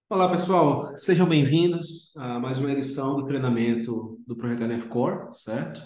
Olá, pessoal. Sejam bem-vindos a mais uma edição do treinamento do Projeto NF Core, certo?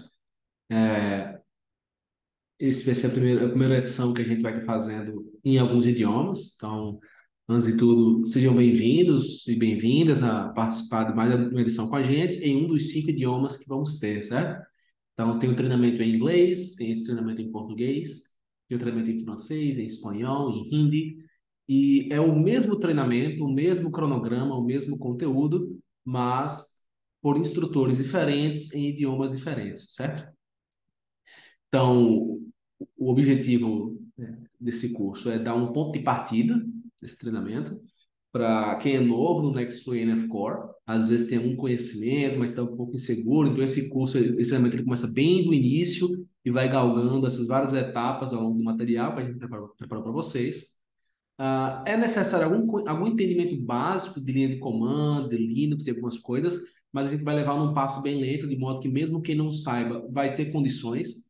Esse vai ser a primeira edição que a gente vai estar fazendo em alguns idiomas. Então, antes de tudo, sejam bem-vindos e bem-vindas a participar de mais uma edição com a gente em um dos 5 idiomas que vamos ter, certo? Então, tem o treinamento em inglês, tem esse treinamento em português, tem o treinamento em francês, em espanhol, em hindi. E é o mesmo treinamento, o mesmo cronograma, o mesmo conteúdo, mas por instrutores diferentes em idiomas diferentes, certo? Então, o objetivo, desse curso é dar um ponto de partida desse treinamento para quem é novo no Nextflow NF Core. Às vezes tem algum conhecimento, mas está um pouco inseguro. Então, esse curso, esse treinamento, ele começa bem do início e vai galgando essas várias etapas ao longo do material que a gente preparou para vocês. É necessário algum entendimento básico de linha de comando, de Linux e algumas coisas, mas a gente vai levar num passo bem lento, de modo que mesmo quem não saiba vai ter condições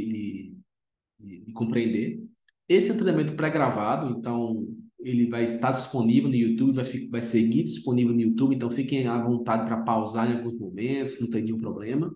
de compreender. Esse é um treinamento pré-gravado, então ele vai estar disponível no YouTube, vai seguir disponível no YouTube, então fiquem à vontade para pausar em alguns momentos, não tem nenhum problema.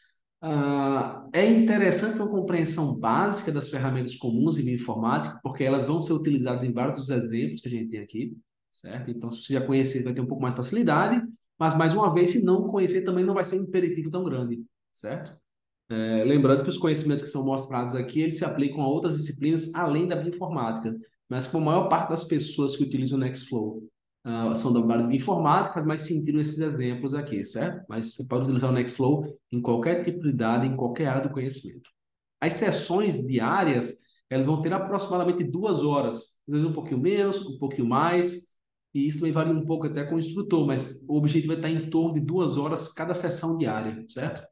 É interessante uma compreensão básica das ferramentas comuns em informática, porque elas vão ser utilizadas em vários dos exemplos que a gente tem aqui, certo? Então, se você já conhecer, vai ter um pouco mais de facilidade, mas mais uma vez, se não conhecer, também não vai ser um imperativo tão grande, certo? Lembrando que os conhecimentos que são mostrados aqui, eles se aplicam a outras disciplinas além da bioinformática, mas como a maior parte das pessoas que utilizam o Nextflow são da área de bioinformática, faz mais sentido esses exemplos aqui, certo? Mas você pode utilizar o Nextflow em qualquer tipo de dado, em qualquer área do conhecimento. As sessões diárias, elas vão ter aproximadamente 2 horas, às vezes um pouquinho menos, um pouquinho mais, e isso também varia um pouco até com o instrutor, mas o objetivo é estar em torno de 2 horas cada sessão diária, certo?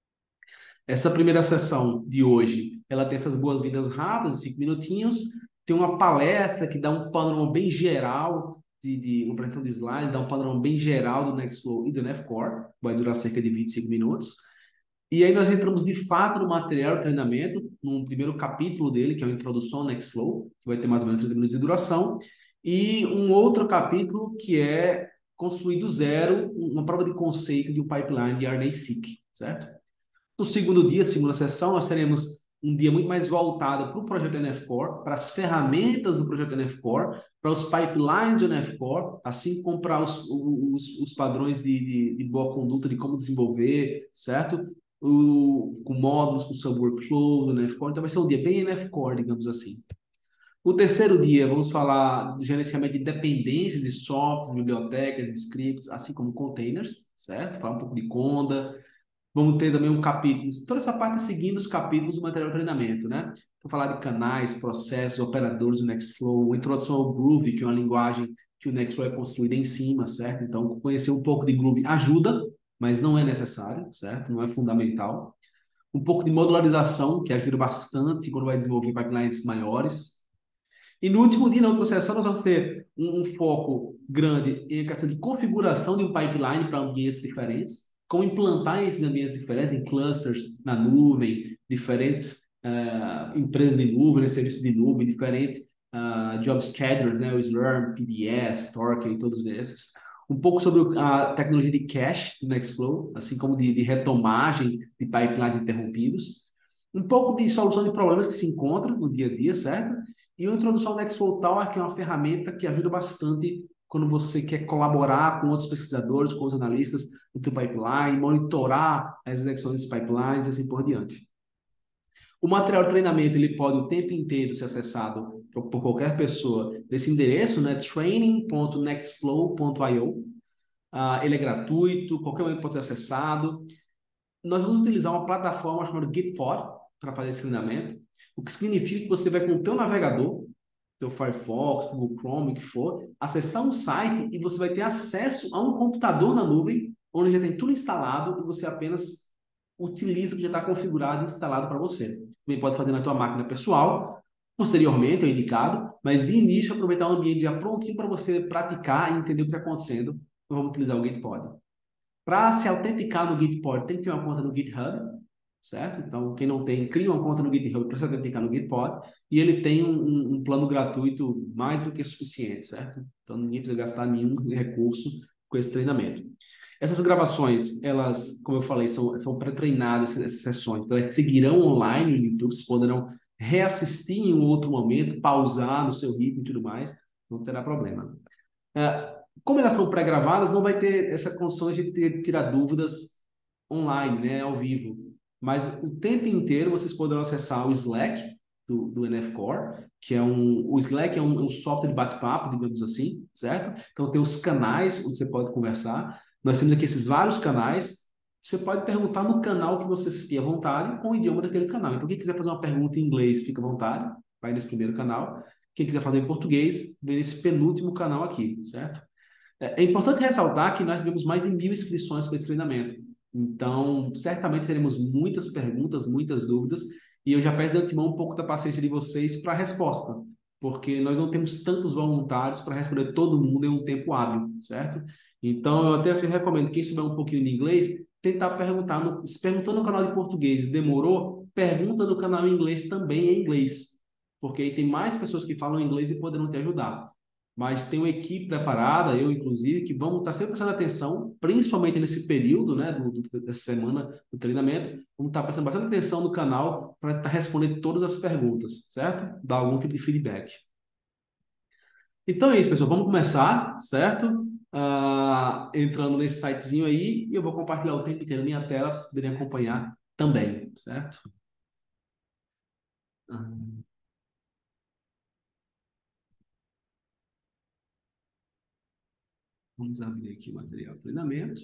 Essa primeira sessão de hoje, ela tem essas boas-vindas rápidas, 5 minutinhos. Tem uma palestra que dá um panorama bem geral uma apresentação de slides, dá um panorama bem geral do Nextflow e do NFCore, vai durar cerca de 25 minutos. E aí nós entramos de fato no material de treinamento, no primeiro capítulo dele, que é a introdução ao Nextflow, que vai ter mais ou menos 30 minutos de duração, e um outro capítulo que é construir do zero uma prova de conceito de um pipeline de RNA-seq, certo? No segundo dia, segunda sessão, nós teremos um dia muito mais voltado para o projeto NF Core, para as ferramentas do projeto NF Core, para os pipelines do NF Core, assim como para os padrões de boa conduta de como desenvolver, certo? Com módulos, com seu workflow do NF Core. Então, vai ser um dia bem NF Core, digamos assim. O terceiro dia, vamos falar do gerenciamento de dependências de software, bibliotecas, de scripts, assim como containers, certo? Falar um pouco de Conda. Vamos ter também um capítulo, toda essa parte seguindo os capítulos do material de treinamento, né? Vou falar de canais, processos, operadores do Nextflow, introdução ao Groove, que é uma linguagem que o Nextflow é construída em cima, certo? Então, conhecer um pouco de Groove ajuda, mas não é necessário, certo? Não é fundamental. Um pouco de modularização, que ajuda bastante quando vai desenvolver pipelines maiores. E no último dia, na última sessão, nós vamos ter um foco grande em questão de configuração de um pipeline para ambientes diferentes, como implantar esses ambientes diferentes em clusters na nuvem, diferentes empresas de nuvem, serviços de nuvem, diferentes job schedulers, né, o Slurm, PDS, Torque e todos esses. Um pouco sobre a tecnologia de cache do Nextflow, assim como de retomagem de pipelines interrompidos. Um pouco de solução de problemas que se encontram no dia a dia, certo? E a introdução ao Nextflow Tower, que é uma ferramenta que ajuda bastante quando você quer colaborar com outros pesquisadores, com os analistas do teu pipeline, monitorar as execuções desses pipelines e assim por diante. O material de treinamento ele pode o tempo inteiro ser acessado por qualquer pessoa nesse endereço, né? training.nextflow.io. Ele é gratuito, qualquer momento pode ser acessado. Nós vamos utilizar uma plataforma chamada Gitpod para fazer esse treinamento, o que significa que você vai com o teu navegador, teu Firefox, Google Chrome, o que for, acessar um site e você vai ter acesso a um computador na nuvem, onde já tem tudo instalado e você apenas utiliza o que já está configurado e instalado para você. Também pode fazer na tua máquina pessoal, posteriormente é indicado, mas de início aproveitar o ambiente já prontinho para você praticar e entender o que está acontecendo. Então vamos utilizar o Gitpod. Para se autenticar no Gitpod, tem que ter uma conta no GitHub. certo? Então, quem não tem, cria uma conta no GitHub para você autenticar no Gitpod, e ele tem um plano gratuito mais do que suficiente, certo? Então, ninguém precisa gastar nenhum recurso com esse treinamento. Essas gravações, elas, como eu falei, são pré-treinadas, essas sessões, então elas seguirão online no YouTube, vocês poderão reassistir em um outro momento, pausar no seu ritmo e tudo mais, não terá problema. Como elas são pré-gravadas, não vai ter essa condição de tirar dúvidas online, né, ao vivo. Mas o tempo inteiro vocês poderão acessar o Slack do NF Core, que é o Slack é um software de bate-papo, digamos assim, certo? Então tem os canais onde você pode conversar. Nós temos aqui esses vários canais. Você pode perguntar no canal que você se sentir à vontade com o idioma daquele canal. Então quem quiser fazer uma pergunta em inglês, fica à vontade, vai nesse primeiro canal. Quem quiser fazer em português, vem nesse penúltimo canal aqui, certo? É importante ressaltar que nós tivemos mais de 1.000 inscrições para esse treinamento. Então, certamente teremos muitas perguntas, muitas dúvidas, e eu já peço de antemão um pouco da paciência de vocês para a resposta, porque nós não temos tantos voluntários para responder todo mundo em um tempo hábil, certo? Então, eu até assim recomendo, quem souber um pouquinho de inglês, tentar perguntar, se perguntou no canal de português, demorou, pergunta no canal em inglês também em inglês, porque aí tem mais pessoas que falam inglês e poderão te ajudar. Mas tem uma equipe preparada, eu inclusive, que vamos estar sempre prestando atenção, principalmente nesse período, né, dessa semana do treinamento, vamos estar prestando bastante atenção no canal para estar respondendo todas as perguntas, certo? Dar algum tipo de feedback. Então é isso, pessoal. Vamos começar, certo? Entrando nesse sitezinho aí, e eu vou compartilhar o tempo inteiro minha tela para vocês poderem acompanhar também, certo? Ah, Vamos abrir aqui o material de treinamento.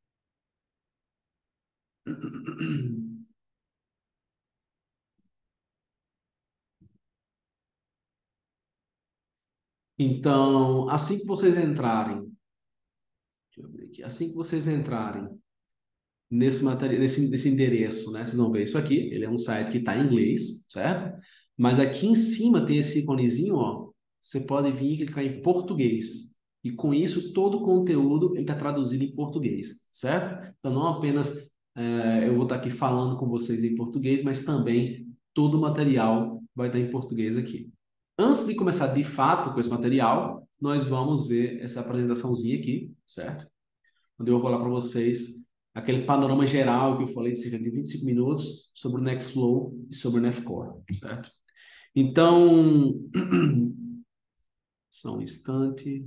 Então, assim que vocês entrarem, deixa eu abrir aqui, assim que vocês entrarem nesse endereço, né, vocês vão ver isso aqui. Ele é um site que está em inglês, certo? Mas aqui em cima tem esse íconezinho, ó. Você pode vir e clicar em português. E com isso, todo o conteúdo está traduzido em português, certo? Então, não apenas eu vou estar aqui falando com vocês em português, mas também todo o material vai estar em português aqui. Antes de começar de fato com esse material, nós vamos ver essa apresentaçãozinha aqui, certo? Onde eu vou falar para vocês aquele panorama geral que eu falei de cerca de 25 minutos sobre o Nextflow e sobre o NFCore, certo? Então, só um instante.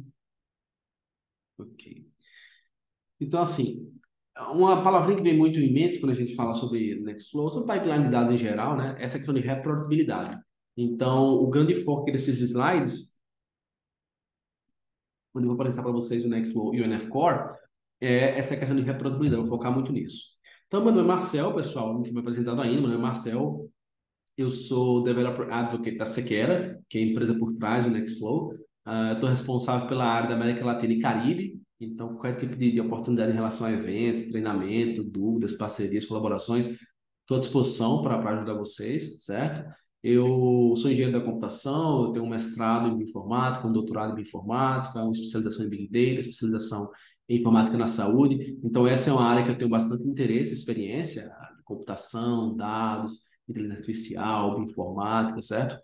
Ok. Então, assim, uma palavrinha que vem muito em mente quando a gente fala sobre Nextflow, sobre pipeline de dados em geral, né? Essa questão de reprodutibilidade. Então, o grande foco desses slides, onde eu vou apresentar para vocês o Nextflow e o NFCore, é essa questão de reprodutibilidade. Eu vou focar muito nisso. Então, meu nome é Marcel, pessoal, não tinha me apresentado ainda, meu nome é Marcel, eu sou Developer Advocate da Sequera, que é a empresa por trás do Nextflow. Estou responsável pela área da América Latina e Caribe, então qualquer tipo de oportunidade em relação a eventos, treinamento, dúvidas, parcerias, colaborações, estou à disposição para ajudar vocês, certo? Eu sou engenheiro da computação, eu tenho um mestrado em bioinformática, um doutorado em bioinformática, uma especialização em Big Data, especialização em informática na saúde. Então, essa é uma área que eu tenho bastante interesse, experiência, computação, dados, inteligência artificial, bioinformática, certo?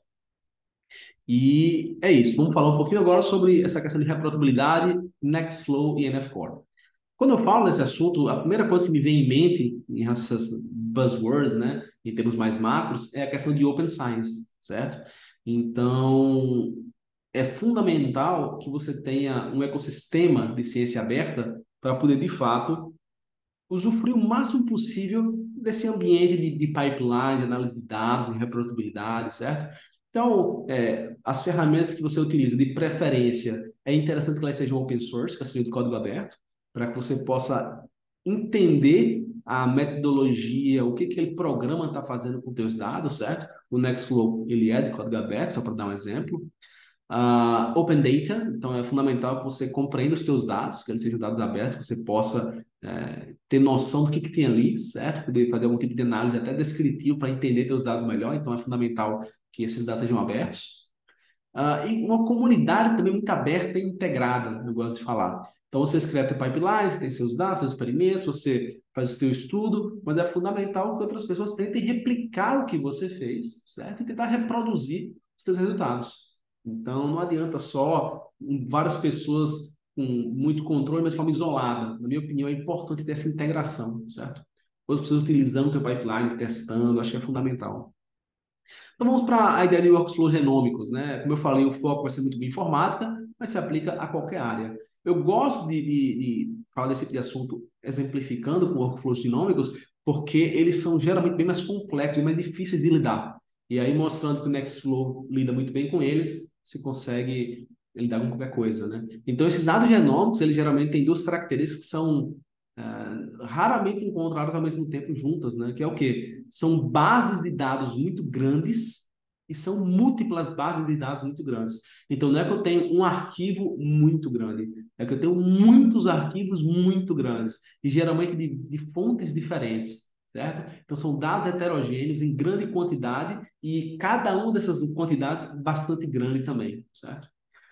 E é isso. Vamos falar um pouquinho agora sobre essa questão de reprodutibilidade, Nextflow e NFCore. Quando eu falo desse assunto, a primeira coisa que me vem em mente em relação a essas buzzwords, né, em termos mais macros, é a questão de open science, certo? Então, é fundamental que você tenha um ecossistema de ciência aberta para poder, de fato, usufruir o máximo possível desse ambiente de pipeline, de análise de dados, de reprodutibilidade, certo? Então, as ferramentas que você utiliza, de preferência, é interessante que elas sejam open source, que seja de código aberto, para que você possa entender a metodologia, o que aquele programa está fazendo com os teus dados, certo? O Nextflow, ele é de código aberto, só para dar um exemplo. Open Data, então é fundamental que você compreenda os seus dados, que eles sejam dados abertos, que você possa ter noção do que tem ali, certo? Poder fazer algum tipo de análise até descritivo para entender seus dados melhor, então é fundamental que esses dados sejam abertos. E uma comunidade também muito aberta e integrada, eu gosto de falar. Então, você escreve teu pipeline, você tem seus dados, seus experimentos, você faz o seu estudo, mas é fundamental que outras pessoas tentem replicar o que você fez, certo? E tentar reproduzir os seus resultados. Então, não adianta só várias pessoas com muito controle, mas de forma isolada. Na minha opinião, é importante ter essa integração, certo? Outras pessoas utilizando o teu pipeline, testando, acho que é fundamental. Então vamos para a ideia de workflows genômicos, né? Como eu falei, o foco vai ser muito bioinformática, mas se aplica a qualquer área. Eu gosto de falar desse tipo de assunto exemplificando com workflows genômicos, porque eles são geralmente bem mais complexos, bem mais difíceis de lidar. E aí, mostrando que o Nextflow lida muito bem com eles, você consegue lidar com qualquer coisa, né? Então, esses dados genômicos, eles geralmente têm duas características que são raramente encontradas ao mesmo tempo juntas, né? Que é o quê? São bases de dados muito grandes e são múltiplas bases de dados muito grandes. Então, não é que eu tenho um arquivo muito grande, é que eu tenho muitos arquivos muito grandes e geralmente de fontes diferentes, certo? Então, são dados heterogêneos em grande quantidade e cada uma dessas quantidades bastante grande também, certo?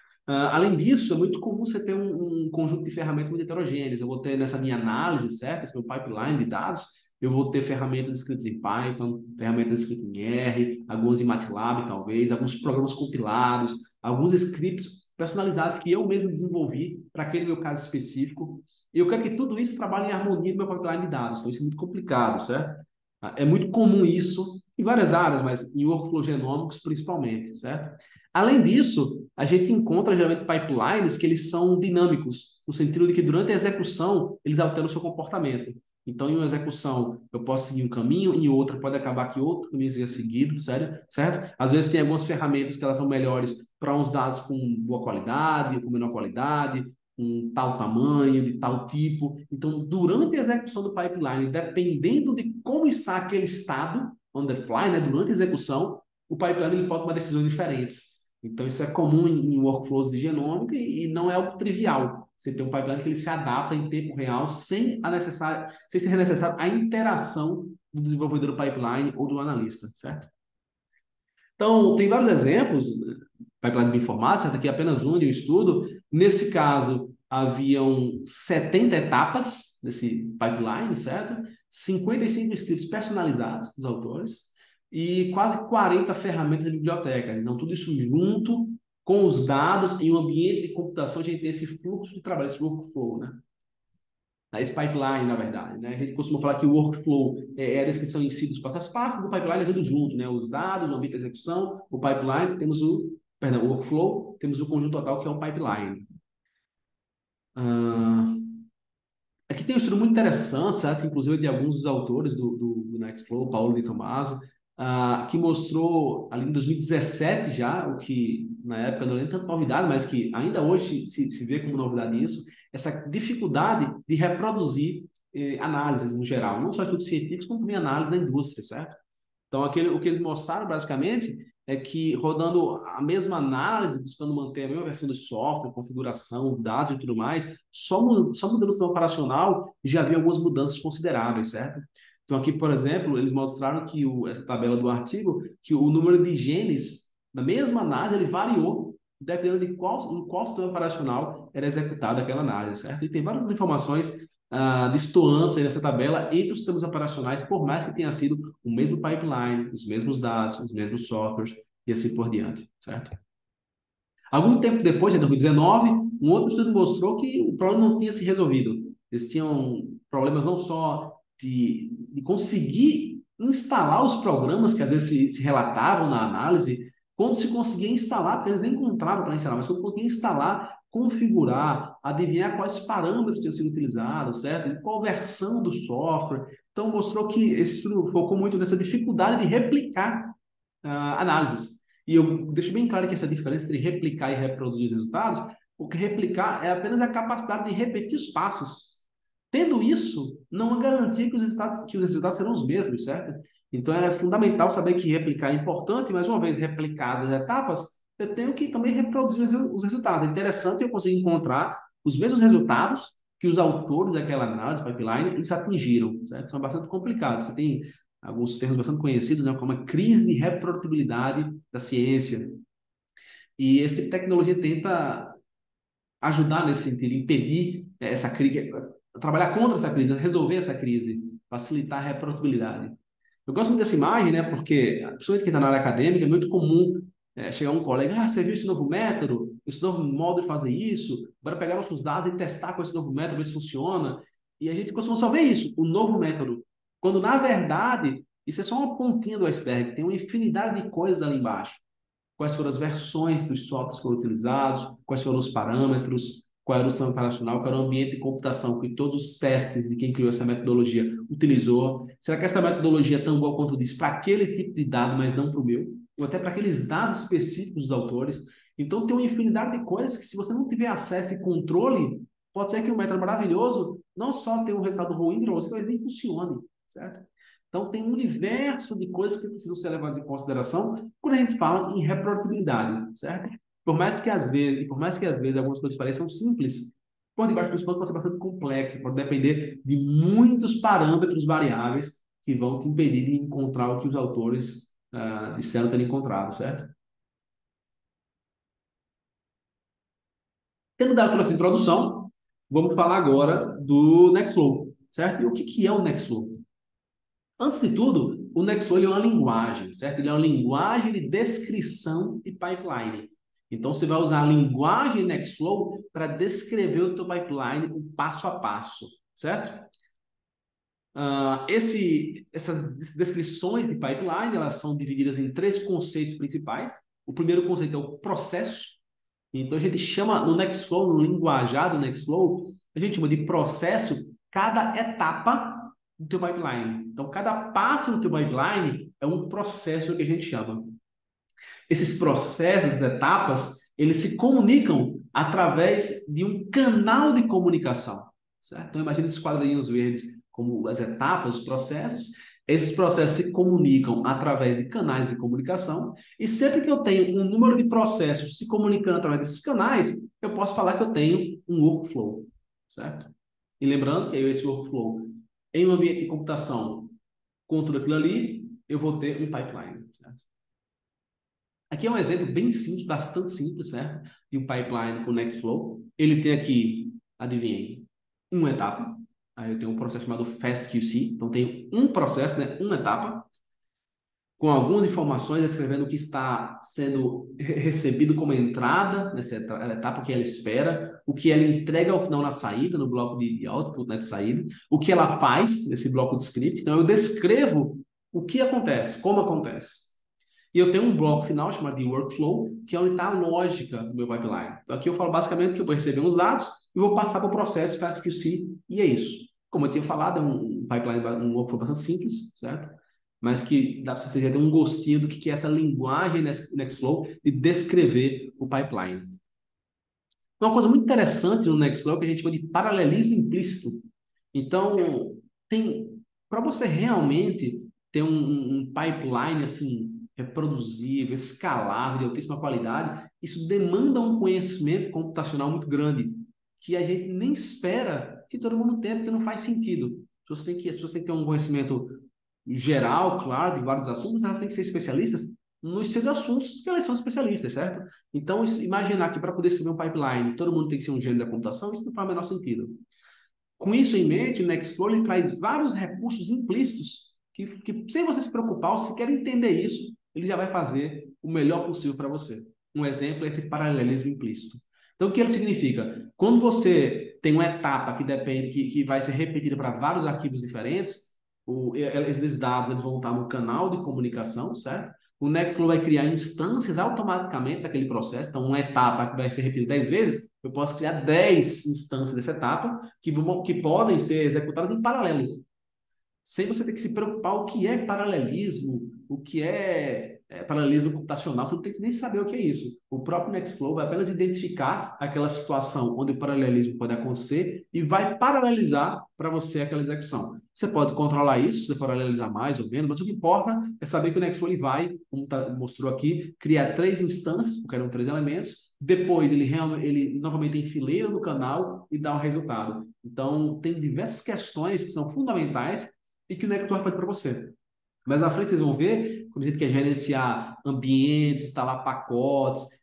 Além disso, é muito comum você ter um conjunto de ferramentas muito heterogêneas. Eu vou ter nessa minha análise, certo? Esse meu pipeline de dados, eu vou ter ferramentas escritas em Python, ferramentas escritas em R, algumas em MATLAB, talvez, alguns programas compilados, alguns scripts personalizados que eu mesmo desenvolvi para aquele meu caso específico. E eu quero que tudo isso trabalhe em harmonia com o meu pipeline de dados. Então, isso é muito complicado, certo? É muito comum isso em várias áreas, mas em workflows genômicos principalmente, certo? Além disso, a gente encontra geralmente pipelines que eles são dinâmicos, no sentido de que durante a execução eles alteram o seu comportamento. Então, em uma execução, eu posso seguir um caminho, em outra pode acabar que outro caminho seja seguido, sério, certo? Às vezes tem algumas ferramentas que elas são melhores para uns dados com boa qualidade, com menor qualidade, com tal tamanho, de tal tipo. Então, durante a execução do pipeline, dependendo de como está aquele estado, on the fly, né, durante a execução, o pipeline ele pode tomar decisões diferentes. Então, isso é comum em workflows de genômica e não é algo trivial. Você tem um pipeline que ele se adapta em tempo real sem ser necessário a interação do desenvolvedor do pipeline ou do analista, certo? Então, tem vários exemplos, pipeline de informática, aqui apenas um de um estudo. Nesse caso, haviam 70 etapas desse pipeline, certo? 55 scripts personalizados dos autores e quase 40 ferramentas e bibliotecas. Então, tudo isso junto com os dados em um ambiente de computação, a gente tem esse fluxo de trabalho, esse workflow, né? Esse pipeline, na verdade, né? A gente costuma falar que o workflow é a descrição em si dos processos, partes do pipeline é tudo junto, né? Os dados, o ambiente de execução, o pipeline, o workflow, temos o conjunto total que é o pipeline. Aqui tem um estudo muito interessante, certo? Inclusive de alguns dos autores do Nextflow, Paulo de Tomaso, que mostrou ali em 2017 já, o que na época não era nem tanta novidade, mas que ainda hoje se vê como novidade isso, essa dificuldade de reproduzir análises no geral, não só estudos científicos, como também análise da indústria, certo? Então, o que eles mostraram, basicamente, é que rodando a mesma análise, buscando manter a mesma versão do software, configuração, dados e tudo mais, só mudando o sistema operacional já havia algumas mudanças consideráveis, certo? Então, aqui, por exemplo, eles mostraram que essa tabela do artigo, que o número de genes na mesma análise, ele variou dependendo em qual sistema operacional era executada aquela análise, certo? E tem várias informações distoantes aí nessa tabela entre os sistemas operacionais, por mais que tenha sido o mesmo pipeline, os mesmos dados, os mesmos softwares e assim por diante, certo? Algum tempo depois, em 2019, um outro estudo mostrou que o problema não tinha se resolvido. Eles tinham problemas não só de conseguir instalar os programas que às vezes se relatavam na análise, quando se conseguia instalar, porque eles nem encontravam para instalar, mas quando conseguia instalar, configurar, adivinhar quais parâmetros tinham sido utilizados, certo? E qual versão do software. Então, mostrou que esse estudo focou muito nessa dificuldade de replicar análises. E eu deixo bem claro que essa diferença entre replicar e reproduzir os resultados, o que replicar é apenas a capacidade de repetir os passos. Tendo isso, não é garantia que os resultados serão os mesmos, certo? Então é fundamental saber que replicar é importante, mas uma vez replicadas as etapas, eu tenho que também reproduzir os resultados. É interessante eu conseguir encontrar os mesmos resultados que os autores daquela análise, pipeline, eles atingiram, certo? São bastante complicados. Você tem alguns termos bastante conhecidos, né, como a crise de reprodutibilidade da ciência. E essa tecnologia tenta ajudar nesse sentido, impedir essa crise, trabalhar contra essa crise, resolver essa crise, facilitar a reprodutibilidade. Eu gosto muito dessa imagem, né? Porque, principalmente quem está na área acadêmica, é muito comum chegar um colega, você viu esse novo método, esse novo modo de fazer isso, bora pegar nossos dados e testar com esse novo método, ver se funciona. E a gente costuma só ver isso, o novo método. Quando, na verdade, isso é só uma pontinha do iceberg, tem uma infinidade de coisas ali embaixo. Quais foram as versões dos softwares que foram utilizados, quais foram os parâmetros, qual era o sistema operacional, qual era o ambiente de computação que todos os testes de quem criou essa metodologia utilizou. Será que essa metodologia é tão boa quanto diz para aquele tipo de dado, mas não para o meu? Ou até para aqueles dados específicos dos autores? Então, tem uma infinidade de coisas que, se você não tiver acesso e controle, pode ser que um método maravilhoso não só tenha um resultado ruim para você, mas nem funcione, certo? Então, tem um universo de coisas que precisam ser levadas em consideração quando a gente fala em reprodutibilidade, certo? Por mais que às vezes algumas coisas pareçam simples, por debaixo dos panos pode ser bastante complexo, pode depender de muitos parâmetros variáveis que vão te impedir de encontrar o que os autores disseram ter encontrado, certo? Tendo dado toda essa introdução, vamos falar agora do Nextflow, certo? E o que é o Nextflow? Antes de tudo, o Nextflow é uma linguagem, certo? Ele é uma linguagem de descrição de pipeline. Então, você vai usar a linguagem Nextflow para descrever o teu pipeline, o passo a passo, certo? Essas descrições de pipeline, elas são divididas em três conceitos principais. O primeiro conceito é o processo. Então, a gente chama no Nextflow, no linguajar do Nextflow, a gente chama de processo cada etapa do teu pipeline. Então, cada passo do teu pipeline é um processo que a gente chama. Esses processos, etapas, eles se comunicam através de um canal de comunicação, certo? Então, imagina esses quadradinhos verdes como as etapas, os processos. Esses processos se comunicam através de canais de comunicação, e sempre que eu tenho um número de processos se comunicando através desses canais, eu posso falar que eu tenho um workflow, certo? E lembrando que esse workflow, em um ambiente de computação, com tudo aquilo ali, eu vou ter um pipeline, certo? Aqui é um exemplo bem simples, bastante simples, certo? De um pipeline com Nextflow. Ele tem aqui, adivinhem, uma etapa. Aí eu tenho um processo chamado FastQC. Então, tem um processo, né? Uma etapa, com algumas informações descrevendo o que está sendo recebido como entrada nessa etapa, o que ela espera, o que ela entrega ao final na saída, no bloco de output, né, de saída, o que ela faz nesse bloco de script. Então, eu descrevo o que acontece, como acontece. E eu tenho um bloco final chamado de workflow, que é onde está a lógica do meu pipeline. Então, aqui eu falo basicamente que eu vou receber uns dados e vou passar para o processo FastQC, e é isso. Como eu tinha falado, é um pipeline, um workflow bastante simples, certo? Mas que dá para você ter um gostinho do que é essa linguagem Nextflow de descrever o pipeline. Uma coisa muito interessante no Nextflow é que a gente chama de paralelismo implícito. Então, para você realmente ter um pipeline assim reproduzível, escalável, de altíssima qualidade, isso demanda um conhecimento computacional muito grande, que a gente nem espera que todo mundo tenha, porque não faz sentido. As pessoas têm que ter um conhecimento geral, claro, de vários assuntos, elas têm que ser especialistas nos seus assuntos que elas são especialistas, certo? Então, imaginar que para poder escrever um pipeline, todo mundo tem que ser um gênio da computação, isso não faz o menor sentido. Com isso em mente, o Nextflow ele traz vários recursos implícitos que, sem você se preocupar ou se quer entender isso, ele já vai fazer o melhor possível para você. Um exemplo é esse paralelismo implícito. Então, o que ele significa? Quando você tem uma etapa que depende, que vai ser repetida para vários arquivos diferentes, esses dados eles vão estar no canal de comunicação, certo? O Nextflow vai criar instâncias automaticamente daquele processo. Então, uma etapa que vai ser repetida 10 vezes, eu posso criar 10 instâncias dessa etapa que podem ser executadas em paralelo, sem você ter que se preocupar o que é paralelismo, o que é paralelismo computacional, você não tem que nem saber o que é isso. O próprio Nextflow vai apenas identificar aquela situação onde o paralelismo pode acontecer e vai paralelizar para você aquela execução. Você pode controlar isso, você paralelizar mais ou menos, mas o que importa é saber que o Nextflow ele vai, como mostrou aqui, criar 3 instâncias, porque eram 3 elementos, depois ele novamente enfileira no canal e dá o resultado. Então, tem diversas questões que são fundamentais e que o Nextflow pode para você. Mas na frente vocês vão ver, quando a gente quer gerenciar ambientes, instalar pacotes,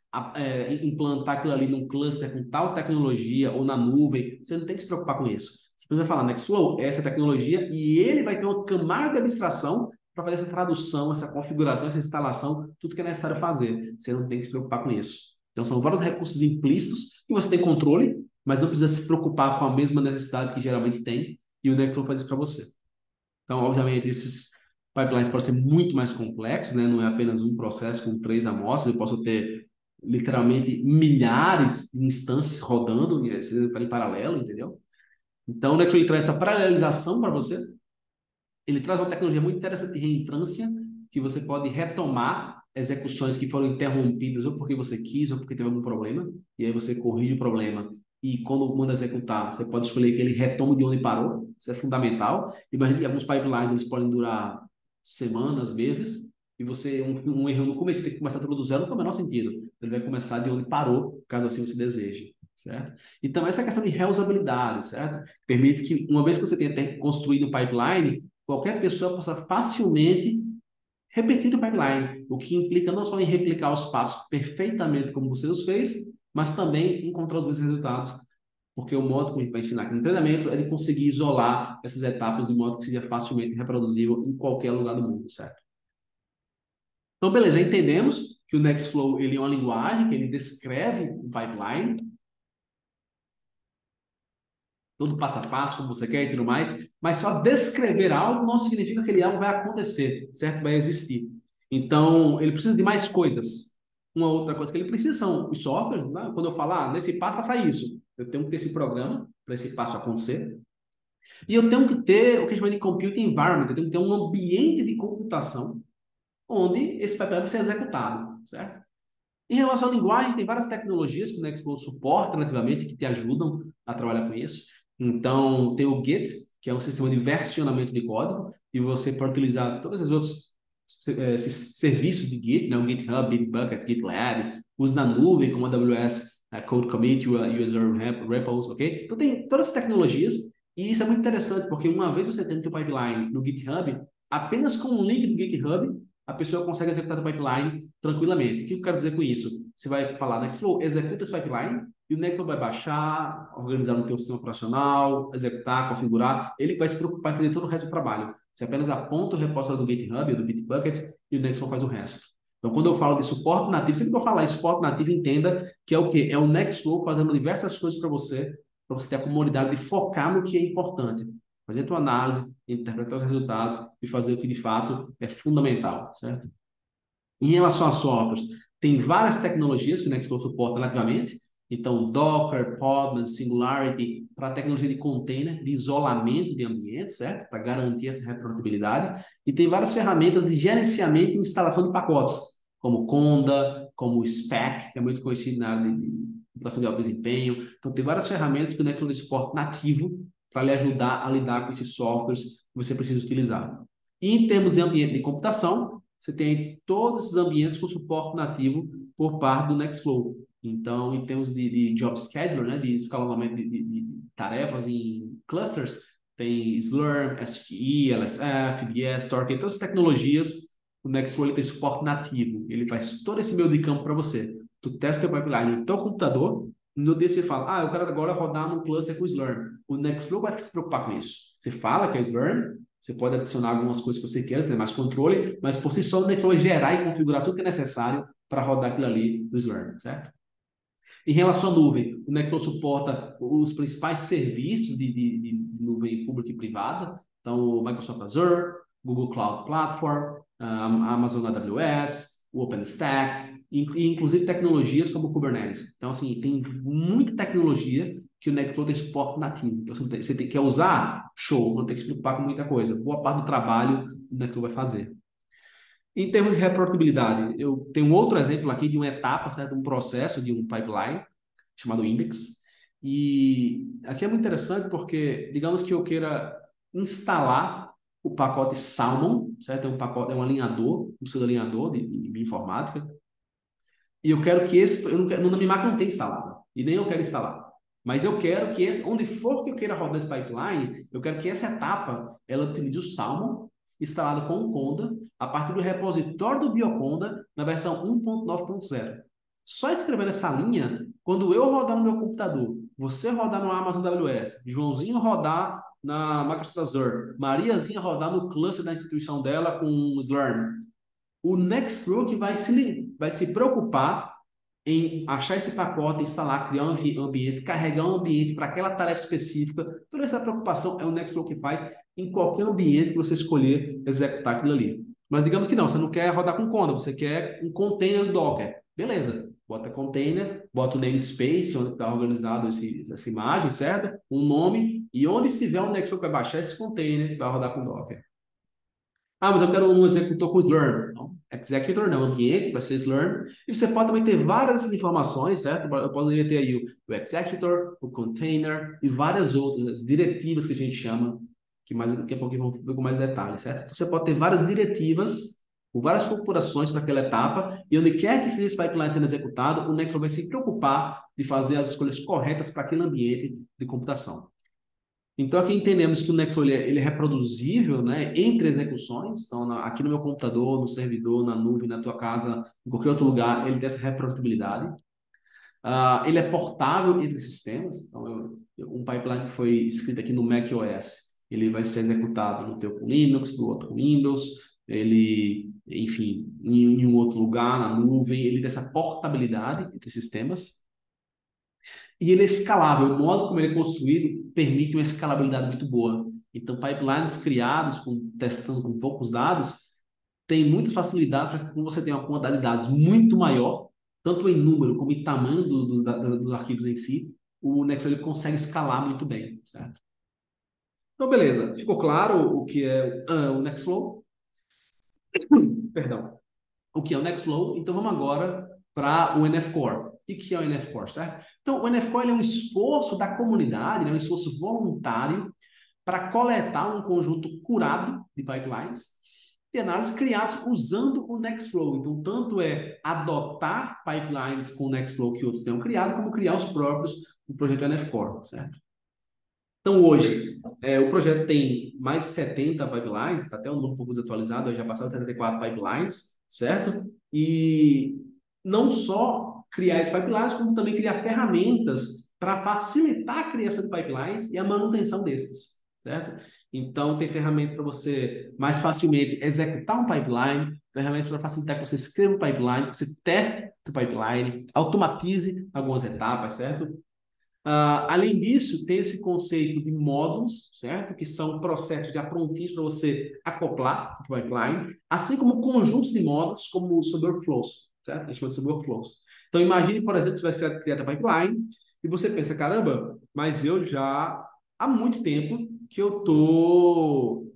implantar aquilo ali num cluster com tal tecnologia ou na nuvem. Você não tem que se preocupar com isso. Você precisa falar Nextflow, essa tecnologia, e ele vai ter uma camada de abstração para fazer essa tradução, essa configuração, essa instalação, tudo que é necessário fazer. Você não tem que se preocupar com isso. Então, são vários recursos implícitos que você tem controle, mas não precisa se preocupar com a mesma necessidade que geralmente tem, e o Nextflow faz isso para você. Então, obviamente, esses pipelines podem ser muito mais complexos, né? Não é apenas um processo com 3 amostras, eu posso ter literalmente milhares de instâncias rodando em paralelo, entendeu? Então, o Nextflow traz essa paralelização para você. Ele traz uma tecnologia muito interessante de reentrância, que você pode retomar execuções que foram interrompidas ou porque você quis ou porque teve algum problema, e aí você corrige o problema. E quando manda executar, você pode escolher que ele retome de onde parou. Isso é fundamental. Imagina que alguns pipelines eles podem durar semanas, meses, e você, um erro no começo, tem que começar tudo do zero, não tem o menor sentido. Ele vai começar de onde parou, caso assim você deseje, certo? Então, essa questão de reusabilidade, certo? Permite que, uma vez que você tenha construído o pipeline, qualquer pessoa possa facilmente repetir o pipeline, o que implica não só em replicar os passos perfeitamente como você os fez, mas também encontrar os mesmos resultados, porque o modo como a gente vai ensinar aqui no treinamento é de conseguir isolar essas etapas de modo que seja facilmente reproduzível em qualquer lugar do mundo, certo? Então, beleza, já entendemos que o Nextflow ele é uma linguagem que ele descreve o pipeline, todo passo a passo, como você quer e tudo mais, mas só descrever algo não significa que aquele algo vai acontecer, certo? Vai existir. Então, ele precisa de mais coisas. Uma outra coisa que ele precisa são os softwares, né? Quando eu falar, nesse passo, faça isso. Eu tenho que ter esse programa para esse passo acontecer. E eu tenho que ter o que a gente chama de computing environment, eu tenho que ter um ambiente de computação onde esse pipeline vai ser executado, certo? Em relação à linguagem, tem várias tecnologias que o Nextflow suporta nativamente que te ajudam a trabalhar com isso. Então, tem o Git, que é um sistema de versionamento de código, e você pode utilizar todos os outros esses serviços de Git, né? O GitHub, Bitbucket, GitLab, usa na nuvem, como a AWS Code Commit, User Repos, ok? Então, tem todas essas tecnologias, e isso é muito interessante, porque uma vez você tem o seu pipeline no GitHub, apenas com um link do GitHub, a pessoa consegue executar o pipeline tranquilamente. O que eu quero dizer com isso? Você vai falar Nextflow, executa esse pipeline, e o Nextflow vai baixar, organizar no teu sistema operacional, executar, configurar. Ele vai se preocupar em fazer todo o resto do trabalho. Você apenas aponta o repositório do GitHub ou do Bitbucket e o Nextflow faz o resto. Então, quando eu falo de suporte nativo, sempre que eu falar em suporte nativo, entenda que é o quê? É o Nextflow fazendo diversas coisas para você ter a comunidade de focar no que é importante. Fazer a tua análise, interpretar os resultados e fazer o que de fato é fundamental, certo? Em relação a softwares, tem várias tecnologias que o Nextflow suporta nativamente. Então, Docker, Podman, Singularity, para a tecnologia de container, de isolamento de ambientes, certo? Para garantir essa reprodutibilidade. E tem várias ferramentas de gerenciamento e instalação de pacotes, como Conda, como Spec, que é muito conhecido na área de computação de alto desempenho. Então, tem várias ferramentas que o Nextflow suporta nativo para lhe ajudar a lidar com esses softwares que você precisa utilizar. E em termos de ambiente de computação, você tem todos esses ambientes com suporte nativo por parte do Nextflow. Então, em termos de job scheduler, né, de escalonamento de tarefas em clusters, tem Slurm, STI, LSF, DS, Torque, todas as tecnologias, o Nextflow ele tem suporte nativo. Ele faz todo esse meio de campo para você. Tu testa o teu pipeline no teu computador, no dia você fala, eu quero agora rodar num cluster com Slurm. O Nextflow vai se preocupar com isso. Você fala que é Slurm, você pode adicionar algumas coisas que você queira, ter mais controle, mas por si só o Nextflow vai gerar e configurar tudo que é necessário para rodar aquilo ali do Slurm, certo? Em relação à nuvem, o Nextflow suporta os principais serviços de nuvem pública e privada, então o Microsoft Azure, Google Cloud Platform, a Amazon AWS, o OpenStack, e inclusive tecnologias como o Kubernetes. Então, assim, tem muita tecnologia que o Nextflow tem suporte nativo. Então, quer usar? Show, não tem que se preocupar com muita coisa. Boa parte do trabalho o Nextflow vai fazer. Em termos de reprodutibilidade, eu tenho um outro exemplo aqui de uma etapa, certo? Um processo de um pipeline chamado index. E aqui é muito interessante porque, digamos que eu queira instalar o pacote Salmon, certo? É um pacote, é um alinhador, um pseudo-alinhador de informática. E eu quero que esse, eu não quero, na minha máquina não tem instalado, e nem eu quero instalar. Mas eu quero que esse, onde for que eu queira rodar esse pipeline, eu quero que essa etapa ela utilize o Salmon instalado com o Conda a partir do repositório do Bioconda na versão 1.9.0. Só escrevendo essa linha, quando eu rodar no meu computador, você rodar no Amazon AWS, Joãozinho rodar na Microsoft Azure, Mariazinha rodar no cluster da instituição dela com o Slurm, o Nextflow que vai se preocupar em achar esse pacote, instalar, criar um ambiente, carregar um ambiente para aquela tarefa específica. Toda essa preocupação é o Nextflow que faz em qualquer ambiente que você escolher executar aquilo ali. Mas digamos que não, você não quer rodar com Conda, você quer um container Docker. Beleza, bota container, bota o namespace, onde está organizado essa imagem, certo? Um nome, e onde estiver o Nextflow vai baixar esse container, vai rodar com Docker. Ah, mas eu quero um executor com Slurm. Não, executor não, ambiente vai ser Slurm. E você pode também ter várias informações, certo? Eu poderia ter aí o executor, o container e várias outras diretivas que a gente chama, que daqui a pouco vamos ver com mais detalhes, certo? Então, você pode ter várias diretivas, com várias configurações para aquela etapa, e onde quer que esteja esse pipeline sendo executado, o Nextflow vai se preocupar de fazer as escolhas corretas para aquele ambiente de computação. Então, aqui entendemos que o Nextflow ele é reproduzível, né, entre execuções. Então, aqui no meu computador, no servidor, na nuvem, na tua casa, em qualquer outro lugar, ele tem essa reprodutibilidade. Ele é portável entre sistemas. Então, um pipeline que foi escrito aqui no macOS, ele vai ser executado no teu com Linux, no outro com Windows, ele, enfim, em um outro lugar, na nuvem, ele tem essa portabilidade entre sistemas. E ele é escalável. O modo como ele é construído permite uma escalabilidade muito boa. Então, pipelines criados, testando com poucos dados, tem muitas facilidades para que você tenha uma quantidade de dados muito maior, tanto em número como em tamanho dos arquivos em si, o Nextflow ele consegue escalar muito bem, certo? Então, beleza. Ficou claro o que é o Nextflow? Perdão. O que é o Nextflow? Então, vamos agora para o NF Core. O que é o NF Core, certo? Então, o NF Core é um esforço da comunidade, né, um esforço voluntário para coletar um conjunto curado de pipelines de análise criados usando o Nextflow. Então, tanto é adotar pipelines com o Nextflow que outros tenham criado, como criar os próprios no projeto NF Core, certo? Então, hoje, o projeto tem mais de 70 pipelines, está até um número um pouco desatualizado, já passaram 74 pipelines, certo? E não só criar esses pipelines, como também criar ferramentas para facilitar a criação de pipelines e a manutenção destes, certo? Então, tem ferramentas para você mais facilmente executar um pipeline, ferramentas para facilitar que você escreva um pipeline, que você teste o pipeline, automatize algumas etapas, certo? Além disso, tem esse conceito de módulos, certo? Que são processos já prontinhos para você acoplar o pipeline, assim como conjuntos de módulos, como os workflows, certo? A gente chama de workflows. Então, imagine, por exemplo, que você vai criar a pipeline e você pensa, caramba, mas eu já há muito tempo que eu tô...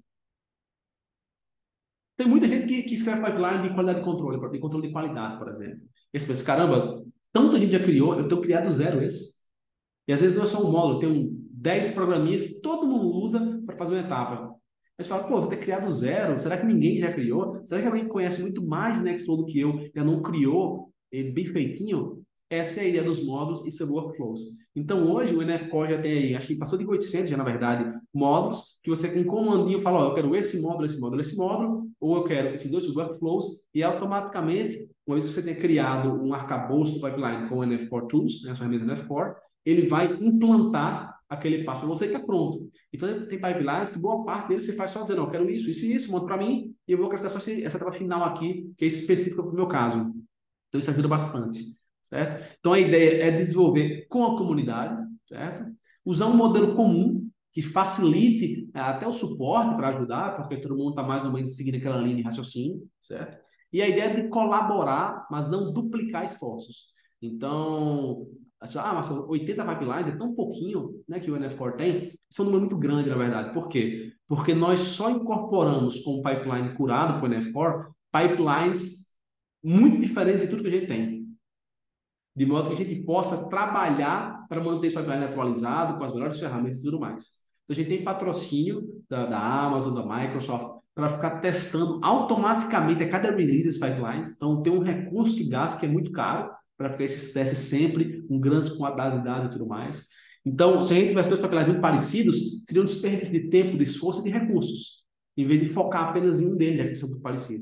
Tem muita gente que escreve pipeline de qualidade de controle de qualidade, por exemplo. E você pensa, caramba, tanta gente já criou, eu tenho criado zero esse. E às vezes não é só um módulo, tem 10 programinhas que todo mundo usa para fazer uma etapa. Mas você fala, pô, vou ter criado zero, será que ninguém já criou? Será que alguém conhece muito mais de Nextflow do que eu, já não criou ele bem feitinho? Essa é a ideia dos módulos e seus workflows. Então hoje o NF Core já tem aí, acho que passou de 800 já na verdade, módulos, que você com um comandinho fala, ó, eu quero esse módulo, esse módulo, esse módulo, ou eu quero esses dois workflows, e automaticamente, uma vez que você tenha criado um arcabouço do pipeline com o NF Core Tools, né, as ferramentas NF Core, ele vai implantar aquele passo para você que está pronto. Então, tem pipelines que boa parte deles você faz só dizendo, eu quero isso e isso, monta para mim, e eu vou acrescentar só essa etapa final aqui, que é específica para o meu caso. Então, isso ajuda bastante, certo? Então, a ideia é desenvolver com a comunidade, certo? Usar um modelo comum que facilite até o suporte para ajudar, porque todo mundo está mais ou menos seguindo aquela linha de raciocínio, certo? E a ideia é de colaborar, mas não duplicar esforços. Então, mas 80 pipelines é tão pouquinho, né, que o NF Core tem, isso é um número muito grande, na verdade. Por quê? Porque nós só incorporamos com o pipeline curado para o NF Core pipelines muito diferentes de tudo que a gente tem. De modo que a gente possa trabalhar para manter esse pipeline atualizado, com as melhores ferramentas e tudo mais. Então, a gente tem patrocínio da Amazon, da Microsoft, para ficar testando automaticamente a cada release esses pipelines. Então, tem um recurso que gasta que é muito caro, para ficar esses testes sempre com grandes quantidades de dados e tudo mais. Então, se a gente tivesse dois pipelines muito parecidos, seria um desperdício de tempo, de esforço e de recursos, em vez de focar apenas em um deles, já que são muito parecidos.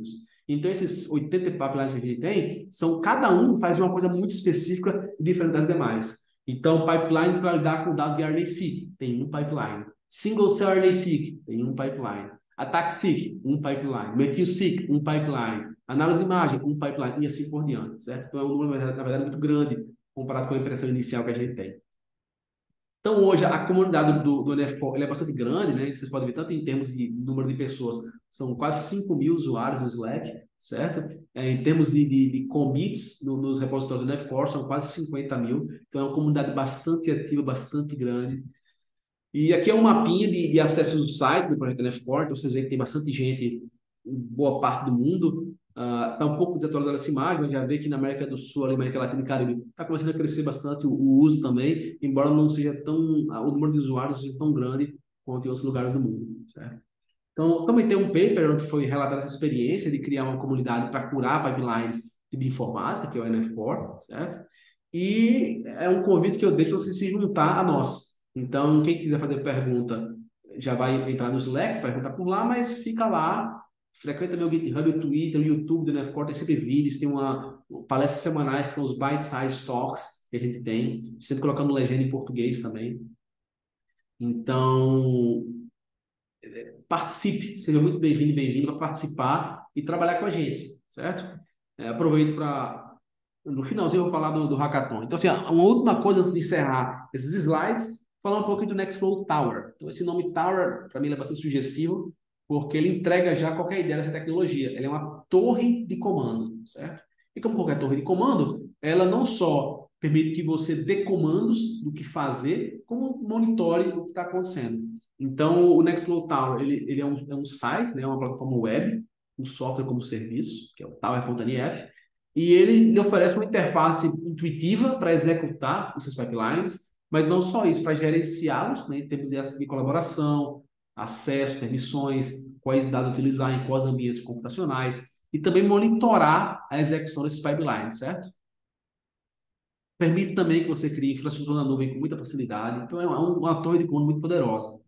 Então, esses 80 pipelines que a gente tem, cada um faz uma coisa muito específica e diferente das demais. Então, pipeline para lidar com dados de RNA-seq, tem um pipeline. Single cell RNA-seq, tem um pipeline. ATAC-seq, um pipeline. Metil-seq, um pipeline. Análise de imagem, um pipeline, e assim por diante, certo? Então, é um número, na verdade, muito grande comparado com a impressão inicial que a gente tem. Então, hoje, a comunidade do NFCO é bastante grande, né? Vocês podem ver, tanto em termos de número de pessoas, são quase 5 mil usuários no Slack, certo? Em termos de commits nos repositórios do NFCO, são quase 50 mil. Então, é uma comunidade bastante ativa, bastante grande. E aqui é um mapinha de acessos do site do projeto NFCO, então vocês veem que tem bastante gente em boa parte do mundo. Está um pouco desatualizada essa imagem, mas já vê que na América do Sul, ali, América Latina e Caribe, está começando a crescer bastante o uso também, embora não seja o número de usuários seja tão grande quanto em outros lugares do mundo, certo? Então, também tem um paper onde foi relatada essa experiência de criar uma comunidade para curar pipelines de informática, que é o NFCore, certo? E é um convite que eu deixo para você se juntar a nós. Então, quem quiser fazer pergunta, já vai entrar no Slack, perguntar por lá, mas fica lá, frequenta meu GitHub, o Twitter, o YouTube do NFCore, tem sempre vídeos, tem palestras semanais que são os Bite-Size Talks que a gente tem, sempre colocando legenda em português também. Então, participe, seja muito bem-vindo e bem-vindo para participar e trabalhar com a gente, certo? Aproveito para, no finalzinho, eu vou falar do Hackathon. Então, assim, uma última coisa antes de encerrar esses slides, falar um pouquinho do Nextflow Tower. Então, esse nome Tower, para mim, é bastante sugestivo, porque ele entrega já qualquer ideia dessa tecnologia. Ele é uma torre de comando, certo? E como qualquer torre de comando, ela não só permite que você dê comandos do que fazer, como monitore o que está acontecendo. Então, o Nextflow Tower, ele é um site, né, uma plataforma web, um software como serviço, que é o Tower.nf, e ele oferece uma interface intuitiva para executar os seus pipelines, mas não só isso, para gerenciá-los, né, em termos de colaboração, acesso, permissões, quais dados utilizar em quais ambientes computacionais, e também monitorar a execução desses pipelines, certo? Permite também que você crie infraestrutura na nuvem com muita facilidade. Então, é uma torre de comando muito poderosa.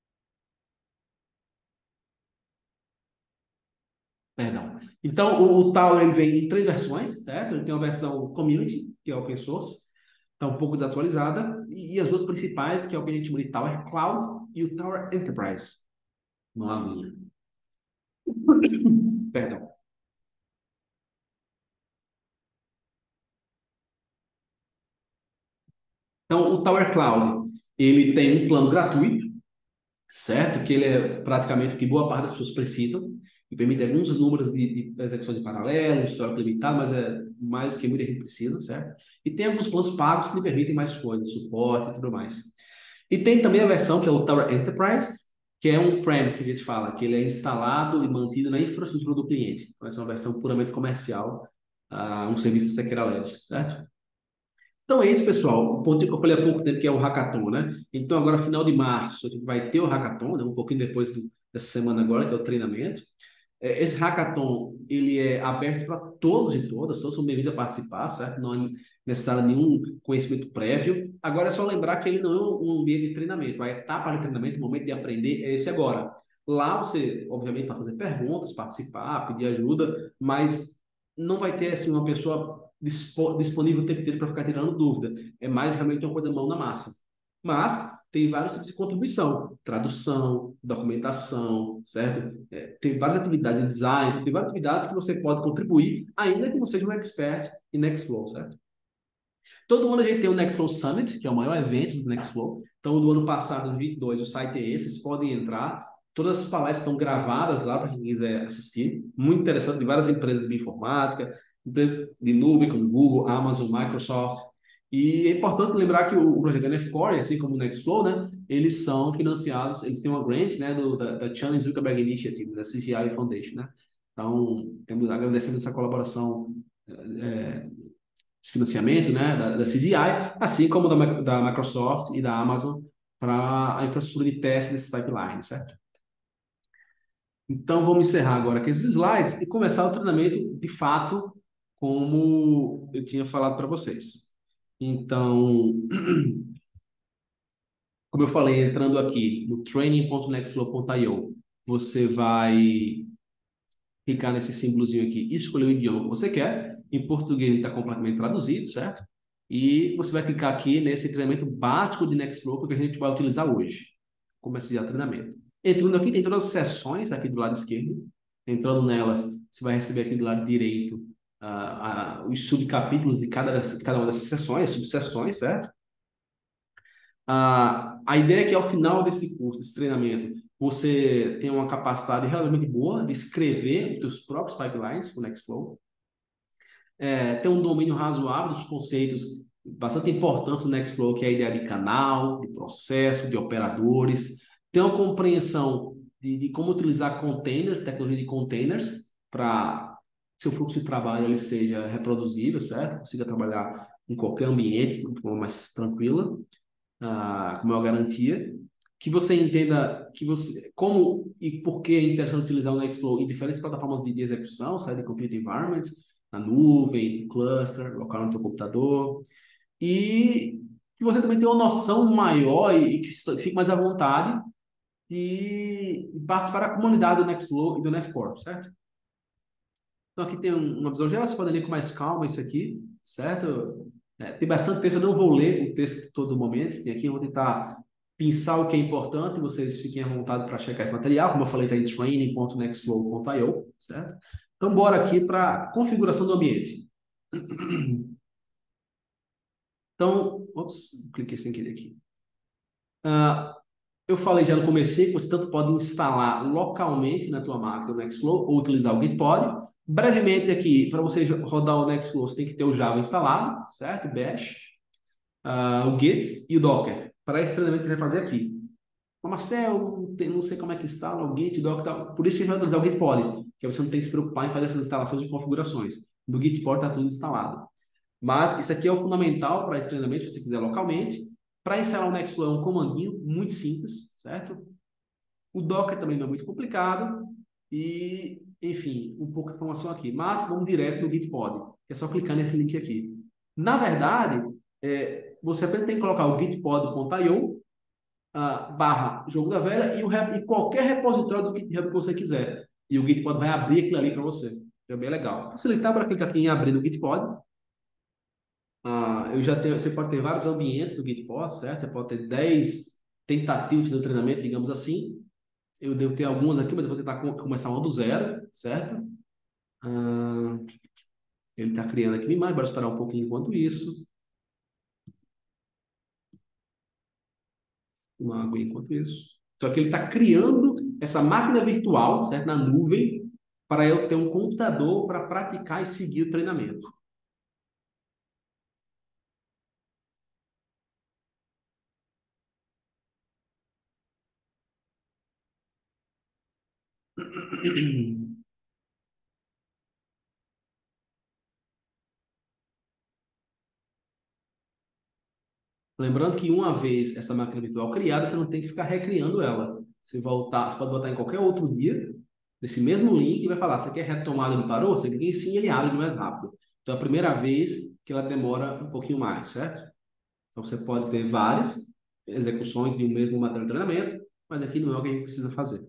Perdão. Então, o Tower ele vem em três versões, certo? Ele tem uma versão Community, que é open source, está um pouco desatualizada, e as duas principais, que é o que a gente chama de Tower Cloud e o Tower Enterprise. Não há linha. Perdão. Então, o Tower Cloud, ele tem um plano gratuito, certo? Que ele é praticamente o que boa parte das pessoas precisam, e permite alguns números de execuções em paralelo, histórico limitado, mas é mais do que muita gente precisa, certo? E tem alguns planos pagos que lhe permitem mais coisas, suporte e tudo mais. E tem também a versão que é o Tower Enterprise, que é um prem que a gente fala, que ele é instalado e mantido na infraestrutura do cliente. Então, essa é uma versão puramente comercial, um serviço da Sequeira Labs, certo? Então é isso, pessoal. O ponto que eu falei há pouco tempo, que é o Hackathon, né? Então, agora, final de março, a gente vai ter o Hackathon, né? Um pouquinho depois dessa semana agora, que é o treinamento. Esse hackathon, ele é aberto para todos e todas são bem-vindos a participar, certo? Não é necessário nenhum conhecimento prévio. Agora é só lembrar que ele não é um ambiente de treinamento. A etapa de treinamento, o momento de aprender é esse agora. Lá você, obviamente, vai fazer perguntas, participar, pedir ajuda, mas não vai ter assim, uma pessoa disponível o tempo inteiro para ficar tirando dúvida. É mais realmente uma coisa mão na massa. Mas tem vários tipos de contribuição, tradução, documentação, certo? Tem várias atividades de design, tem várias atividades que você pode contribuir, ainda que não seja um expert em Nextflow, certo? Todo ano a gente tem o Nextflow Summit, que é o maior evento do Nextflow. Então, do ano passado, 2022, o site é esse, vocês podem entrar. Todas as palestras estão gravadas lá para quem quiser assistir. Muito interessante, de várias empresas de bioinformática, empresas de nuvem como Google, Amazon, Microsoft. E é importante lembrar que o projeto NFCore, assim como o Nextflow, né, eles são financiados, eles têm uma grant, né, da Challenge Zuckerberg Initiative, da CCI Foundation, né? Então, agradecendo essa colaboração é, esse financiamento, né, da CZI, assim como da Microsoft e da Amazon para a infraestrutura de teste desses pipelines, certo? Então, vamos encerrar agora com esses slides e começar o treinamento de fato, como eu tinha falado para vocês. Então, como eu falei, entrando aqui no training.nextflow.io, você vai clicar nesse símbolozinho aqui e escolher o idioma que você quer. Em português ele está completamente traduzido, certo? E você vai clicar aqui nesse treinamento básico de Nextflow que a gente vai utilizar hoje. Começa já o treinamento. Entrando aqui, tem todas as seções aqui do lado esquerdo. Entrando nelas, você vai receber aqui do lado direito os subcapítulos de cada uma dessas seções, subseções, certo? A ideia é que ao final desse curso, desse treinamento, você tenha uma capacidade relativamente boa de escrever os seus próprios pipelines com o Nextflow, ter um domínio razoável dos conceitos bastante importantes do Nextflow, que é a ideia de canal, de processo, de operadores, ter uma compreensão de como utilizar containers, tecnologia de containers, para que seu fluxo de trabalho ele seja reproduzível, certo? Consiga trabalhar em qualquer ambiente de forma mais tranquila, com maior garantia, que você entenda como e por que é interessante utilizar o Nextflow em diferentes plataformas de execução, de Compute Environment, na nuvem, no cluster, local no seu computador, e que você também tenha uma noção maior e que fique mais à vontade de participar da comunidade do Nextflow e do NetCore, certo? Então aqui tem uma visão geral, você pode ler com mais calma isso aqui, certo? Tem bastante texto, eu não vou ler o texto todo momento que tem aqui, eu vou tentar pensar o que é importante, vocês fiquem à vontade para checar esse material, como eu falei, está em training.nextflow.io, certo? Então bora aqui para a configuração do ambiente. Então, ops, cliquei sem querer aqui. Eu falei já no começo que você tanto pode instalar localmente na tua máquina o Nextflow ou utilizar o Gitpod. Brevemente aqui, para você rodar o Nextflow, você tem que ter o Java instalado, certo? Bash, o Git e o Docker. Para esse treinamento que a gente vai fazer aqui. Mas, Marcel, não sei como é que instala o Git, o Docker e tal. Por isso que a gente vai utilizar o Gitpod, que você não tem que se preocupar em fazer essas instalações de configurações. No Gitpod está tudo instalado. Mas isso aqui é o fundamental para esse treinamento, se você quiser localmente. Para instalar o Nextflow é um comandinho muito simples, certo? O Docker também não é muito complicado. E, enfim, um pouco de informação aqui. Mas vamos direto no Gitpod, que é só clicar nesse link aqui. Na verdade, você apenas tem que colocar o gitpod.io barra jogo da velha e qualquer repositório do GitHub que você quiser. E o Gitpod vai abrir aquilo ali para você. É bem legal. Facilitar para clicar aqui em abrir no Gitpod. Você pode ter vários ambientes no Gitpod, certo? Você pode ter 10 tentativas de treinamento, digamos assim. Eu devo ter algumas aqui, mas eu vou tentar começar uma do zero, certo? Ele está criando aqui mais, bora esperar um pouquinho enquanto isso. Uma água enquanto isso. Então aqui ele está criando essa máquina virtual, certo? Na nuvem, para eu ter um computador para praticar e seguir o treinamento. Lembrando que uma vez essa máquina virtual criada, você não tem que ficar recriando ela. Você pode botar em qualquer outro dia, nesse mesmo link, e vai falar, você quer retomar onde parou? Você clica em sim, ele abre mais rápido. Então, é a primeira vez que ela demora um pouquinho mais, certo? Então, você pode ter várias execuções de um mesmo material de treinamento, mas aqui não é o que a gente precisa fazer.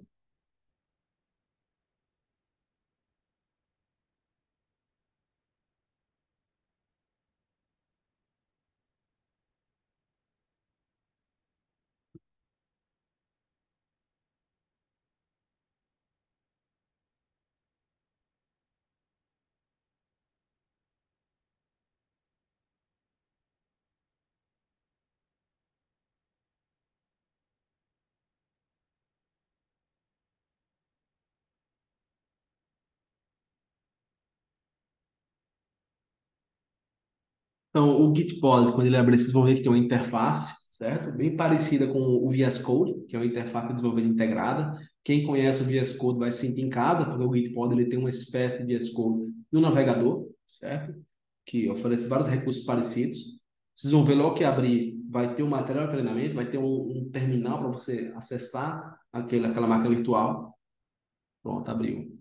Então, o Gitpod, quando ele abrir, vocês vão ver que tem uma interface, certo? Bem parecida com o VS Code, que é uma interface de desenvolvimento integrada. Quem conhece o VS Code vai se sentir em casa, porque o Gitpod ele tem uma espécie de VS Code no navegador, certo? Que oferece vários recursos parecidos. Vocês vão ver logo que abrir, vai ter um material de treinamento, vai ter um terminal para você acessar aquela máquina virtual. Pronto, abriu.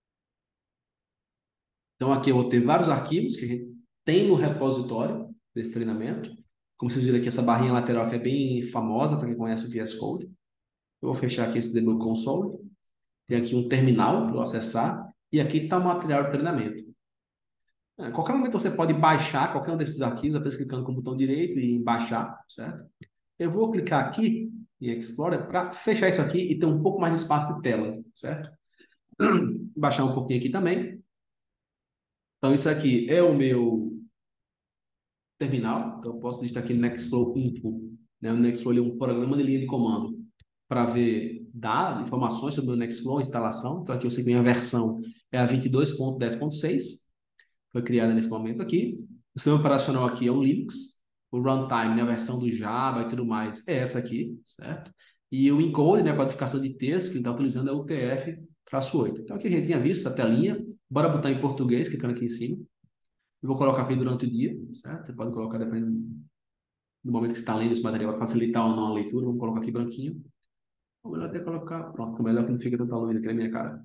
Então, aqui eu vou ter vários arquivos que a gente tem no repositório desse treinamento. Como vocês viram aqui, essa barrinha lateral que é bem famosa para quem conhece o VS Code. Eu vou fechar aqui esse Debug Console. Tem aqui um terminal para eu acessar. E aqui está o material de treinamento. A qualquer momento você pode baixar qualquer um desses arquivos, apenas clicando com o botão direito e em baixar, certo? Eu vou clicar aqui em Explorer para fechar isso aqui e ter um pouco mais de espaço de tela, certo? Baixar um pouquinho aqui também. Então, isso aqui é o meu terminal. Então, eu posso digitar aqui Nextflow Info. Né? O Nextflow é um programa de linha de comando para ver dados, informações sobre o Nextflow, instalação. Então, aqui eu sei que a minha versão é a 22.10.6. Foi criada nesse momento aqui. O sistema operacional aqui é o Linux. O runtime, né, a versão do Java e tudo mais, é essa aqui, certo? E o encode, né, a codificação de texto que ele está utilizando é o UTF-8. Então, aqui a gente tinha visto essa telinha. Bora botar em português, clicando aqui em cima. Eu vou colocar aqui durante o dia, certo? Você pode colocar dependendo do momento que você está lendo esse material, para facilitar ou não a leitura. Vamos colocar aqui branquinho. Ou melhor até colocar... Pronto, ficou melhor que não fica tanta luz aqui na minha cara.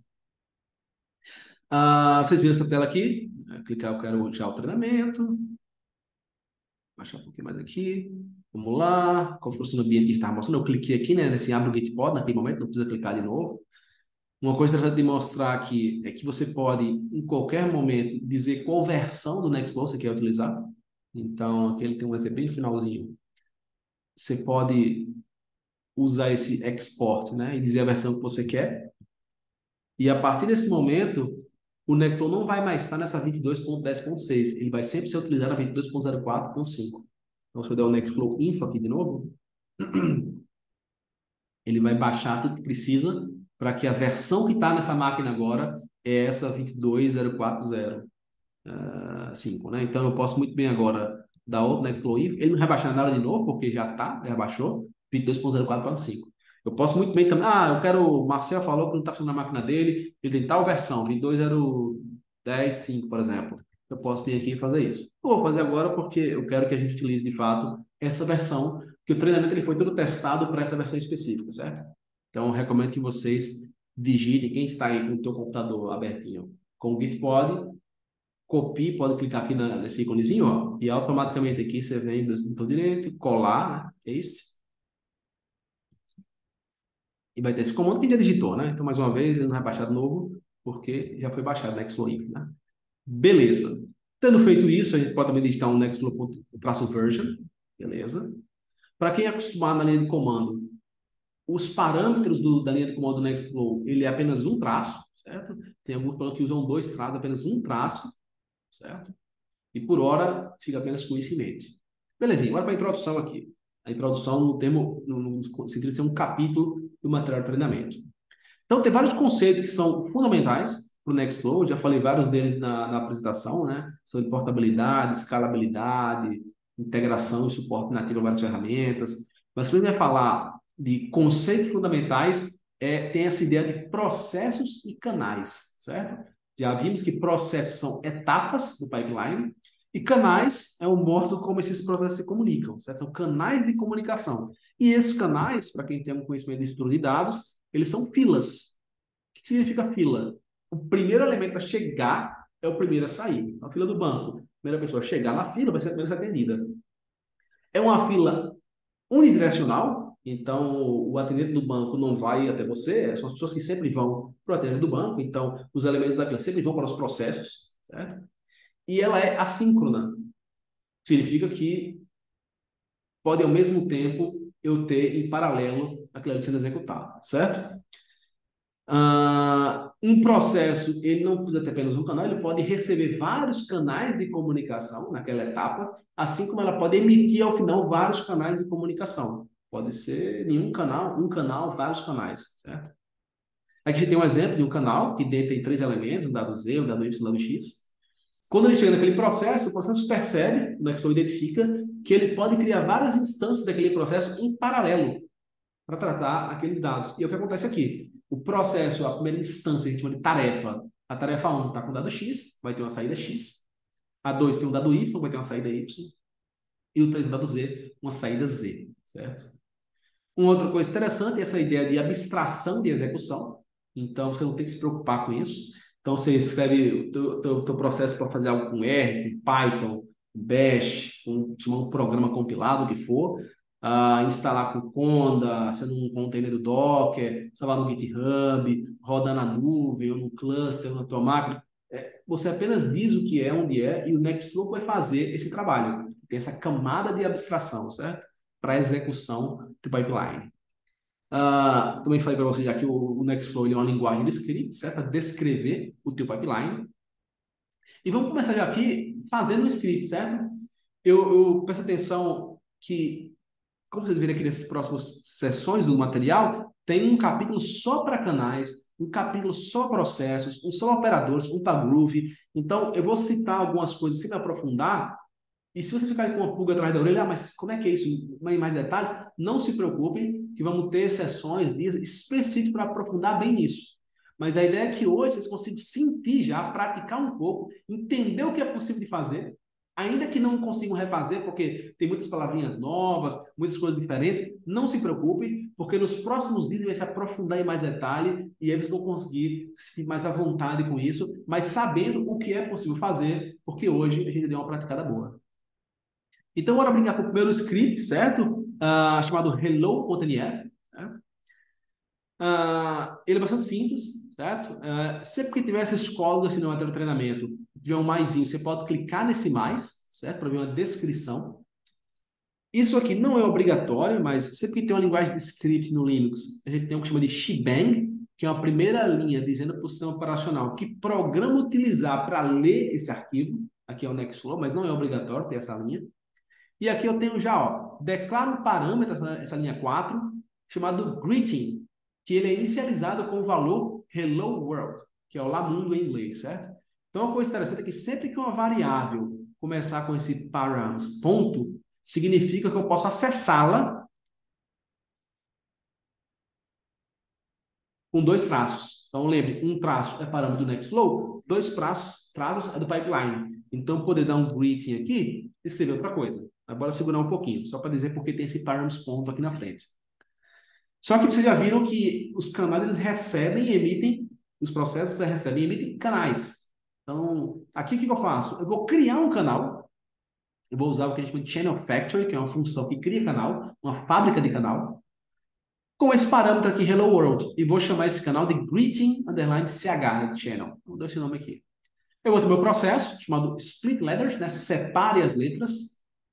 Vocês viram essa tela aqui? Clicar, eu quero já o treinamento. Baixar um pouquinho mais aqui. Vamos lá. Qual foi o ambiente que a gente estava mostrando? Eu cliquei aqui, né, nesse abre o Gitpod naquele momento, não precisa clicar de novo. Uma coisa que eu de mostrar aqui é que você pode, em qualquer momento, dizer qual versão do Nextflow você quer utilizar. Então, aqui ele tem um exemplo bem no finalzinho. Você pode usar esse export, né, e dizer a versão que você quer. E a partir desse momento, o Nextflow não vai mais estar nessa 22.10.6. Ele vai sempre ser utilizado na 22.04.5. Então, se eu der o Nextflow Info aqui de novo, ele vai baixar tudo que precisa para que a versão que está nessa máquina agora é essa 22.040.5, né? Então, eu posso muito bem agora dar outro Nextflow Info. Ele não vai baixar nada de novo, porque já está, já baixou, 22.04.5. Eu posso muito bem também. Eu quero. O Marcel falou que não está funcionando a máquina dele, ele tem tal versão, 22.010.5, por exemplo. Eu posso vir aqui e fazer isso. Eu vou fazer agora porque eu quero que a gente utilize de fato essa versão, que o treinamento ele foi todo testado para essa versão específica, certo? Então, eu recomendo que vocês digitem, quem está aí com o teu computador abertinho com o Gitpod, copie, pode clicar aqui nesse íconezinho, ó, e automaticamente aqui você vem do botão direito, colar, né? Paste. E vai ter esse comando que já digitou, né? Então, mais uma vez, ele não vai baixar de novo, porque já foi baixado, Nextflow Info, né? Beleza. Tendo feito isso, a gente pode também digitar um Nextflow-version, beleza? Para quem é acostumado na linha de comando, os parâmetros da linha de comando do Nextflow, ele é apenas um traço, certo? Tem alguns planos que usam dois traços, apenas um traço, certo? E por hora, fica apenas com isso em mente. Belezinha, agora para a introdução aqui. A introdução no sentido de ser um capítulo do material de treinamento. Então, tem vários conceitos que são fundamentais para o Nextflow, já falei vários deles na apresentação, né? Sobre portabilidade, escalabilidade, integração e suporte nativo a várias ferramentas. Mas quando a gente vai falar de conceitos fundamentais, tem essa ideia de processos e canais, certo? Já vimos que processos são etapas do pipeline e canais é o modo como esses processos se comunicam, certo? São canais de comunicação. E esses canais, para quem tem um conhecimento de estrutura de dados, eles são filas. O que significa fila? O primeiro elemento a chegar é o primeiro a sair. A fila do banco. A primeira pessoa a chegar na fila vai ser a primeira a ser atendida. É uma fila unidirecional, então o atendente do banco não vai até você, são as pessoas que sempre vão para o atendente do banco, então os elementos da fila sempre vão para os processos, certo? E ela é assíncrona. Significa que pode ao mesmo tempo eu ter em paralelo aquilo ali sendo executado, certo? Um processo, ele não precisa ter apenas um canal, ele pode receber vários canais de comunicação naquela etapa, assim como ela pode emitir ao final vários canais de comunicação. Pode ser nenhum canal, um canal, vários canais, certo? Aqui a gente tem um exemplo de um canal que detém três elementos, um dado Z, um dado Y, um dado X. Quando ele chega naquele processo, o processo percebe, né, que só identifica, que ele pode criar várias instâncias daquele processo em paralelo para tratar aqueles dados. E é o que acontece aqui. O processo, a primeira instância, a gente chama de tarefa. A tarefa 1 está com o dado X, vai ter uma saída X. A 2 tem um dado Y, vai ter uma saída Y. E o 3 é um dado Z, uma saída Z, certo? Uma outra coisa interessante é essa ideia de abstração de execução. Então, você não tem que se preocupar com isso. Então, você escreve o teu processo para fazer algo com R, com Python, com Bash, com um programa compilado, o que for. instalar com Conda, sendo um container do Docker, salvar no GitHub, rodar na nuvem, ou no cluster, ou na tua máquina. Você apenas diz o que é, onde é, e o Nextflow vai fazer esse trabalho. Tem essa camada de abstração, certo? Para a execução do pipeline. Também falei para você já que o Nextflow é uma linguagem de script, certo? Para descrever o teu pipeline. E vamos começar já aqui fazendo um script, certo? Eu presto atenção que, como vocês viram aqui nessas próximas sessões do material, tem um capítulo só para canais, um capítulo só para processos, um só para operadores, um para Groove. Então, eu vou citar algumas coisas sem aprofundar. E se vocês ficarem com uma pulga atrás da orelha, mas como é que é isso? Em mais detalhes, não se preocupem, que vamos ter sessões, dias específicos para aprofundar bem nisso. Mas a ideia é que hoje vocês consigam sentir já, praticar um pouco, entender o que é possível de fazer, ainda que não consigam refazer, porque tem muitas palavrinhas novas, muitas coisas diferentes, não se preocupem, porque nos próximos vídeos vai se aprofundar em mais detalhe e eles vão conseguir se sentir mais à vontade com isso, mas sabendo o que é possível fazer, porque hoje a gente deu uma praticada boa. Então, bora brincar com o primeiro script, certo? Chamado hello.nf. Né? Ele é bastante simples, certo? Sempre que tiver essa escola assim, no treinamento, tiver um maisinho, você pode clicar nesse mais, certo? Para ver uma descrição. Isso aqui não é obrigatório, mas sempre que tem uma linguagem de script no Linux, a gente tem o que chama de shebang, que é uma primeira linha dizendo para o sistema operacional que programa utilizar para ler esse arquivo. Aqui é o Nextflow, mas não é obrigatório ter essa linha. E aqui eu tenho já, ó, declaro um parâmetro, essa linha 4, chamado greeting, que ele é inicializado com o valor hello world, que é o lá mundo em inglês, certo? Então, uma coisa interessante é que sempre que uma variável começar com esse params ponto, significa que eu posso acessá-la com dois traços. Então, lembre, um traço é parâmetro do Nextflow, dois traços é do pipeline. Então, poder dar um greeting aqui, escrever outra coisa. Agora segurar um pouquinho, só para dizer porque tem esse params ponto aqui na frente. Só que vocês já viram que os canais eles recebem e emitem, os processos recebem e emitem canais. Então, aqui o que eu faço? Eu vou criar um canal, eu vou usar o que a gente chama de Channel Factory, que é uma função que cria canal, uma fábrica de canal, com esse parâmetro aqui, Hello World, e vou chamar esse canal de greeting_ch, né, de channel. Vou dar esse nome aqui. Eu vou ter meu processo, chamado split letters, né, separe as letras.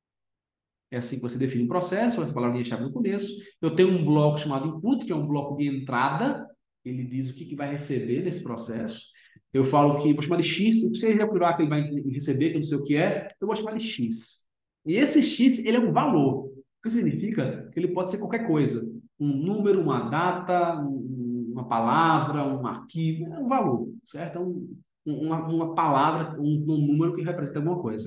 É assim que você define um processo, essa palavrinha-chave no começo. Eu tenho um bloco chamado input, que é um bloco de entrada. Ele diz o que vai receber nesse processo. Eu falo que vou chamar de X, o que seja procurar que ele vai receber, que eu não sei o que é, eu vou chamar de X. E esse X, ele é um valor. O que significa que ele pode ser qualquer coisa. Um número, uma data, uma palavra, um arquivo, é um valor, certo? Uma palavra, um número que representa alguma coisa.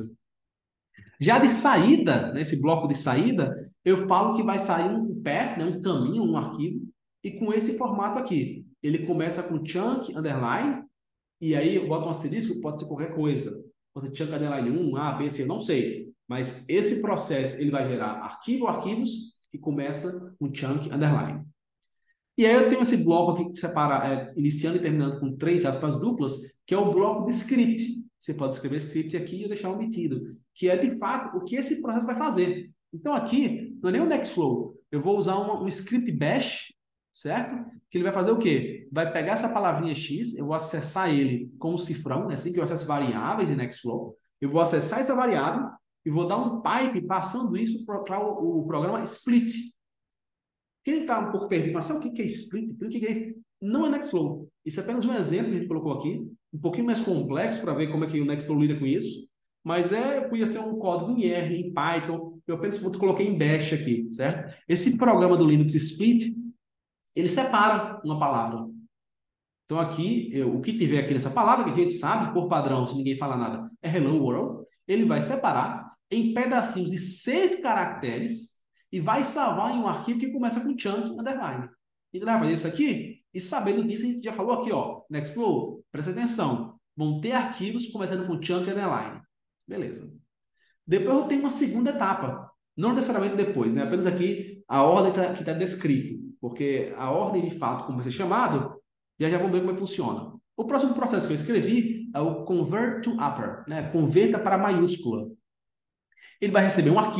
Já de saída, nesse bloco de saída, eu falo que vai sair um path, né, um caminho, um arquivo, e com esse formato aqui. Ele começa com chunk, underline, e aí eu boto um asterisco, pode ser qualquer coisa. Pode ser chunk, underline 1, A, B, C, eu não sei. Mas esse processo, ele vai gerar arquivo, arquivos, que começa com chunk, underline. E aí eu tenho esse bloco aqui que separa, iniciando e terminando com 3 aspas duplas, que é o bloco de script. Você pode escrever script aqui e deixar omitido, que é, de fato, o que esse processo vai fazer. Então, aqui, não é nem o Nextflow. Eu vou usar um script bash, certo? Que ele vai fazer o quê? Vai pegar essa palavrinha X, eu vou acessar ele com um cifrão, né? Assim que eu acesso variáveis em Nextflow. Eu vou acessar essa variável e vou dar um pipe passando isso para o programa split. Quem está um pouco perdido, mas sabe o que é split? O que é? Não é Nextflow. Isso é apenas um exemplo que a gente colocou aqui, um pouquinho mais complexo para ver como é que o Nextflow lida com isso, mas podia ser um código em R, em Python, eu apenas coloquei em Bash aqui, certo? Esse programa do Linux Split, ele separa uma palavra. Então aqui, o que tiver aqui nessa palavra, que a gente sabe, por padrão, se ninguém fala nada, é Hello World, ele vai separar em pedacinhos de 6 caracteres e vai salvar em um arquivo que começa com chunk underline. Então, vai fazer isso aqui, e sabendo disso, a gente já falou aqui, ó, Nextflow, presta atenção, vão ter arquivos começando com chunk underline. Beleza. Depois eu tenho uma segunda etapa, não necessariamente depois, né? Apenas aqui a ordem que está descrita, porque a ordem de fato, como vai ser chamado, já vamos ver como é que funciona. O próximo processo que eu escrevi é o convert to upper, né? Converta para maiúscula. Ele vai receber um arquivo,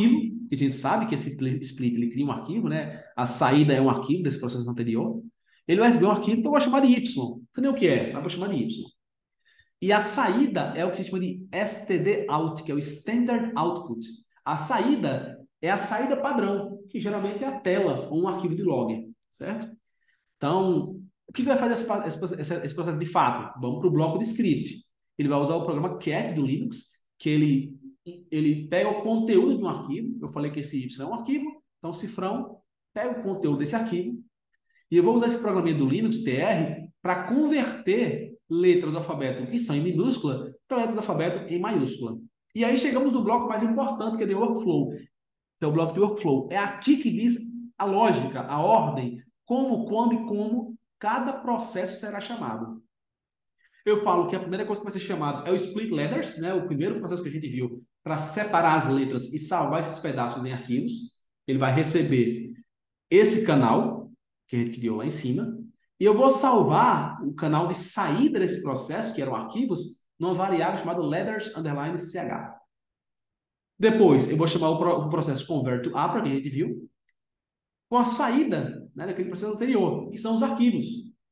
que a gente sabe que esse split ele cria um arquivo, né? A saída é um arquivo desse processo anterior. Ele vai receber um arquivo que eu vou chamar de Y. Você nem o que é, mas vou chamar de Y. E a saída é o que a gente chama de std_out, que é o Standard Output. A saída é a saída padrão, que geralmente é a tela ou um arquivo de log, certo? Então, o que vai fazer esse processo de fato? Vamos para o bloco de script. Ele vai usar o programa cat do Linux, que ele pega o conteúdo de um arquivo. Eu falei que esse Y é um arquivo, então o cifrão pega o conteúdo desse arquivo. E eu vou usar esse programinha do Linux, TR, para converter letras do alfabeto que estão em minúscula para letras do alfabeto em maiúscula. E aí chegamos no bloco mais importante, que é o workflow. Que é o bloco de workflow. É aqui que diz a lógica, a ordem, como, quando e como cada processo será chamado. Eu falo que a primeira coisa que vai ser chamado é o split letters, né? O primeiro processo que a gente viu para separar as letras e salvar esses pedaços em arquivos. Ele vai receber esse canal que a gente criou lá em cima. E eu vou salvar o canal de saída desse processo, que eram arquivos, numa variável chamada letters_ch. Depois, eu vou chamar o processo convert to APRA, que a gente viu, com a saída, né, daquele processo anterior, que são os arquivos.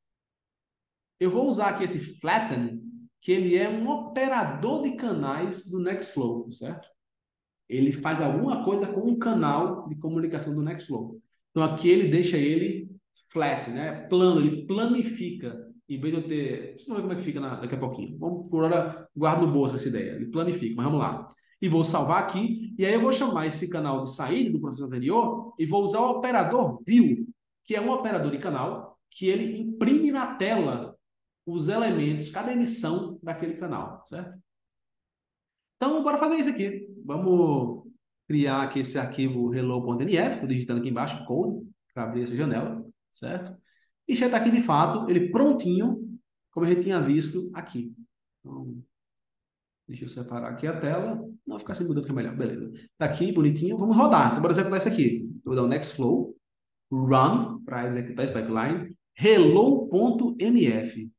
Eu vou usar aqui esse flatten, que ele é um operador de canais do Nextflow, certo? Ele faz alguma coisa com um canal de comunicação do Nextflow. Então aqui ele deixa ele flat, né? Plano, ele planifica. Em vez de eu ter... Vocês vão ver como é que fica daqui a pouquinho. Vamos, por hora, guardo no bolso essa ideia. Ele planifica, mas vamos lá. E vou salvar aqui. E aí eu vou chamar esse canal de saída do processo anterior e vou usar o operador view, que é um operador de canal que ele imprime na tela os elementos, cada emissão daquele canal, certo? Então, bora fazer isso aqui. Vamos criar aqui esse arquivo hello.nf, estou digitando aqui embaixo, code, para abrir essa janela, certo? E já está aqui, de fato, ele prontinho, como a gente tinha visto aqui. Então, deixa eu separar aqui a tela. Não, ficar sem mudando que é melhor. Beleza. Está aqui, bonitinho. Vamos rodar. Então, bora executar isso aqui. Eu vou dar o nextflow, run, para executar esse pipeline, hello.nf.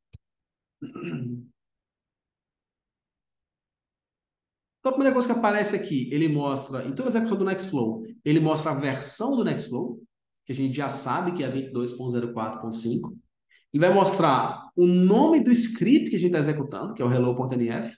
Então, a primeira coisa que aparece aqui, ele mostra, em toda a execução do Nextflow, ele mostra a versão do Nextflow, que a gente já sabe que é 22.04.5. Ele vai mostrar o nome do script que a gente está executando, que é o hello.nf.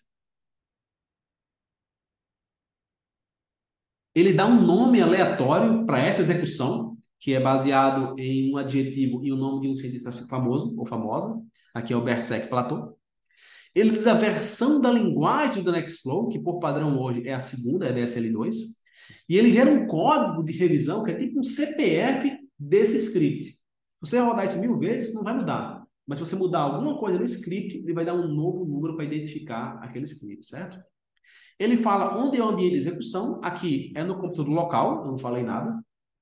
Ele dá um nome aleatório para essa execução, que é baseado em um adjetivo e o nome de um cientista famoso ou famosa. Aqui é o Berserk Plateau. Ele diz a versão da linguagem do Nextflow, que por padrão hoje é a segunda, é a DSL2. E ele gera um código de revisão que é tipo um CPF desse script. Se você rodar isso 1000 vezes, não vai mudar. Mas se você mudar alguma coisa no script, ele vai dar um novo número para identificar aquele script, certo? Ele fala onde é o ambiente de execução. Aqui é no computador local, eu não falei nada.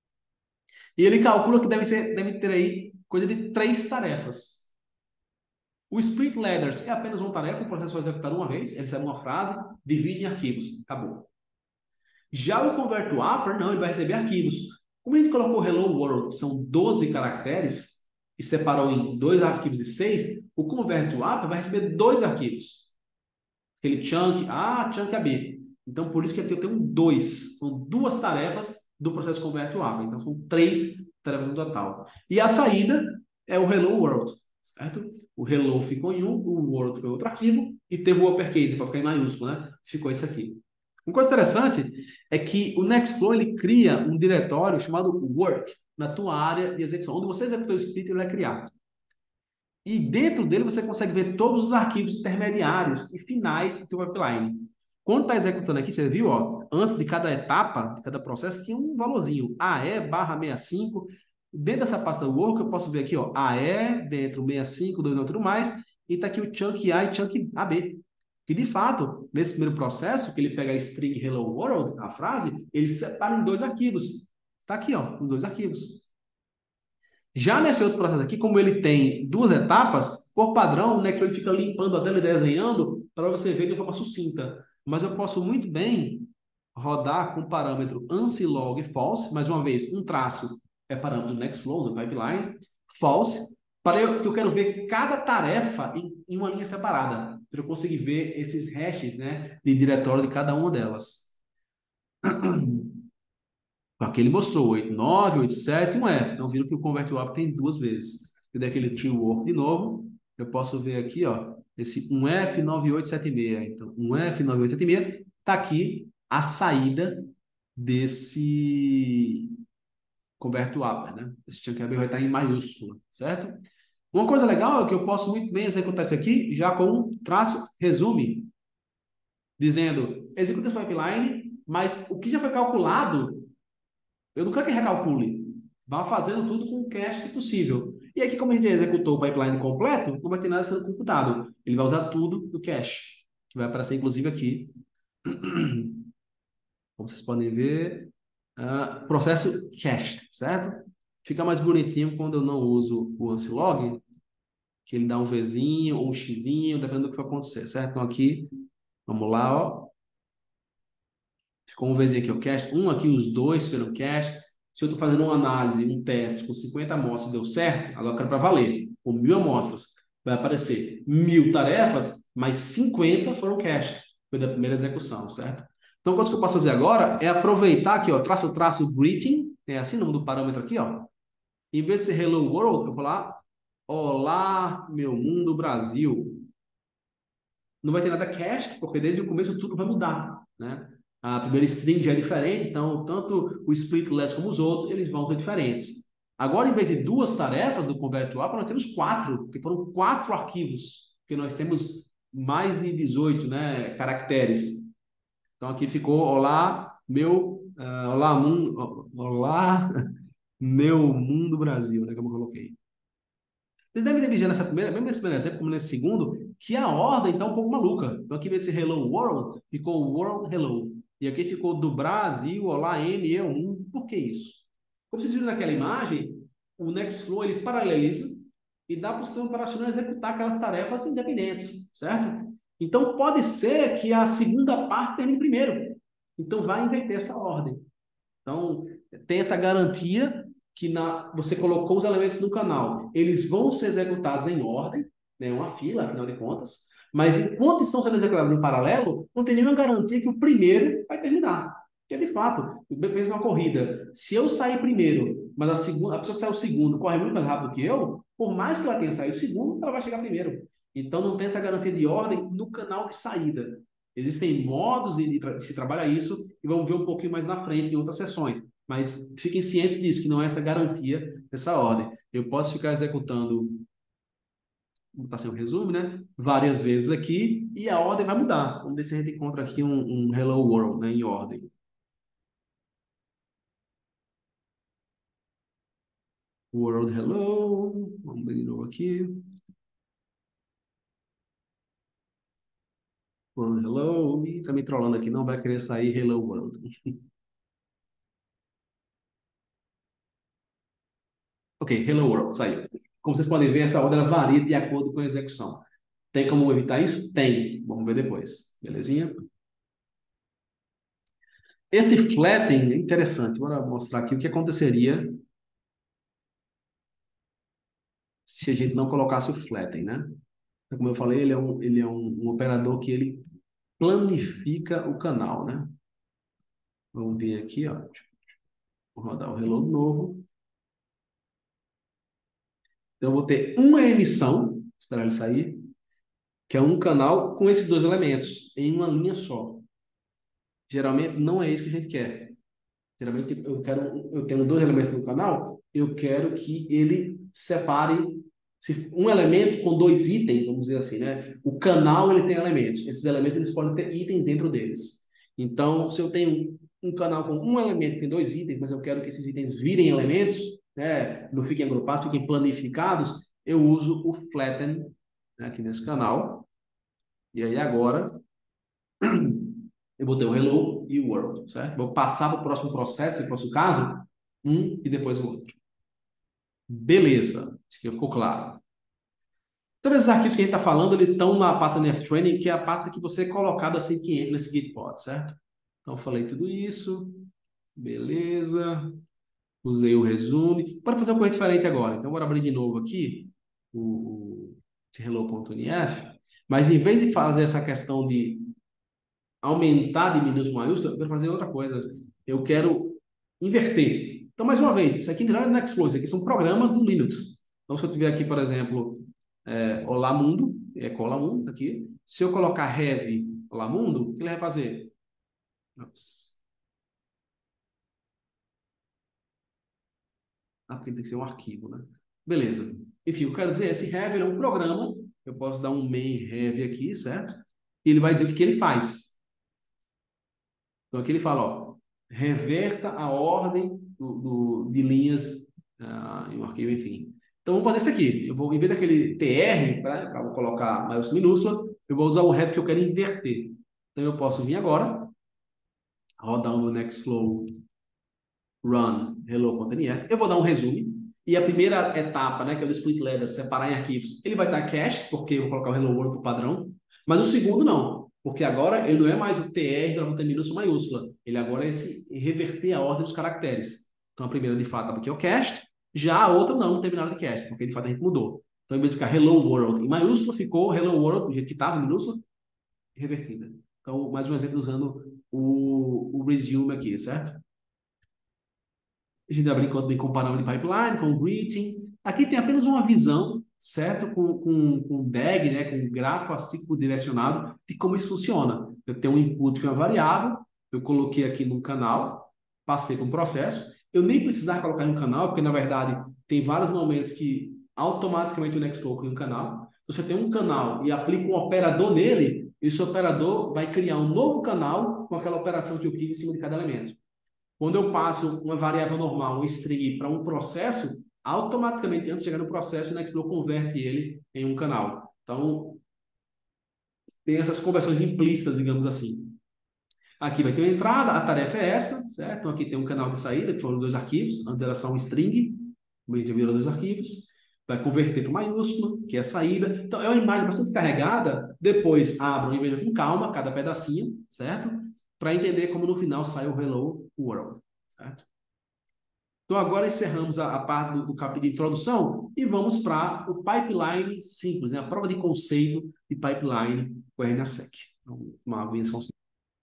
E ele calcula que deve ter aí coisa de 3 tarefas. O split letters é apenas uma tarefa, o processo vai executar uma vez, ele recebe uma frase, divide em arquivos, acabou. Já o convert to upper, não, ele vai receber arquivos. Como a gente colocou hello world, que são 12 caracteres, e separou em 2 arquivos de 6, o convert to upper vai receber 2 arquivos. Aquele chunk A, chunk AB. Então, por isso que aqui eu tenho 2. São 2 tarefas do processo convert to upper. Então, são 3 tarefas no total. E a saída é o hello world, certo? O hello ficou em um, o world foi outro arquivo, e teve o uppercase, para ficar em maiúsculo, né? Ficou isso aqui. Uma coisa interessante é que o Nextflow ele cria um diretório chamado work na tua área de execução. Onde você executou o script, ele vai criar. E dentro dele você consegue ver todos os arquivos intermediários e finais do teu pipeline. Quando está executando aqui, você viu, ó, antes de cada etapa, de cada processo, tinha um valorzinho, AE/65. Dentro dessa pasta work, eu posso ver aqui, ó, AE, dentro 65, 2 não, tudo mais, e está aqui o chunk A e chunk AB. Que, de fato, nesse primeiro processo, que ele pega a string hello world, a frase, ele separa em 2 arquivos. Está aqui, ó, em 2 arquivos. Já nesse outro processo aqui, como ele tem 2 etapas, por padrão, o Nextflow fica limpando a tela e desenhando para você ver de forma sucinta. Mas eu posso muito bem rodar com o parâmetro ANSI log false, mais uma vez, um traço é parâmetro do Nextflow, do pipeline, false, que eu quero ver cada tarefa em uma linha separada, para eu conseguir ver esses hashes, né, de diretório de cada uma delas. Aqui ele mostrou 89, 87 e um F. Então, viram que o Convert to Up tem duas vezes. Se der aquele tree work de novo, eu posso ver aqui, ó, esse 1F9876. Então, 1F9876 está aqui a saída desse Convert to Upper, né? Esse chunk AB vai estar em maiúscula, certo? Uma coisa legal é que eu posso muito bem executar isso aqui já com um traço resume, dizendo executa esse pipeline, mas o que já foi calculado eu não quero que recalcule. Vá fazendo tudo com o cache se possível. E aqui, como a gente executou o pipeline completo, não vai ter nada sendo computado. Ele vai usar tudo do cache, que vai aparecer inclusive aqui. Como vocês podem ver, processo cached, certo? Fica mais bonitinho quando eu não uso o ancilog, que ele dá um Vzinho ou um Xzinho, dependendo do que for acontecer, certo? Então aqui, vamos lá, ó. Ficou um Vzinho aqui, o cache. Um aqui, os dois pelo cache. Se eu estou fazendo uma análise, um teste com 50 amostras deu certo, agora eu quero para valer. Com 1.000 amostras, vai aparecer 1.000 tarefas, mas 50 foram cache. Foi da primeira execução, certo? Então, o que eu posso fazer agora é aproveitar aqui, ó, traço greeting, é assim o nome do parâmetro aqui, ó. Em vez de ser hello world, eu vou lá, olá, meu mundo Brasil. Não vai ter nada cache, porque desde o começo tudo vai mudar, né? A primeira string já é diferente, então tanto o split less como os outros, eles vão ser diferentes. Agora, em vez de duas tarefas do convert to up, nós temos quatro, porque foram quatro arquivos, porque nós temos mais de 18, né, caracteres. Então aqui ficou olá, olá, meu mundo Brasil, né, como eu coloquei. Vocês devem ter visto nessa primeira, mesmo nesse primeiro exemplo, como nesse segundo, que a ordem está um pouco maluca. Então, aqui, em vez de ser Hello World, ficou World Hello. E aqui ficou do Brasil, olá, M, E, 1. Por que isso? Como vocês viram naquela imagem, o Nextflow, ele paraleliza e dá para o sistema operacional executar aquelas tarefas independentes, certo? Então, pode ser que a segunda parte termine primeiro. Então, vai inverter essa ordem. Então, tem essa garantia que você colocou os elementos no canal. Eles vão ser executados em ordem, né, uma fila, afinal de contas, mas enquanto estão sendo executados em paralelo, não tem nenhuma garantia que o primeiro vai terminar. Porque, de fato, mesmo uma corrida, se eu sair primeiro, mas a pessoa que saiu segundo corre muito mais rápido que eu, por mais que ela tenha saído segundo, ela vai chegar primeiro. Então, não tem essa garantia de ordem no canal de saída. Existem modos de se trabalhar isso e vamos ver um pouquinho mais na frente em outras sessões. Mas fiquem cientes disso, que não é essa garantia dessa ordem. Eu posso ficar executando, vou passar um resumo, né? Várias vezes aqui e a ordem vai mudar. Vamos ver se a gente encontra aqui um Hello World, né, em ordem. World Hello. Vamos ver de novo aqui. World Hello. E tá me trollando aqui, não vai querer sair Hello World. Ok, Hello World, saiu. Como vocês podem ver, essa ordem ela varia de acordo com a execução. Tem como evitar isso? Tem. Vamos ver depois. Belezinha? Esse flatten é interessante. Bora mostrar aqui o que aconteceria se a gente não colocasse o flatten, né? Como eu falei, ele é um operador que ele planifica o canal, né? Vamos vir aqui, ó. Vou rodar o reload novo. Então, eu vou ter uma emissão, esperar ele sair, que é um canal com esses dois elementos, em uma linha só. Geralmente, não é isso que a gente quer. Geralmente, eu tenho dois elementos no canal, eu quero que ele separe um elemento com dois itens, vamos dizer assim, né? O canal, ele tem elementos. Esses elementos, eles podem ter itens dentro deles. Então, se eu tenho um canal com um elemento que tem dois itens, mas eu quero que esses itens virem elementos, né? Não fiquem agrupados, fiquem planificados, eu uso o flatten, né, aqui nesse canal. E aí, agora, eu botei o hello e o world, certo? Vou passar para o próximo processo, se fosse o caso, um e depois o outro. Beleza, acho que ficou claro. Todos esses arquivos que a gente está falando, eles estão na pasta NFTraining, que é a pasta que você é colocado assim que entra nesse Gitpod, certo? Então, falei tudo isso. Beleza. Usei o resume. Bora fazer uma coisa diferente agora. Então, bora abrir de novo aqui esse hello.nf. Mas, em vez de fazer essa questão de aumentar diminuir os maiúsculos, eu quero fazer outra coisa. Eu quero inverter. Então, mais uma vez, isso aqui não é Nextflow, isso aqui são programas no Linux. Então, se eu tiver aqui, por exemplo, Olá Mundo, Olá Mundo, aqui. Se eu colocar heavy Olá Mundo, o que ele vai fazer? Ops. Porque tem que ser um arquivo, né? Beleza. Enfim, eu quero dizer, esse heavy é um programa, eu posso dar um main heavy aqui, certo? E ele vai dizer o que ele faz. Então aqui ele fala, ó, reverta a ordem de linhas em um arquivo, enfim. Então vamos fazer isso aqui. Eu vou, em vez daquele TR, para colocar maiúscula minúscula, eu vou usar o heavy que eu quero inverter. Então eu posso vir agora, rodar o meu Nextflow run hello.nf. Eu vou dar um resumo. E a primeira etapa, né, que é o split level, separar em arquivos, ele vai estar cached, porque eu vou colocar o hello world para o padrão. Mas o segundo não, porque agora ele não é mais o TR para botar minúscula maiúscula. Ele agora é esse reverter a ordem dos caracteres. Então a primeira de fato aqui é o cached, já a outra não teve nada de cached, porque de fato a gente mudou. Então em vez de ficar hello world em maiúscula, ficou hello world do jeito que estava, minúscula, revertida. Então, mais um exemplo usando o resume aqui, certo? A gente está brincando bem comparando de pipeline, com greeting. Aqui tem apenas uma visão, certo? Com DAG, né? Com grafo acíclico direcionado, de como isso funciona. Eu tenho um input que é uma variável, eu coloquei aqui no canal, passei para um processo. Eu nem precisava colocar no canal, porque na verdade tem vários momentos que automaticamente o Nextflow cria um canal. Você tem um canal e aplica um operador nele, e esse operador vai criar um novo canal com aquela operação que eu quis em cima de cada elemento. Quando eu passo uma variável normal, um string, para um processo, automaticamente, antes de chegar no processo, o Nextflow converte ele em um canal. Então, tem essas conversões implícitas, digamos assim. Aqui vai ter uma entrada, a tarefa é essa, certo? Então, aqui tem um canal de saída, que foram dois arquivos. Antes era só um string, a gente virou dois arquivos. Vai converter para maiúsculo, que é a saída. Então, é uma imagem bastante carregada. Depois, abram e vejam com calma cada pedacinho, certo? Para entender como no final sai o Hello World, certo? Então, agora encerramos a parte do capítulo de introdução e vamos para o pipeline simples, né? A prova de conceito de pipeline com a RNASEC. Então, uma menção simples.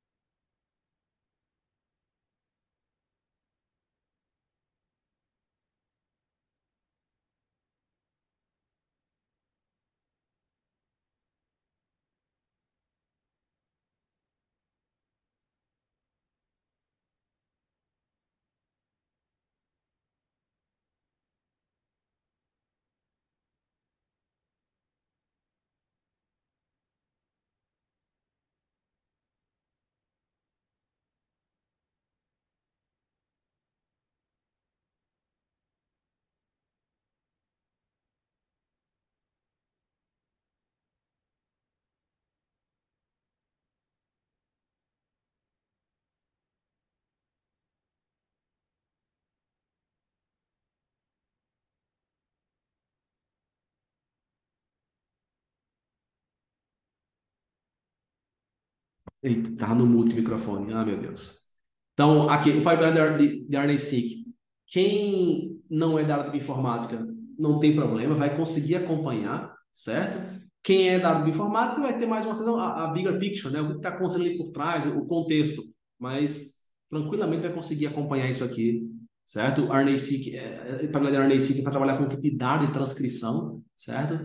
Eita, estava no mute o microfone. Ah, meu Deus. Então, aqui, o pipeline de RNA-seq. Quem não é da área de informática não tem problema, vai conseguir acompanhar, certo? Quem é da área de informática vai ter mais uma visão, a bigger picture, né? O que está acontecendo ali por trás, o contexto. Mas tranquilamente vai conseguir acompanhar isso aqui, certo? O RNA-seq, o pipeline de RNA-seq é para trabalhar com tipo de dado de transcrição, certo?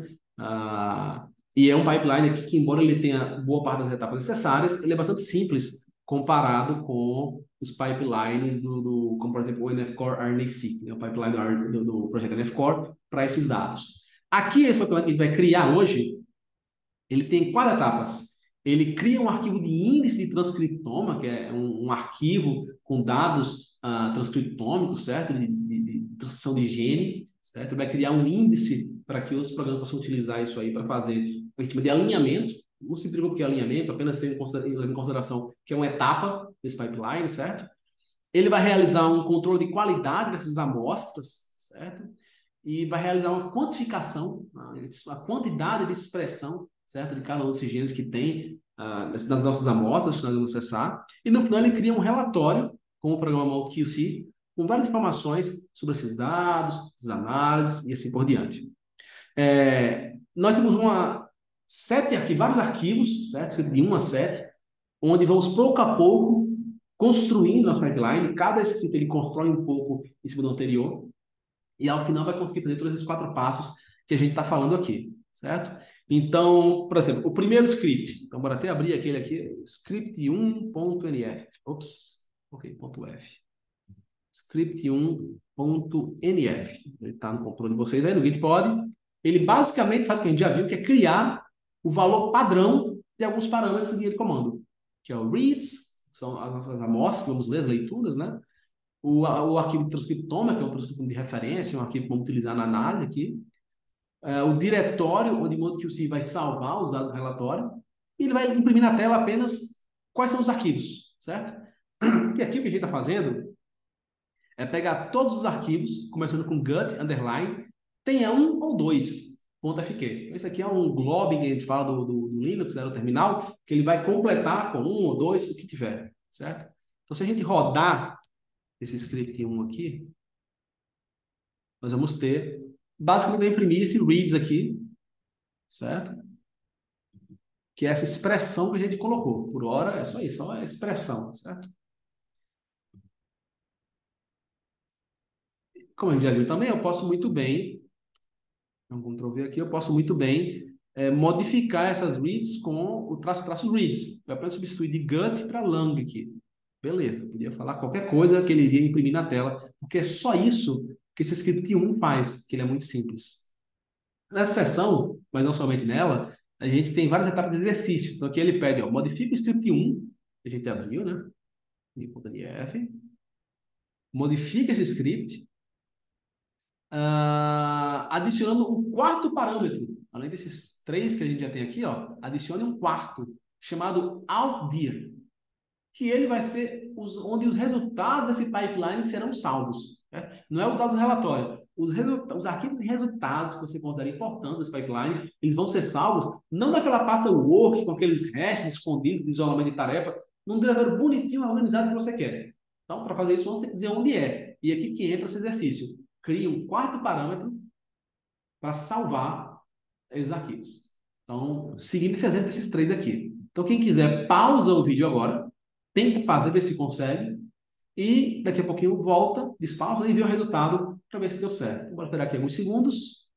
E é um pipeline aqui que, embora ele tenha boa parte das etapas necessárias, ele é bastante simples comparado com os pipelines como por exemplo o NF-Core RNA-seq, né? O pipeline do projeto NF-Core para esses dados. Aqui, esse pipeline que a gente vai criar hoje, ele tem quatro etapas. Ele cria um arquivo de índice de transcriptoma, que é um arquivo com dados transcriptômicos, certo? De transcrição de gene, certo? Vai criar um índice para que os programas possam utilizar isso aí para fazer um esquema de alinhamento. Não se preocupe que é alinhamento, apenas tem em consideração que é uma etapa desse pipeline, certo? Ele vai realizar um controle de qualidade dessas amostras, certo? E vai realizar uma quantificação, a quantidade de expressão, certo? De cada um desses genes que tem nas nossas amostras que nós vamos acessar. E no final ele cria um relatório com o programa MultiQC, com várias informações sobre esses dados, essas análises e assim por diante. Nós temos vários arquivos, certo? De 1 a 7, onde vamos pouco a pouco construindo a pipeline. Cada script ele constrói um pouco em cima do anterior e ao final vai conseguir fazer todos esses 4 passos que a gente está falando aqui, certo? Então, por exemplo, o primeiro script, então bora até abrir aquele aqui, script1.nf, ops, ok, ponto .f, script1.nf, ele está no controle de vocês aí no Gitpod. Ele basicamente faz o que a gente já viu, que é criar o valor padrão de alguns parâmetros de linha de comando, que é o reads, são as nossas amostras, que vamos ler, as leituras, né? O arquivo de transcriptoma, que é um transcriptoma de referência, um arquivo que vamos utilizar na análise aqui. O diretório, onde o QC vai salvar os dados do relatório, e ele vai imprimir na tela apenas quais são os arquivos, certo? E aqui o que a gente está fazendo é pegar todos os arquivos, começando com gut, underline, tenha um ou dois, ponto .fq. Esse aqui é um globbing que a gente fala do Linux, né, no terminal, que ele vai completar com um ou dois, o que tiver, certo? Então, se a gente rodar esse script 1 aqui, nós vamos ter, basicamente, vai imprimir esse reads aqui, certo? Que é essa expressão que a gente colocou. Por hora, é só isso, só a expressão, certo? Como a gente já viu também, eu posso muito bem, vamos Ctrl V aqui, eu posso muito bem modificar essas reads com o traço reads. Eu apenas substituir de gut para lang aqui. Beleza, eu podia falar qualquer coisa que ele iria imprimir na tela, porque é só isso que esse script 1 faz, que ele é muito simples. Nessa seção, mas não somente nela, a gente tem várias etapas de exercícios. Então aqui ele pede, ó, modifica o script 1, que a gente abriu, né? .nf, modifica esse script, adicionando um quarto parâmetro, além desses 3 que a gente já tem aqui, ó, adicione um quarto, chamado outDear, que ele vai ser onde os resultados desse pipeline serão salvos. Né? Não é os dados do relatório. Os arquivos de resultados que você considera importantes desse pipeline, eles vão ser salvos não naquela pasta work, com aqueles hashes escondidos de isolamento de tarefa, num diretório bonitinho, organizado que você quer. Então, para fazer isso, você tem que dizer onde é. E aqui que entra esse exercício. Cria um quarto parâmetro para salvar esses arquivos. Então, seguindo esse exemplo desses 3 aqui. Então, quem quiser, pausa o vídeo agora, tenta fazer, ver se consegue, e daqui a pouquinho volta, despausa e vê o resultado para ver se deu certo. Vou esperar aqui alguns segundos.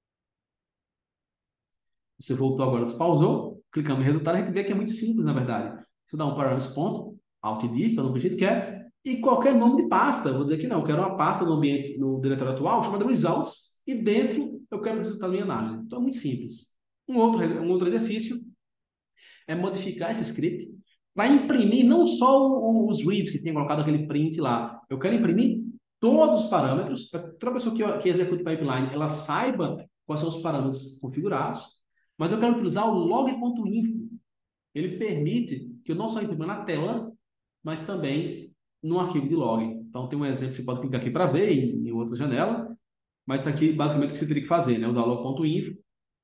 Você voltou agora, despausou, clicamos em resultado, a gente vê que é muito simples, na verdade. Se eu dar um parâmetro ponto, alt-dir, que é o nome que a gente quer, e qualquer nome de pasta. Vou dizer que não, eu quero uma pasta no ambiente, no diretório atual, chamada results, e dentro eu quero o resultado da minha análise. Então é muito simples. Um outro exercício é modificar esse script para imprimir não só os reads que tem colocado aquele print lá. Eu quero imprimir todos os parâmetros, para toda pessoa que execute o pipeline, ela saiba quais são os parâmetros configurados, mas eu quero utilizar o log.info. Ele permite que eu não só imprima na tela, mas também no arquivo de log. Então, tem um exemplo que você pode clicar aqui para ver em outra janela, mas está aqui basicamente o que você teria que fazer, né? Usar log.info,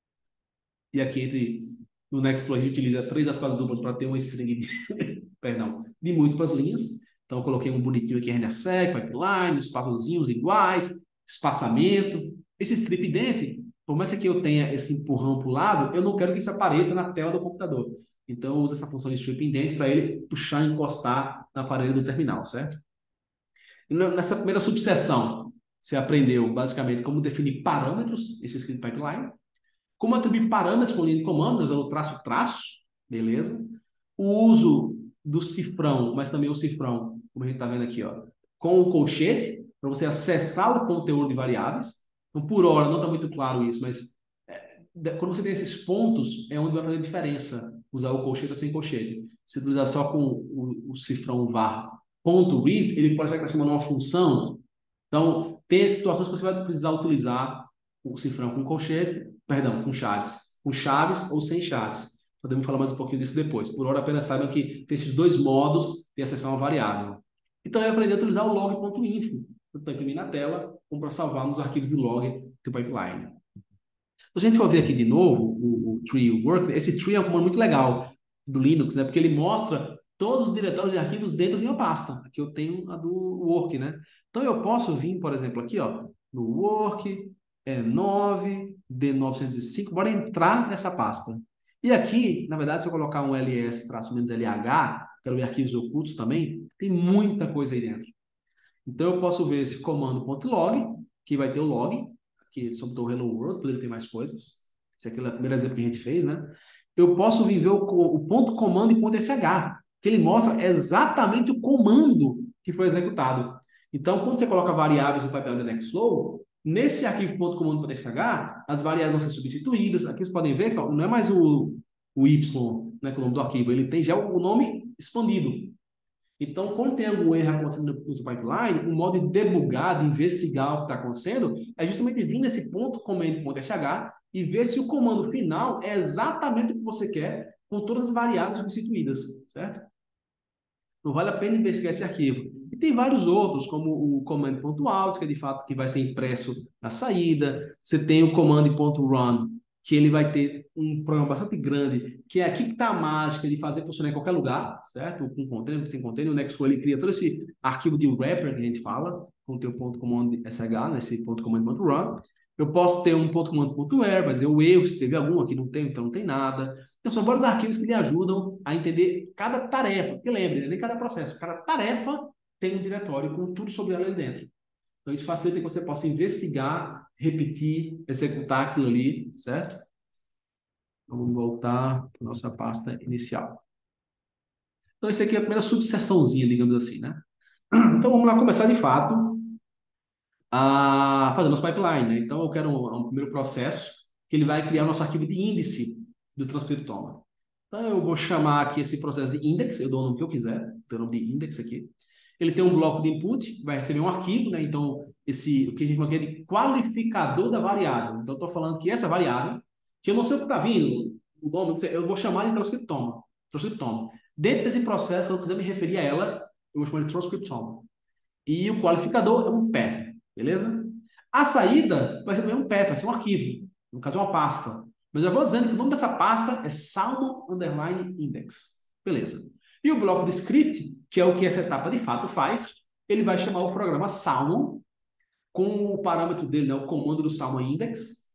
e aqui no Nextflow a gente utiliza 3 aspas duplas para ter uma string de, perdão, de múltiplas linhas. Então, eu coloquei um bonitinho aqui, RNSEC, pipeline, espaçozinhos iguais, espaçamento. Esse strip dent, por mais que eu tenha esse empurrão para o lado, eu não quero que isso apareça na tela do computador. Então, eu uso essa função de strip indent para ele puxar e encostar na parede do terminal, certo? E nessa primeira subseção, você aprendeu basicamente como definir parâmetros, esse script pipeline, como atribuir parâmetros com linha de comando, usando traço, beleza? O uso do cifrão, mas também o cifrão, como a gente está vendo aqui, ó, com o colchete, para você acessar o conteúdo de variáveis. Então, por hora, não está muito claro isso, mas quando você tem esses pontos, é onde vai fazer a diferença usar o colchete ou sem colchete. Se utilizar só com o cifrão var ponto .reads, ele pode estar chamando uma função. Então, tem situações que você vai precisar utilizar o cifrão com colchete, perdão, com chaves ou sem chaves. Podemos falar mais um pouquinho disso depois. Por hora, apenas saibam que tem esses 2 modos de acessar uma variável. E também aprender a utilizar o log.info, tanto para imprimir na tela, como para salvar nos arquivos de log do pipeline. Se a gente for ver aqui de novo o tree work, esse tree é um comando muito legal do Linux, né? Porque ele mostra todos os diretórios de arquivos dentro de uma pasta. Aqui eu tenho a do work, né? Então eu posso vir, por exemplo, aqui, ó, no work, E9, D905, bora entrar nessa pasta. E aqui, na verdade, se eu colocar um ls-lh, quero ver arquivos ocultos também, Tem muita coisa aí dentro. Então, eu posso ver esse comando.log, que vai ter o log, aqui sobre o Hello World, poderia ter mais coisas. Esse aqui é o primeiro exemplo que a gente fez, né? Eu posso vir ver o ponto comando e ponto .sh, que ele mostra exatamente o comando que foi executado. Então, quando você coloca variáveis no pipeline do Nextflow, nesse arquivo ponto comando.sh, as variáveis vão ser substituídas. Aqui vocês podem ver que não é mais o Y, né, que é o nome do arquivo, ele tem já o nome expandido. Então, quando tem algum erro acontecendo no pipeline, o modo de debugar, de investigar o que está acontecendo, é justamente vir nesse ponto command.sh e ver se o comando final é exatamente o que você quer, com todas as variáveis substituídas, certo? Não vale a pena investigar esse arquivo. E tem vários outros, como o command.out, que é de fato que vai ser impresso na saída. Você tem o command.run, que ele vai ter um programa bastante grande, que é aqui que está a mágica de fazer funcionar em qualquer lugar, certo? Com container, sem container, o Nextflow ele cria todo esse arquivo de wrapper que a gente fala, com o teu ponto .command.sh, nesse ponto .command.run. Eu posso ter um ponto .command.where, vai dizer o erro, se teve algum, aqui não tem, então não tem nada. Então, são vários arquivos que lhe ajudam a entender cada tarefa. Porque lembre, nem cada processo, cada tarefa tem um diretório com tudo sobre ela ali dentro. Então, isso facilita que você possa investigar, repetir, executar aquilo ali, certo? Vamos voltar para a nossa pasta inicial. Então, essa aqui é a primeira subseçãozinha, digamos assim, né? Então, vamos lá começar de fato a fazer nosso pipeline, né? Então, eu quero um primeiro processo que ele vai criar o nosso arquivo de índice do transcriptoma. Então, eu vou chamar aqui esse processo de index, eu dou o nome que eu quiser, dou o nome de index aqui. Ele tem um bloco de input, vai receber um arquivo, né? Então, o que a gente chama aqui de qualificador da variável. Então, eu estou falando que essa variável, que eu não sei o que está vindo, o nome, eu vou chamar de transcriptoma. Transcriptoma. Dentro desse processo, quando eu quiser me referir a ela, eu vou chamar de transcriptoma. E o qualificador é um path, beleza? A saída vai ser também um path, vai ser um arquivo, no caso, uma pasta. Mas eu vou dizendo que o nome dessa pasta é Salmon_Index. Beleza. E o bloco de script, que é o que essa etapa de fato faz, ele vai chamar o programa Salmon com o parâmetro dele, né, o comando do Salmon Index.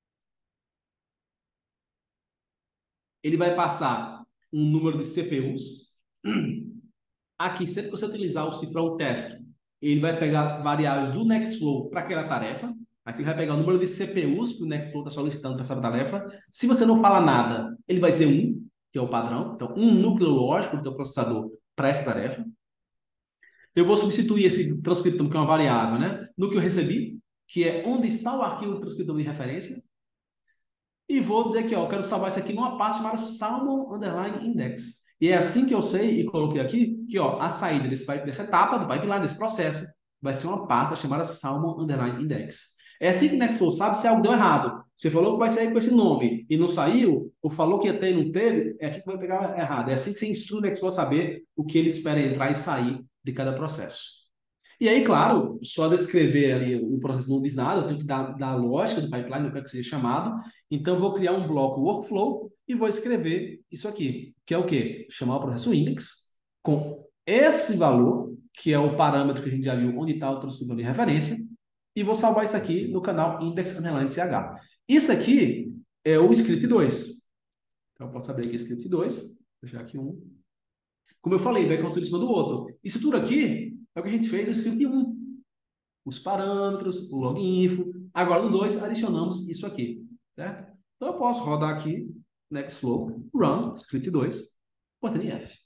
Ele vai passar um número de CPUs. Aqui, sempre que você utilizar o cifrão task, ele vai pegar variáveis do Nextflow para aquela tarefa. Aqui ele vai pegar o número de CPUs que o Nextflow está solicitando para essa tarefa. Se você não fala nada, ele vai dizer 1, que é o padrão. Então, um núcleo lógico do teu processador para essa tarefa. Eu vou substituir esse transcriptome, que é uma variável, né, no que eu recebi, que é onde está o arquivo do transcriptome de referência. E vou dizer aqui, ó, eu quero salvar isso aqui numa pasta chamada Salmon_Index. E é assim que eu sei, e coloquei aqui, que ó, a saída dessa etapa do pipeline, desse processo, vai ser uma pasta chamada Salmon_Index. É assim que o Nextflow sabe se algo deu errado. Você falou que vai sair com esse nome e não saiu, ou falou que ia ter e não teve, é aqui que vai pegar errado. É assim que você instrui o Nextflow a saber o que ele espera entrar e sair de cada processo. E aí, claro, só descrever ali o processo não diz nada, eu tenho que dar a lógica do pipeline, eu quero que seja chamado. Então, eu vou criar um bloco workflow e vou escrever isso aqui, que é o quê? Chamar o processo index com esse valor, que é o parâmetro que a gente já viu, onde está o transcritor de referência, e vou salvar isso aqui no canal index_ch. Isso aqui é o script 2. Então, eu posso abrir aqui o script 2, vou deixar aqui um. Como eu falei, vai construir em cima do outro. Isso tudo aqui é o que a gente fez no script 1. Os parâmetros, o loginfo. Agora, no 2, adicionamos isso aqui, certo? Então, eu posso rodar aqui, Nextflow, run, script 2, .nf.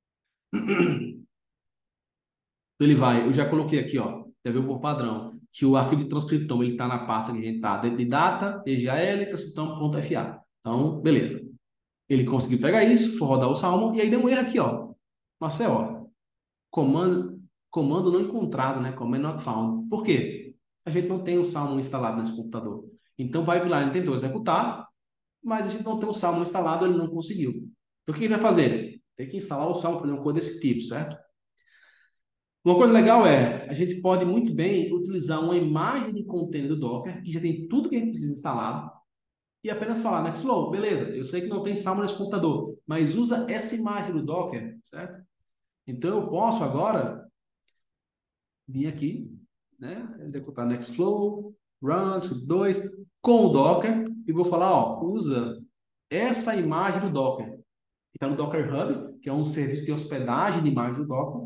Ele vai, eu já coloquei aqui, ó, já viu por padrão, que o arquivo de transcriptome ele está na pasta que a gente está dentro de data, EGAL, transcriptome.fa. Então, beleza. Ele conseguiu pegar isso, for rodar o Salmon, e aí deu um erro aqui, ó. Nossa, ó. Comando não encontrado, né? Command not found. Por quê? A gente não tem o Salmon instalado nesse computador. Então, o pipeline tentou executar, mas a gente não tem o Salmon instalado, ele não conseguiu. Então, o que ele vai fazer? Tem que instalar o Salmon para fazer uma coisa desse tipo, certo? Uma coisa legal é, a gente pode muito bem utilizar uma imagem de container do Docker, que já tem tudo que a gente precisa instalado, e apenas falar, Nextflow, beleza, eu sei que não tem Salmon nesse computador, mas usa essa imagem do Docker, certo? Então, eu posso agora vir aqui, né, executar Nextflow, run, script 2, com o Docker, e vou falar, ó, usa essa imagem do Docker. Está no Docker Hub, que é um serviço de hospedagem de imagens do Docker.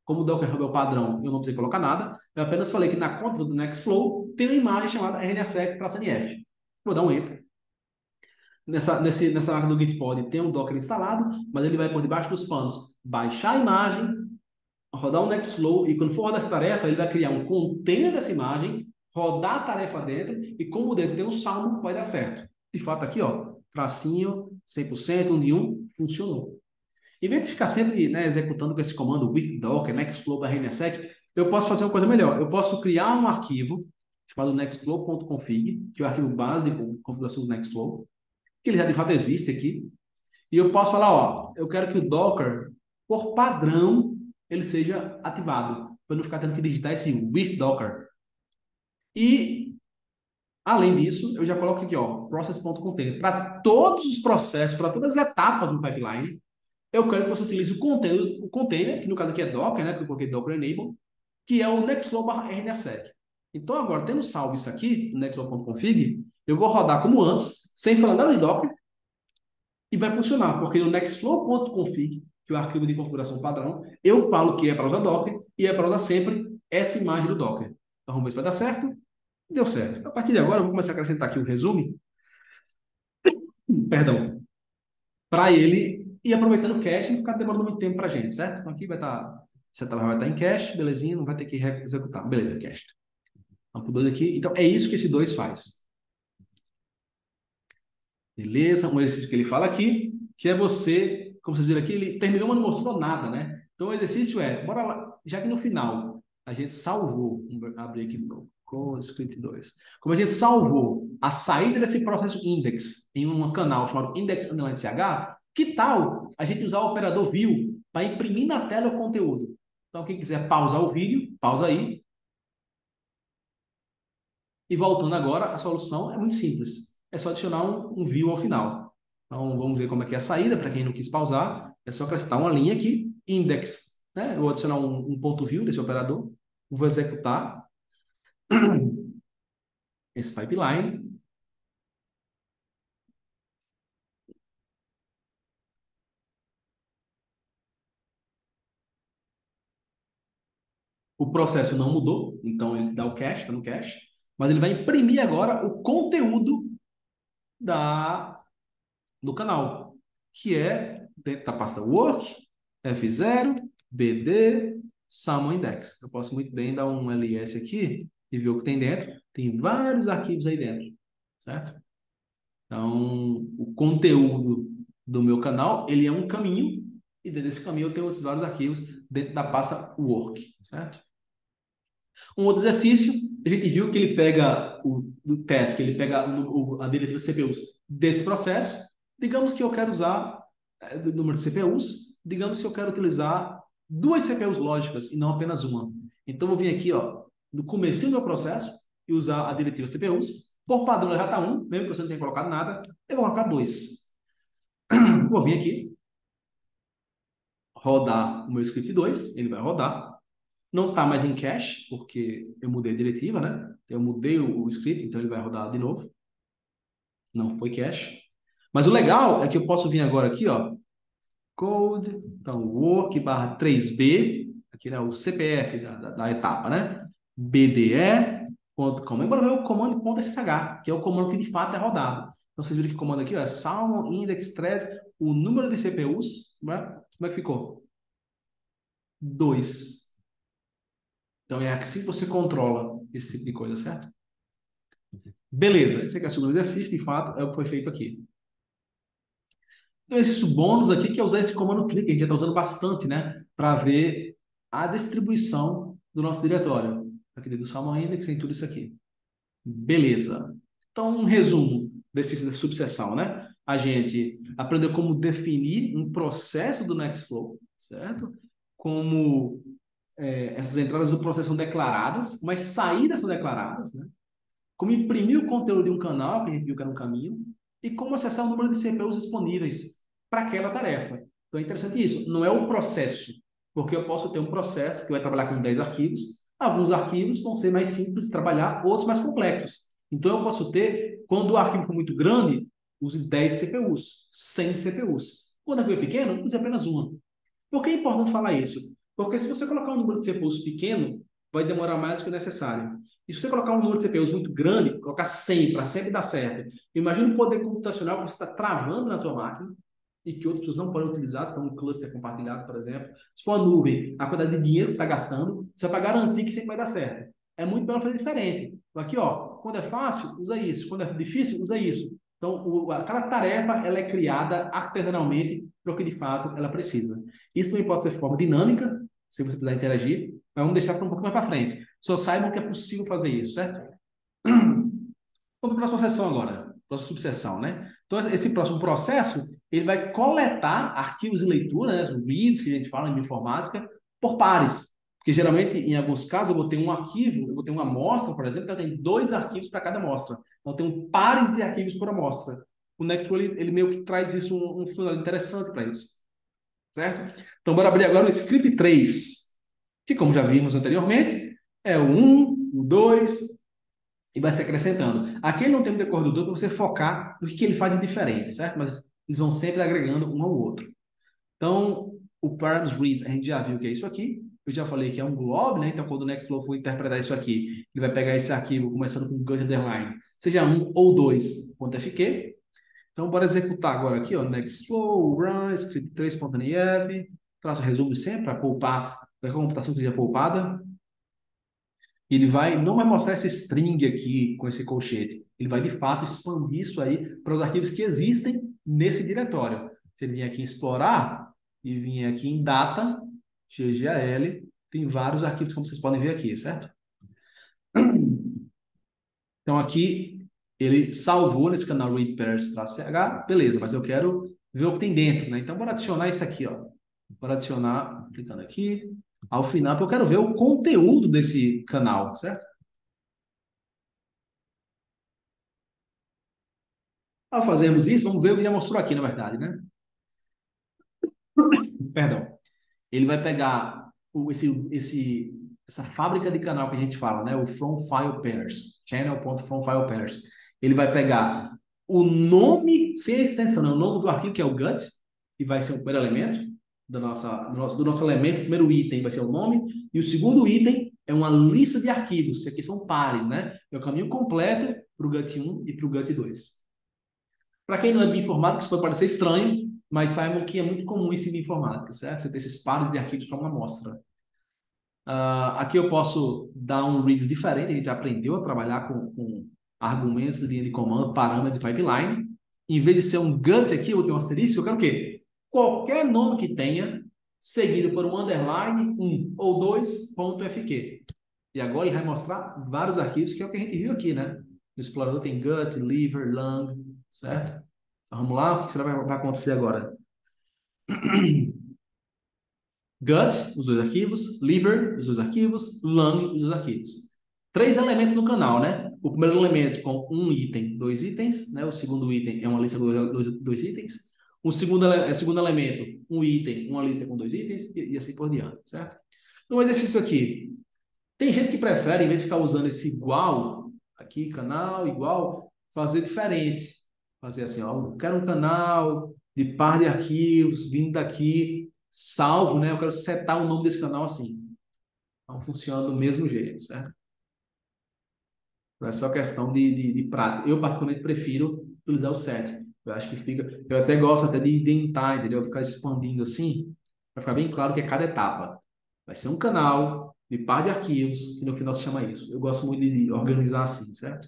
Como o Docker Hub é o padrão, eu não precisei colocar nada. Eu apenas falei que na conta do Nextflow tem uma imagem chamada RNA-seq para CNF. Vou dar um Enter. Nessa máquina do Gitpod tem um Docker instalado, mas ele vai por debaixo dos panos baixar a imagem, rodar um Nextflow, e quando for rodar essa tarefa, ele vai criar um container dessa imagem, rodar a tarefa dentro, e como dentro tem um salmo, vai dar certo. De fato, aqui, ó, tracinho, 100%, 1 de 1, funcionou. Em vez de ficar sempre, né, executando com esse comando with docker, nextflow rnsec, eu posso fazer uma coisa melhor. Eu posso criar um arquivo chamado nextflow.config, que é o arquivo base de configuração do Nextflow, que ele já de fato existe aqui. E eu posso falar, ó, eu quero que o Docker, por padrão, ele seja ativado, para não ficar tendo que digitar esse with Docker. E, além disso, eu já coloco aqui, ó, process.container. Para todos os processos, para todas as etapas do pipeline, eu quero que você utilize o container, que no caso aqui é Docker, né? Porque eu coloquei Docker Enable, que é o nextflow/rnsec. Então, agora, tendo salvo isso aqui, nextflow.config, eu vou rodar como antes, sem falar nada de Docker, e vai funcionar, porque no nextflow.config, que é o arquivo de configuração padrão, eu falo que é para usar Docker e é para usar sempre essa imagem do Docker. Então, vamos ver se vai dar certo. Deu certo. A partir de agora, eu vou começar a acrescentar aqui o resumo, perdão, para ele ir aproveitando o cache e não ficar demorando muito tempo para a gente, certo? Então, aqui vai estar, vai estar em cache, belezinha, não vai ter que executar. Beleza, cache. Vamos para o 2 aqui. Então, é isso que esse 2 faz. Beleza? Um exercício que ele fala aqui, que é você, como vocês viram aqui, ele terminou, mas não mostrou nada, né? Então, o exercício é, bora lá, já que no final a gente salvou, vamos abrir aqui no Code Script 2, como a gente salvou a saída desse processo index em um canal chamado index_ch, que tal a gente usar o operador view para imprimir na tela o conteúdo? Então, quem quiser pausar o vídeo, pausa aí. E voltando agora, a solução é muito simples. É só adicionar um view ao final. Então, vamos ver como é que é a saída, para quem não quis pausar. É só acrescentar uma linha aqui, index, né? Eu vou adicionar um ponto view desse operador. Vou executar esse pipeline. O processo não mudou, então ele dá o cache, está no cache. Mas ele vai imprimir agora o conteúdo do canal, que é dentro da pasta work, F0, BD, Salmon Index. Eu posso muito bem dar um ls aqui e ver o que tem dentro. Tem vários arquivos aí dentro, certo? Então, o conteúdo do meu canal, ele é um caminho, e dentro desse caminho eu tenho os vários arquivos dentro da pasta work, certo? Um outro exercício, a gente viu que ele pega do task, ele pega a diretiva de CPUs desse processo. Digamos que eu quero usar o número de CPUs, digamos que eu quero utilizar 2 CPUs lógicas e não apenas uma. Então, eu vou vir aqui, ó, no começo do meu processo e usar a diretiva CPUs. Por padrão, já está 1, mesmo que você não tenha colocado nada, eu vou colocar 2. Vou vir aqui, rodar o meu script 2, ele vai rodar. Não está mais em cache, porque eu mudei a diretiva, né? Eu mudei o script, então ele vai rodar de novo. Não foi cache. Mas o legal é que eu posso vir agora aqui, ó, code, então work barra 3b, aqui é o CPF da etapa, né? BDE.com. Agora vem o comando .sh, que é o comando que de fato é rodado. Então vocês viram que o comando aqui ó, é salmon index threads, o número de CPUs, né? Como é que ficou? 2. Então é assim que você controla esse tipo de coisa, certo? Beleza, esse aqui é o segundo exercício, de fato, é o que foi feito aqui. Então, esse bônus aqui que é usar esse comando click, a gente já está usando bastante, né? Para ver a distribuição do nosso diretório. Aqui dentro do Salmon Index tem tudo isso aqui. Beleza. Então, um resumo dessa subseção, né? A gente aprendeu como definir um processo do Nextflow, certo? Como essas entradas do processo são declaradas, mas saídas são declaradas, né? Como imprimir o conteúdo de um canal, que a gente viu que era um caminho, e como acessar o número de CPUs disponíveis para aquela tarefa. Então é interessante isso. Não é o processo, porque eu posso ter um processo que vai trabalhar com 10 arquivos, alguns arquivos vão ser mais simples de trabalhar, outros mais complexos. Então eu posso ter, quando o arquivo for muito grande, use 10 CPUs, 100 CPUs. Quando o arquivo é pequeno, use apenas uma. Por que é importante falar isso? Porque se você colocar um número de CPUs pequeno, vai demorar mais do que o necessário. E se você colocar um número de CPUs muito grande, colocar 100 para sempre dar certo, imagina o poder computacional que você está travando na tua máquina e que outras pessoas não podem utilizar, se for um cluster compartilhado, por exemplo. Se for a nuvem, a quantidade de dinheiro que você está gastando, você vai garantir que sempre vai dar certo. É muito melhor fazer diferente. Então, aqui, ó, quando é fácil, usa isso. Quando é difícil, usa isso. Então, aquela tarefa ela é criada artesanalmente para o que de fato ela precisa. Isso também pode ser de forma dinâmica, se você precisar interagir, mas vamos deixar para um pouco mais para frente. Só saibam que é possível fazer isso, certo? Vamos para a próxima sessão agora, próxima subseção, né? Então, esse próximo processo, ele vai coletar arquivos de leitura, né, os reads que a gente fala em informática, por pares. Porque geralmente, em alguns casos, eu vou ter um arquivo, eu vou ter uma amostra, por exemplo, que tem 2 arquivos para cada amostra. Então, eu tenho pares de arquivos por amostra. O Nextflow, ele meio que traz isso, um funcionário interessante para isso. Certo? Então, bora abrir agora o script 3, que, como já vimos anteriormente, é o 1, o 2, e vai se acrescentando. Aqui ele não tem um decodificador para você focar no que ele faz de diferente, certo? Mas eles vão sempre agregando um ao outro. Então, o params reads, a gente já viu que é isso aqui. Eu já falei que é um glob, né? Então, quando o Nextflow for interpretar isso aqui, ele vai pegar esse arquivo, começando com gut underline, seja 1 ou 2.fq. Então, bora executar agora aqui, ó, Nextflow, run, script 3.nf, traço resumo sempre para poupar, para que a computação seja poupada. Ele não vai mostrar essa string aqui com esse colchete. Ele vai, de fato, expandir isso aí para os arquivos que existem nesse diretório. Se ele vier aqui em explorar e vier aqui em data, ggal, tem vários arquivos, como vocês podem ver aqui, certo? Então, aqui, ele salvou nesse canal read pairs-ch, beleza, mas eu quero ver o que tem dentro, né? Então, bora adicionar isso aqui, ó. Bora adicionar, clicando aqui, ao final, porque eu quero ver o conteúdo desse canal, certo? Ao fazermos isso, vamos ver o que já mostrou aqui, na verdade, né? Perdão. Ele vai pegar essa fábrica de canal que a gente fala, né? O from file pairs, channel.fromFilePairs. Ele vai pegar o nome, sem a extensão, né? O nome do arquivo, que é o gut, que vai ser o primeiro elemento do nosso elemento. O primeiro item vai ser o nome, e o segundo item é uma lista de arquivos. Isso aqui são pares, né? É o caminho completo para o gut 1 e para o gut 2. Para quem não é bioinformática, isso pode parecer estranho, mas saibam que é muito comum isso em bioinformática, certo? Você ter esses pares de arquivos para uma amostra. Aqui eu posso dar um reads diferente, a gente já aprendeu a trabalhar com argumentos de linha de comando, parâmetros e pipeline. Em vez de ser um gut aqui, eu vou ter um asterisco, eu quero o quê? Qualquer nome que tenha, seguido por um underline, 1 ou 2.fq. E agora ele vai mostrar vários arquivos, que é o que a gente viu aqui, né? No explorador tem gut, liver, lung, certo? Então, vamos lá, o que vai acontecer agora? Gut, os 2 arquivos, liver, os 2 arquivos, lung, os 2 arquivos. 3 elementos no canal, né? O primeiro elemento com um item, 2 itens, né? O segundo item é uma lista com dois itens. O segundo elemento, um item, uma lista com 2 itens, e assim por diante, certo? No exercício aqui, tem gente que prefere, em vez de ficar usando esse igual, aqui, canal, igual, fazer diferente. Fazer assim, ó, eu quero um canal de par de arquivos, vindo daqui, salvo, né? Eu quero setar o nome desse canal assim. Então, funciona do mesmo jeito, certo? Não é só questão de prática. Eu, particularmente, prefiro utilizar o set. Eu acho que fica... Eu até gosto até de indentar, entendeu? Ficar expandindo assim, para ficar bem claro que é cada etapa. Vai ser um canal de par de arquivos, que no final se chama isso. Eu gosto muito de organizar assim, certo?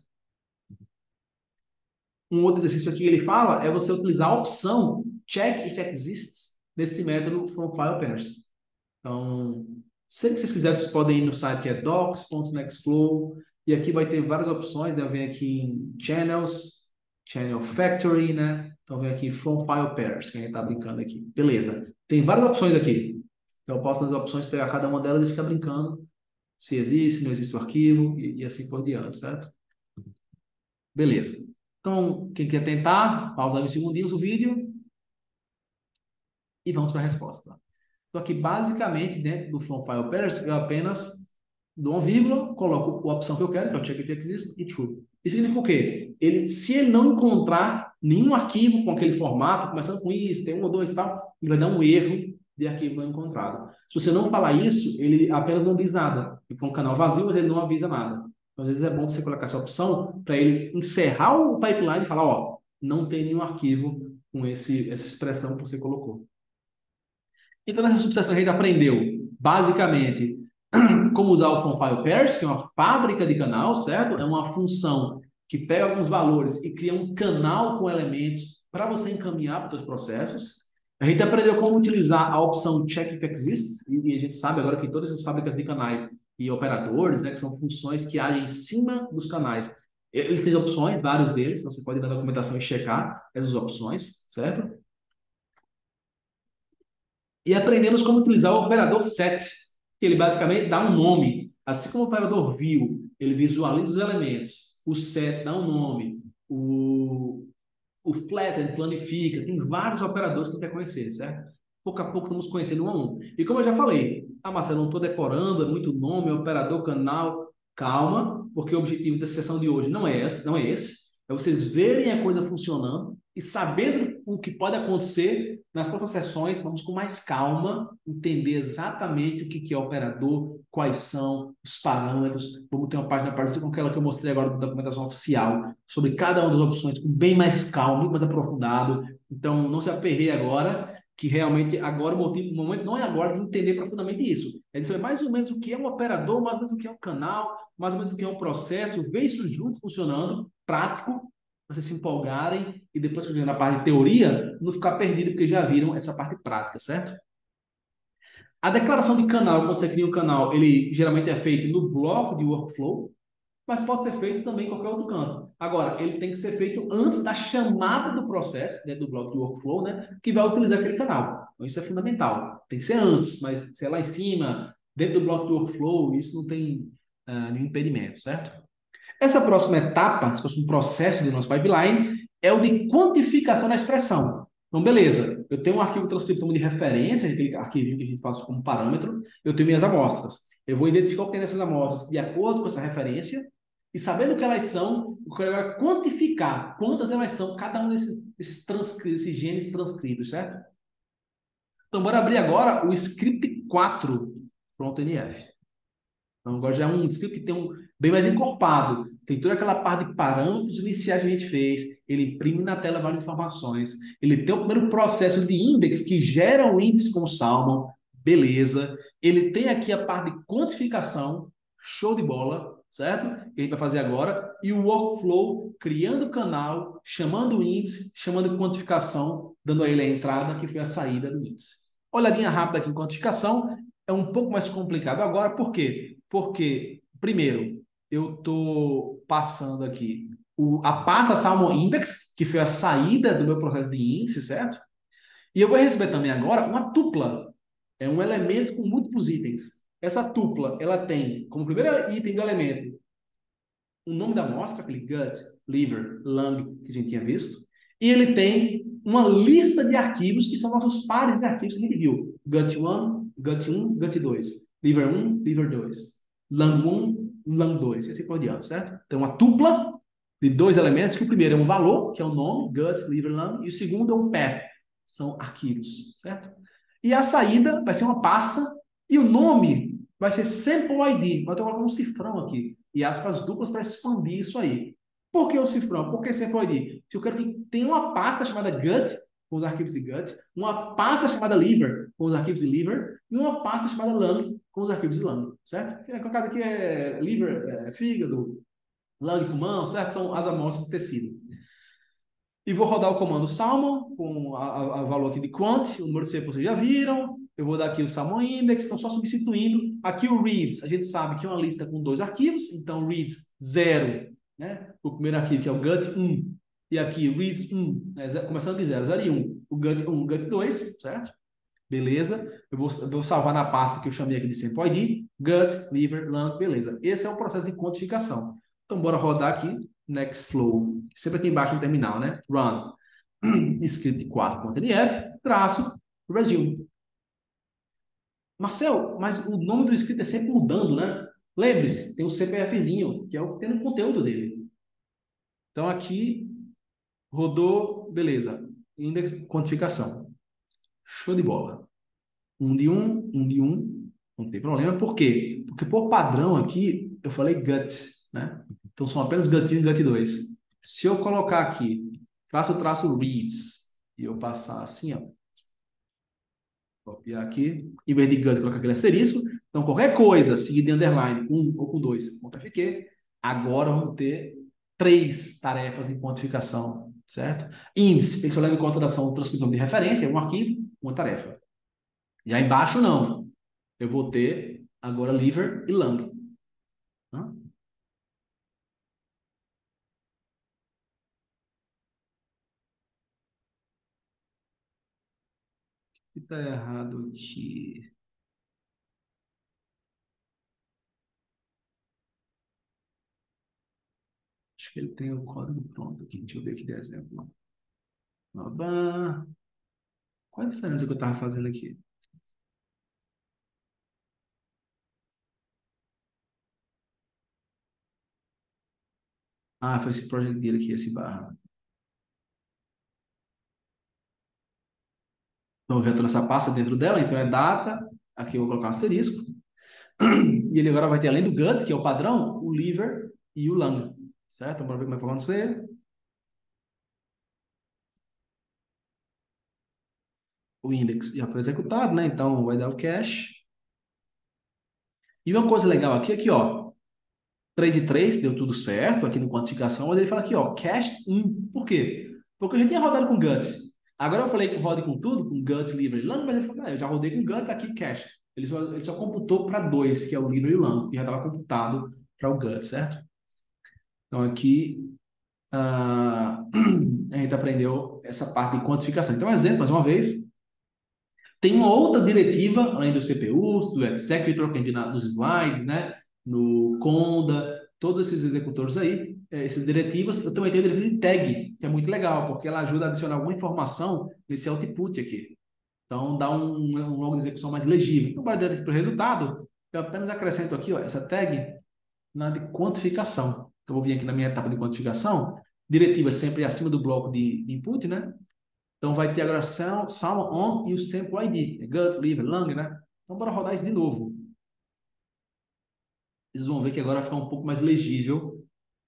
Um outro exercício aqui que ele fala é você utilizar a opção check if exists nesse método from file pairs. Então, sempre que vocês quiserem, vocês podem ir no site que é docs.nextflow, e aqui vai ter várias opções, né? Vem aqui em channels, channel factory, né? Então vem aqui from file pairs, que a gente está brincando aqui. Beleza. Tem várias opções aqui. Então eu posso nas opções pegar cada uma delas e ficar brincando se existe, se não existe o arquivo e assim por diante, certo? Beleza. Então, quem quer tentar, pausa aí uns segundinhos o vídeo e vamos para a resposta. Então, aqui, basicamente, dentro do from file pairs, eu apenas dou uma vírgula, coloco a opção que eu quero, que é o check if exists, e true. Isso significa o quê? Se ele não encontrar nenhum arquivo com aquele formato, começando com isso, tem 1 ou 2 e tal, ele vai dar um erro de arquivo não encontrado. Se você não falar isso, ele apenas não diz nada. Fica um canal vazio, mas ele não avisa nada. Então, às vezes é bom você colocar essa opção para ele encerrar o pipeline e falar, ó, não tem nenhum arquivo com essa expressão que você colocou. Então, nessa subseção a gente aprendeu, basicamente, como usar o from file pairs, que é uma fábrica de canal, certo? É uma função que pega alguns valores e cria um canal com elementos para você encaminhar para os seus processos. A gente aprendeu como utilizar a opção check if exists, e a gente sabe agora que todas as fábricas de canais e operadores, né, que são funções que agem em cima dos canais, eles têm opções, vários deles, então você pode ir na documentação e checar essas opções, certo? E aprendemos como utilizar o operador set, que ele basicamente dá um nome. Assim como o operador view, ele visualiza os elementos. O set dá um nome. O flatten planifica. Tem vários operadores que você quer conhecer, certo? Pouco a pouco estamos conhecendo um a um. E como eu já falei, Marcelo, não estou decorando, é muito nome, operador, canal. Calma, porque o objetivo da sessão de hoje não é esse, não é esse. É vocês verem a coisa funcionando e sabendo o que pode acontecer nas próximas sessões, vamos com mais calma entender exatamente o que é operador, quais são os parâmetros. Vamos ter uma página parecida com aquela que eu mostrei agora da documentação oficial, sobre cada uma das opções, com bem mais calma, muito mais aprofundado. Então, não se aperreie agora, que realmente agora o momento não é agora de entender profundamente isso. É dizer mais ou menos o que é um operador, mais ou menos o que é um canal, mais ou menos o que é um processo, ver isso junto funcionando, prático, vocês se empolgarem e depois que na parte de teoria, não ficar perdido, porque já viram essa parte prática, certo? A declaração de canal, quando você cria um canal, ele geralmente é feito no bloco de workflow, mas pode ser feito também em qualquer outro canto. Agora, ele tem que ser feito antes da chamada do processo, dentro do bloco de workflow, né, que vai utilizar aquele canal. Então, isso é fundamental. Tem que ser antes, mas se é lá em cima, dentro do bloco de workflow, isso não tem nenhum impedimento, certo? Essa próxima etapa, esse próximo processo do nosso pipeline, é o de quantificação da expressão. Então, beleza, eu tenho um arquivo transcriptome de referência, aquele arquivinho que a gente faz como parâmetro, eu tenho minhas amostras. Eu vou identificar o que tem nessas amostras de acordo com essa referência, e sabendo o que elas são, eu quero agora quantificar quantas elas são, cada um desses genes transcritos, certo? Então, bora abrir agora o script 4 .NF. Então, agora já é um script que tem bem mais encorpado. Tem toda aquela parte de parâmetros iniciais que a gente fez. Ele imprime na tela várias informações. Ele tem o primeiro processo de index que gera um índice com o Salmon. Beleza. Ele tem aqui a parte de quantificação. Show de bola, certo? Que a gente vai fazer agora. E o workflow, criando o canal, chamando o índice, chamando quantificação, dando a ele a entrada, que foi a saída do índice. Olhadinha rápida aqui em quantificação. É um pouco mais complicado agora, por quê? Porque, primeiro, eu estou passando aqui a pasta Salmon Index, que foi a saída do meu processo de índice, certo? E eu vou receber também agora uma tupla. É um elemento com múltiplos itens. Essa tupla, ela tem como primeiro item do elemento o nome da amostra, aquele gut, liver, lung, que a gente tinha visto. E ele tem uma lista de arquivos que são nossos pares de arquivos que a gente viu. Gut1, Gut1, Gut2. Liver 1, Liver 2. Lung 1, Lung 2. E assim por diante, certo? Então, uma tupla de dois elementos, que o primeiro é um valor, que é o nome, Gut, Liver, Lung, e o segundo é um path, são arquivos, certo? E a saída vai ser uma pasta, e o nome vai ser Sample ID. Vai ter um cifrão aqui e aspas duplas para expandir isso aí. Por que o cifrão? Por que Sample ID? Se eu quero que tenha uma pasta chamada gut, com os arquivos de gut, uma pasta chamada liver, com os arquivos de liver, e uma pasta chamada lung, com os arquivos de lung, certo? No caso aqui é liver, fígado, lung, pulmão, certo? São as amostras de tecido. E vou rodar o comando Salmon, com a valor aqui de quant, o número de C vocês já viram. Eu vou dar aqui o Salmon Index, então só substituindo. Aqui o reads, a gente sabe que é uma lista com dois arquivos, então reads 0, né? O primeiro arquivo que é o gut1, e aqui reads 1, né? Começando de 0, 0 e 1. O gut1, gut2, certo? Beleza. Eu vou salvar na pasta que eu chamei aqui de sample ID, gut, liver, lung, beleza. Esse é o processo de quantificação. Então, bora rodar aqui, Nextflow, sempre aqui embaixo no terminal, né? Run, script 4.nf, traço, resume. Marcel, mas o nome do script é sempre mudando, né? Lembre-se, tem o CPFzinho, que é o que tem no conteúdo dele. Então, aqui, rodou, beleza. Index, quantificação. Show de bola. um de um, não tem problema. Por quê? Porque por padrão aqui, eu falei gut, né? Então são apenas gut 1 e gut 2. Se eu colocar aqui, traço reads, e eu passar assim, ó, copiar aqui, em vez de gut, colocar aquele asterisco. Então qualquer coisa seguida em underline, 1 ou com 2, ponto FQ, agora vamos ter 3 tarefas em quantificação, certo? Índice, tem que levar em consideração o transcritor de referência, um arquivo, uma tarefa. Já embaixo, não. Eu vou ter agora liver e lung. Tá? O que está errado aqui? Acho que ele tem o código pronto aqui. Deixa eu ver aqui de exemplo. Oba. Qual a diferença que eu estava fazendo aqui? Ah, foi esse project dele aqui, esse barra. Então, eu já estou nessa pasta dentro dela, então é data. Aqui eu vou colocar um asterisco. E ele agora vai ter, além do gut, que é o padrão, o liver e o lung. Certo? Bora ver como é que vai acontecer. O index já foi executado, né? Então vai dar o cache. E uma coisa legal aqui, ó. 3 e 3 deu tudo certo aqui no quantificação, mas ele fala aqui, ó, cache 1. Por quê? Porque eu já tinha rodado com gut. Agora eu falei que rode com tudo, com gut, liver e lang, mas ele falou, eu já rodei com gut, tá aqui cache. Ele só computou para 2, que é o liver e o lang, que já estava computado para o gut, certo? Então aqui a gente aprendeu essa parte de quantificação. Então, exemplo, mais uma vez, tem uma outra diretiva, além do CPU, do executor, que a gente nos slides, né? No Conda, todos esses executores aí, essas diretivas. Eu também tenho a diretiva de tag, que é muito legal, porque ela ajuda a adicionar alguma informação nesse output aqui. Então, dá um log de execução mais legível. Então, para o resultado, eu apenas acrescento aqui, ó, essa tag na de quantificação. Então, eu vou vir aqui na minha etapa de quantificação, diretiva sempre acima do bloco de input, né? Então vai ter agora Salmon on e o sample ID, gut, liver, lung, né? Então bora rodar isso de novo. Vocês vão ver que agora vai ficar um pouco mais legível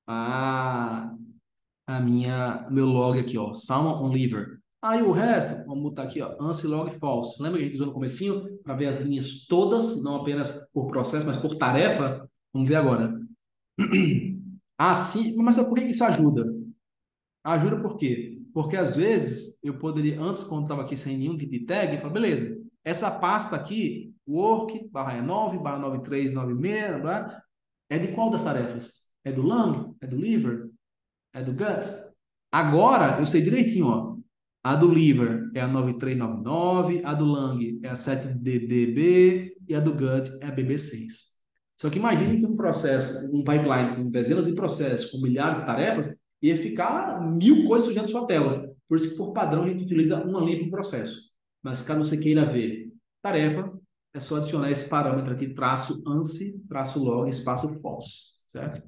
meu log aqui, ó, Salmon on liver. Aí o resto, vamos botar aqui, ó, ANSI log false. Lembra que a gente usou no comecinho para ver as linhas todas, não apenas por processo, mas por tarefa? Vamos ver agora. Assim, mas por que isso ajuda? Ajuda por quê? Porque às vezes eu poderia, antes, quando estava aqui sem nenhum tipo de tag, eu falei, beleza, essa pasta aqui, work, barra E9, barra 93, 96, blá, é de qual das tarefas? É do lung? É do liver? É do gut? Agora eu sei direitinho, ó. A do liver é a 9399, a do lung é a 7DDB e a do gut é a BB6. Só que imagine que um processo, um pipeline com dezenas de processos, com milhares de tarefas, ia ficar 1000 coisas surgindo na sua tela. Por isso que, por padrão, a gente utiliza uma linha por processo. Mas caso você queira ver tarefa, é só adicionar esse parâmetro aqui, traço ANSI, traço log, espaço false, certo?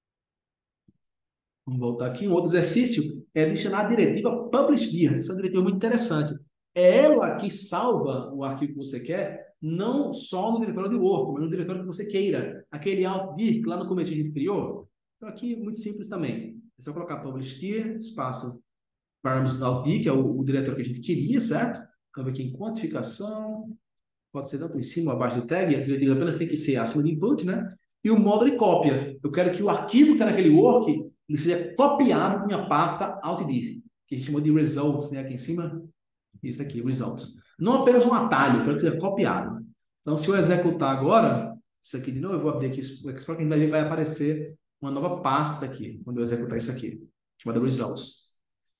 Vamos voltar aqui. Um outro exercício é adicionar a diretiva publish dir. Essa diretiva é muito interessante. É ela que salva o arquivo que você quer, não só no diretório de work, mas no diretório que você queira. Aquele alt dir que lá no começo a gente criou. Então aqui é muito simples também. É só colocar publish dir, espaço params alt dir, que é o diretório que a gente queria, certo? Então aqui em quantificação, pode ser tanto em cima ou abaixo do tag, a diretiva apenas tem que ser acima do input, né? E o módulo de cópia. Eu quero que o arquivo que está naquele work ele seja copiado para minha pasta altdir, que a gente chama de results, né? Aqui em cima, isso aqui, results. Não apenas um atalho, eu quero que seja copiado. Então, se eu executar agora, isso aqui de novo, eu vou abrir aqui o Explorer, que vai aparecer uma nova pasta aqui, quando eu executar isso aqui, chamada results.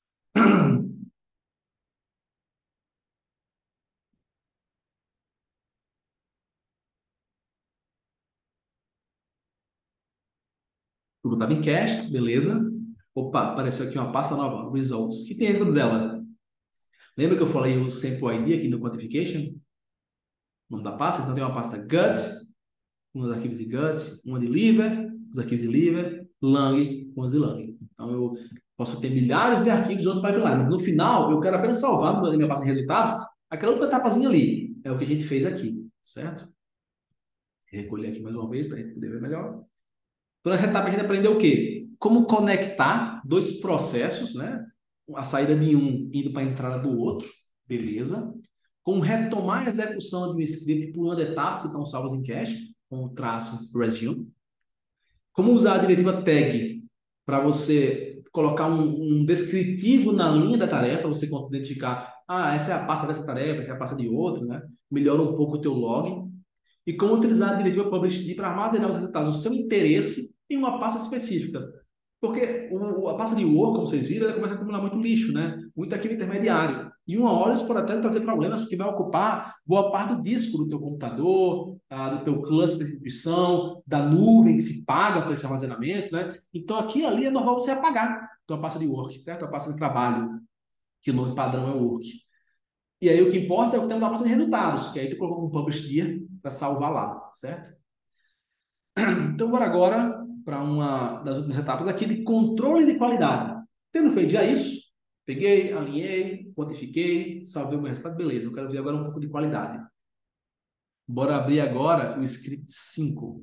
Tudo estava em cache, beleza. Opa, apareceu aqui uma pasta nova, results. O que tem dentro dela? Lembra que eu falei o sample ID aqui no quantification? O nome da pasta? Então tem uma pasta gut, um dos arquivos de gut, uma de liver, os arquivos de liver, lung, com os de lung. Então eu posso ter milhares de arquivos de outro pipeline. No final, eu quero apenas salvar na minha pasta de resultados aquela outra etapazinha ali. é o que a gente fez aqui, certo? Recolher aqui mais uma vez para a gente poder ver melhor. Então, nessa etapa a gente aprendeu o quê? Como conectar dois processos, né? A saída de um indo para a entrada do outro, beleza? Como retomar a execução de um script pulando etapas que estão salvas em cache, com o traço resume. Como usar a diretiva tag para você colocar um descritivo na linha da tarefa, você consegue identificar, essa é a pasta dessa tarefa, essa é a pasta de outra, né? Melhora um pouco o teu log. E como utilizar a diretiva publish para armazenar os resultados do seu interesse em uma pasta específica. Porque a pasta de work, como vocês viram, ela começa a acumular muito lixo, né? Muito arquivo intermediário. E uma hora isso pode até trazer problemas, porque vai ocupar boa parte do disco do teu computador, do teu cluster de distribuição, da nuvem que se paga para esse armazenamento, né? Então, aqui e ali é normal você apagar a pasta de work, certo? A pasta de trabalho, que o nome padrão é work. E aí o que importa é o que tem na pasta de resultados, que aí tu colocou um publish dia para salvar lá, certo? Então, bora agora para uma das últimas etapas aqui de controle de qualidade. Tendo feito já isso, peguei, alinhei, quantifiquei, salvei o meu resultado, beleza. Eu quero ver agora um pouco de qualidade. Bora abrir agora o script 5.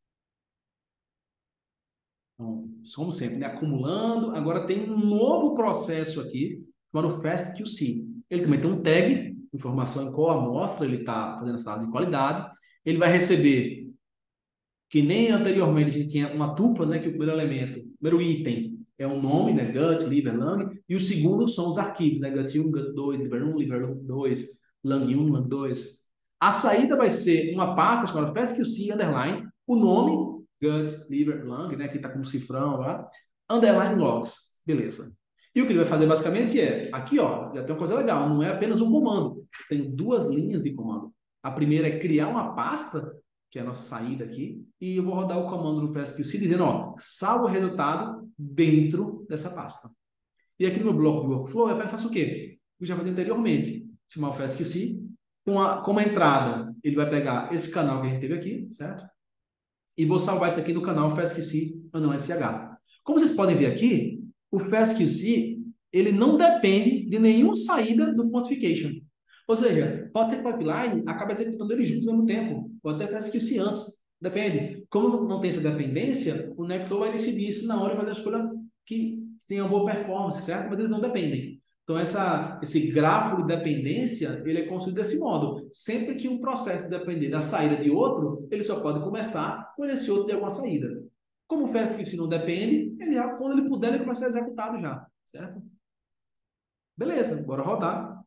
Então, como sempre, né? Acumulando. Agora tem um novo processo aqui, chamado FastQC. Ele também tem um tag, informação em qual amostra ele está fazendo essa análise de qualidade. Ele vai receber, que nem anteriormente a gente tinha uma tupla, né? Que o primeiro elemento, o primeiro item é o nome, né? Gut, liver, lung. E o segundo são os arquivos, né? Gut1, Gut2, liver1, liver2, lung1, lung2. A saída vai ser uma pasta chamada FastQC underline, o nome, gut, liver, lung, né? Aqui está como cifrão lá, underline logs. Beleza. E o que ele vai fazer basicamente é, aqui ó, já tem uma coisa legal, não é apenas um comando, tem duas linhas de comando. A primeira é criar uma pasta, que é a nossa saída aqui, e eu vou rodar o comando no FastQC dizendo, ó, salva o resultado dentro dessa pasta. E aqui no meu bloco de workflow, eu faço o quê? Eu já falei anteriormente, chamar o FastQC, como entrada, ele vai pegar esse canal que a gente teve aqui, certo? E vou salvar isso aqui no canal FastQC/SH. Como vocês podem ver aqui, o FastQC, ele não depende de nenhuma saída do quantification. Ou seja, pode ser que o pipeline acaba executando ele junto ao mesmo tempo, ou até FastQC antes. Depende. Como não tem essa dependência, o Nectar vai decidir isso na hora e fazer a escolha que tenha uma boa performance, certo? Mas eles não dependem. Então, esse gráfico de dependência, ele é construído desse modo. Sempre que um processo depender da saída de outro, ele só pode começar quando esse outro tem alguma saída. Como o FastScript não depende, quando ele puder, ele começa a ser executado já, certo? Beleza, bora rodar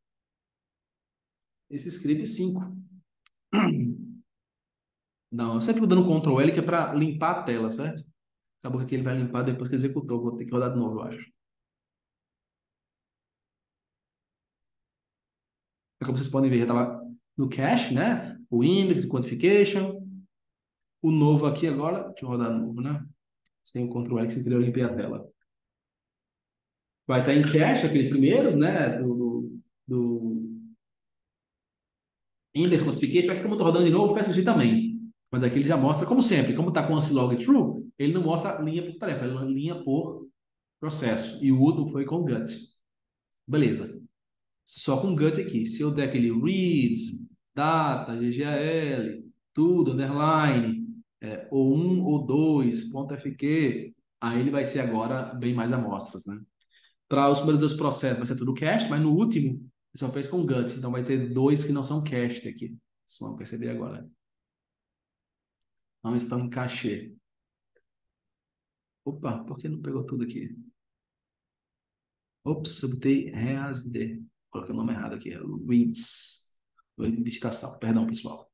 esse script 5. Não, eu sempre fico dando Ctrl L, que é para limpar a tela, certo? Acabou que aqui ele vai limpar depois que executou. Vou ter que rodar de novo, eu acho. Como vocês podem ver, já estava no cache, né? O index, o quantification. O novo aqui agora, deixa eu rodar novo, né? Você tem o Ctrl L que você queria limpar a tela. Vai estar em cache, aqueles primeiros, né? Do index, quantification. Aqui como eu estou rodando de novo, faz isso também. Mas aqui ele já mostra, como sempre, como está com o log true, ele não mostra linha por tarefa, ele mostra linha por processo. E o último foi com gut. Beleza. Só com gut aqui. Se eu der aquele reads, data, ggl, tudo, underline, ou 1 ou 2, ponto .fq, aí ele vai ser agora bem mais amostras, né? Para os primeiros dois processos vai ser tudo cached, mas no último ele só fez com gut, então vai ter dois que não são cached aqui. Vocês vão perceber agora. Não estão em cache. Opa, por que não pegou tudo aqui? Ops, eu botei REASD. Coloquei o nome errado aqui, é reads. Digitação, perdão, pessoal.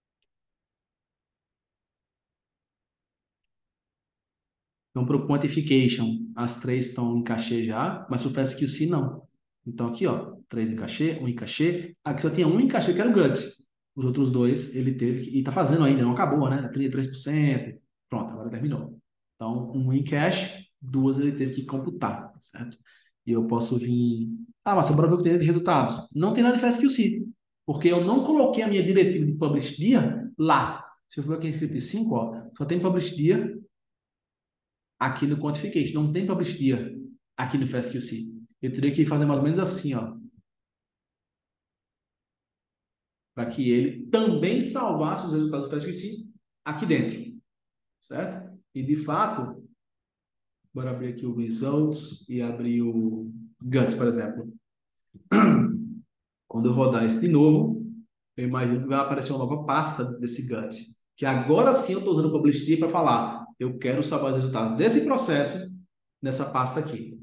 Então, para o Quantification, as três estão em cachê já, mas para o FastQC não. Então, aqui, ó, três em cachê, um em cachê. Aqui só tinha um em cachê, que era o Guts. Os outros dois, ele teve que... E tá fazendo ainda, não acabou, né? 33%. Pronto, agora terminou. Então, um em cache, duas ele teve que computar, certo? E eu posso vir... mas bora ver o que tem de resultados. Não tem nada de FastQC, porque eu não coloquei a minha diretiva de Publish Dia lá. Se eu for aqui em script 5, ó, só tem Publish Dia aqui no Quantification. Não tem Publish Dia aqui no FastQC. Eu teria que fazer mais ou menos assim, ó. para que ele também salvasse os resultados do FastQC aqui dentro, certo? E, de fato, bora abrir aqui o Results e abrir o Gut, por exemplo. Quando eu rodar isso de novo, eu imagino que vai aparecer uma nova pasta desse Gut, que agora sim eu estou usando o Publicity para falar, eu quero salvar os resultados desse processo nessa pasta aqui.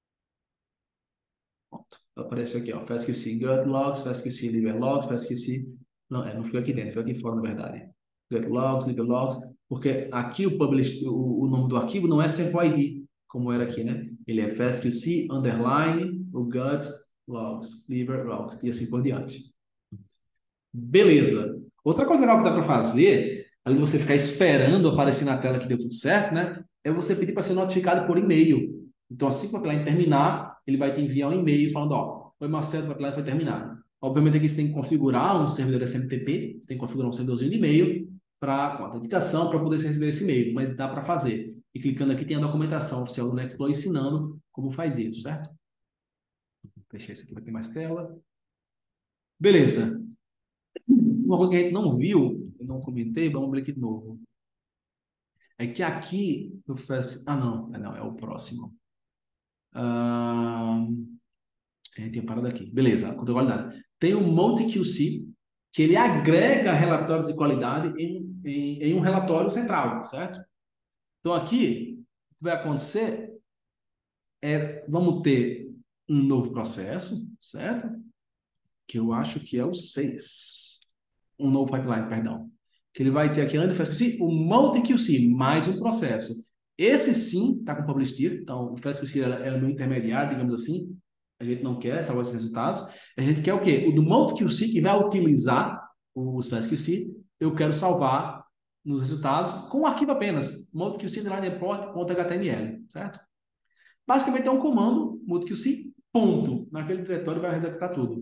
Pronto. Apareceu aqui, ó, FastQC Gut Logs, FastQC Liver Logs, FastQC... Não, não foi aqui dentro, foi aqui fora, na verdade. Gut Logs, Liver Logs, porque aqui o nome do arquivo não é sample ID, como era aqui, né? Ele é FastQC, underline, o Gut Logs, Liver Logs, e assim por diante. Beleza. Outra coisa legal que dá para fazer, além de você ficar esperando aparecer na tela que deu tudo certo, né? É você pedir para ser notificado por e-mail. Então, assim que o pipeline terminar, ele vai te enviar um e-mail falando, ó, foi Marcelo, o pipeline foi terminado. Obviamente aqui você tem que configurar um servidor SMTP, você tem que configurar um servidorzinho de e-mail para autenticação, para poder receber esse e-mail, mas dá para fazer. E clicando aqui tem a documentação oficial do Nextflow ensinando como faz isso, certo? Fechar isso aqui, vai ter mais tela. Beleza. Uma coisa que a gente não viu, eu não comentei, vamos ver aqui de novo. É que aqui no Fast... Ah, não, é o próximo. A gente tinha parado aqui. Beleza, controle de qualidade. Tem o MultiQC, que ele agrega relatórios de qualidade em um relatório central, certo? Então aqui, o que vai acontecer vamos ter um novo processo, certo? Que eu acho que é o 6. Um novo pipeline, perdão. Que ele vai ter aqui, antes do FastQC, o MultiQC, mais um processo. Esse sim está com o Publish Tier, então o FastQC é no intermediário, digamos assim. A gente não quer salvar esses resultados. A gente quer o quê? O do MultiQC, que vai utilizar os FastQC, eu quero salvar nos resultados com um arquivo apenas, MultiQC import.html, certo? Basicamente é um comando, MultiQC, ponto. Naquele diretório vai executar tudo.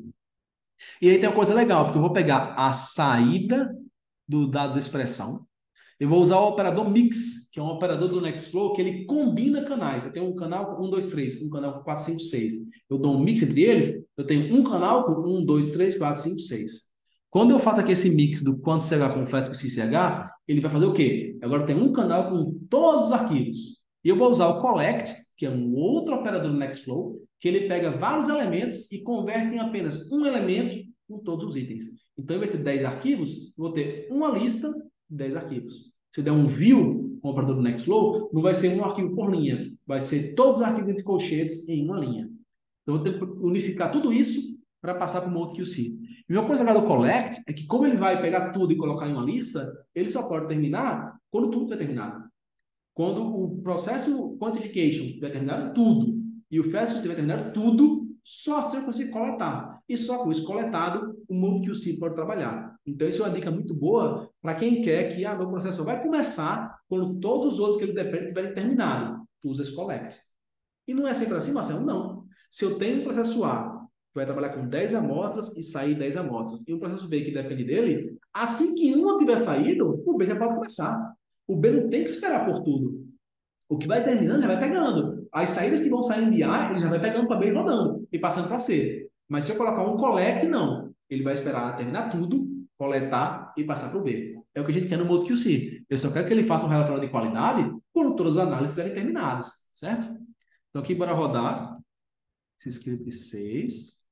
E aí tem uma coisa legal, porque eu vou pegar a saída do dado da expressão, eu vou usar o operador mix, que é um operador do Nextflow que ele combina canais. Eu tenho um canal com 1, 2, 3, um canal com 4, 5, 6. Eu dou um mix entre eles, eu tenho um canal com 1, 2, 3, 4, 5, 6. Quando eu faço aqui esse mix do quanto CH com o Flex com CCH, ele vai fazer o quê? Agora tem um canal com todos os arquivos. E eu vou usar o collect, que é um outro operador do Nextflow, que ele pega vários elementos e converte em apenas um elemento com todos os itens. Então, em vez de 10 arquivos, eu vou ter uma lista de 10 arquivos. Se eu der um view com o operador do Nextflow, não vai ser um arquivo por linha, vai ser todos os arquivos entre colchetes em uma linha. Então, eu vou ter que unificar tudo isso para passar para o MultiQC. E uma coisa legal do Collect é que, como ele vai pegar tudo e colocar em uma lista, ele só pode terminar quando tudo estiver terminado. Quando o processo quantification tiver terminado tudo e o fast tiver terminado tudo, só assim eu consigo coletar. E só com isso coletado, o MultiQC pode trabalhar. Então, isso é uma dica muito boa para quem quer que meu processo vai começar quando todos os outros que ele depende tiverem terminado. Tu usa esse collect. E não é sempre assim, Marcelo? Não. Se eu tenho um processo A que vai trabalhar com 10 amostras e sair 10 amostras, e um processo B que depende dele, assim que uma tiver saído, o B já pode começar. O B não tem que esperar por tudo. O que vai terminando, já vai pegando. As saídas que vão saindo de A, ele já vai pegando para B e rodando, e passando para C. Mas se eu colocar um collect, não. Ele vai esperar terminar tudo, coletar e passar para o B. É o que a gente quer no MultiQC. Eu só quero que ele faça um relatório de qualidade quando todas as análises estiverem terminadas, certo? Então aqui, bora rodar esse script 6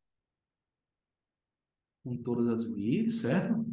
com todas as reads, certo?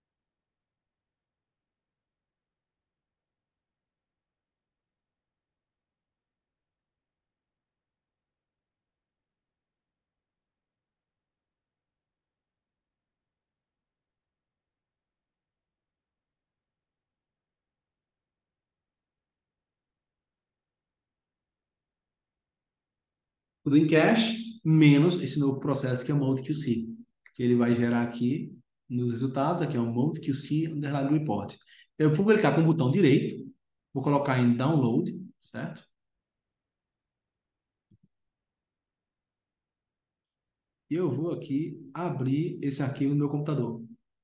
Tudo em cache, menos esse novo processo que é o MultiQC, que ele vai gerar aqui nos resultados, aqui é o MultiQC underline report. Eu vou clicar com o botão direito, vou colocar em download, certo? E eu vou aqui abrir esse arquivo no meu computador.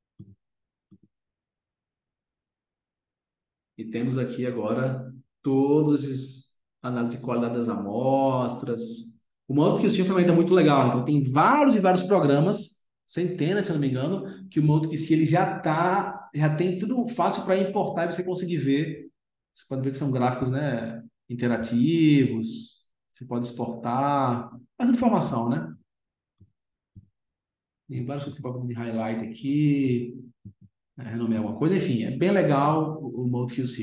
E temos aqui agora todos esses análises de qualidade das amostras. O MultiQC também é muito legal, então tem vários e vários programas centenas, se eu não me engano, que o MultiQC ele já tem tudo fácil para importar e você conseguir ver. Você pode ver que são gráficos, né, interativos, você pode exportar, mais informação, né? Tem várias coisas que você pode fazer de highlight aqui, renomear alguma coisa, enfim, é bem legal o MultiQC.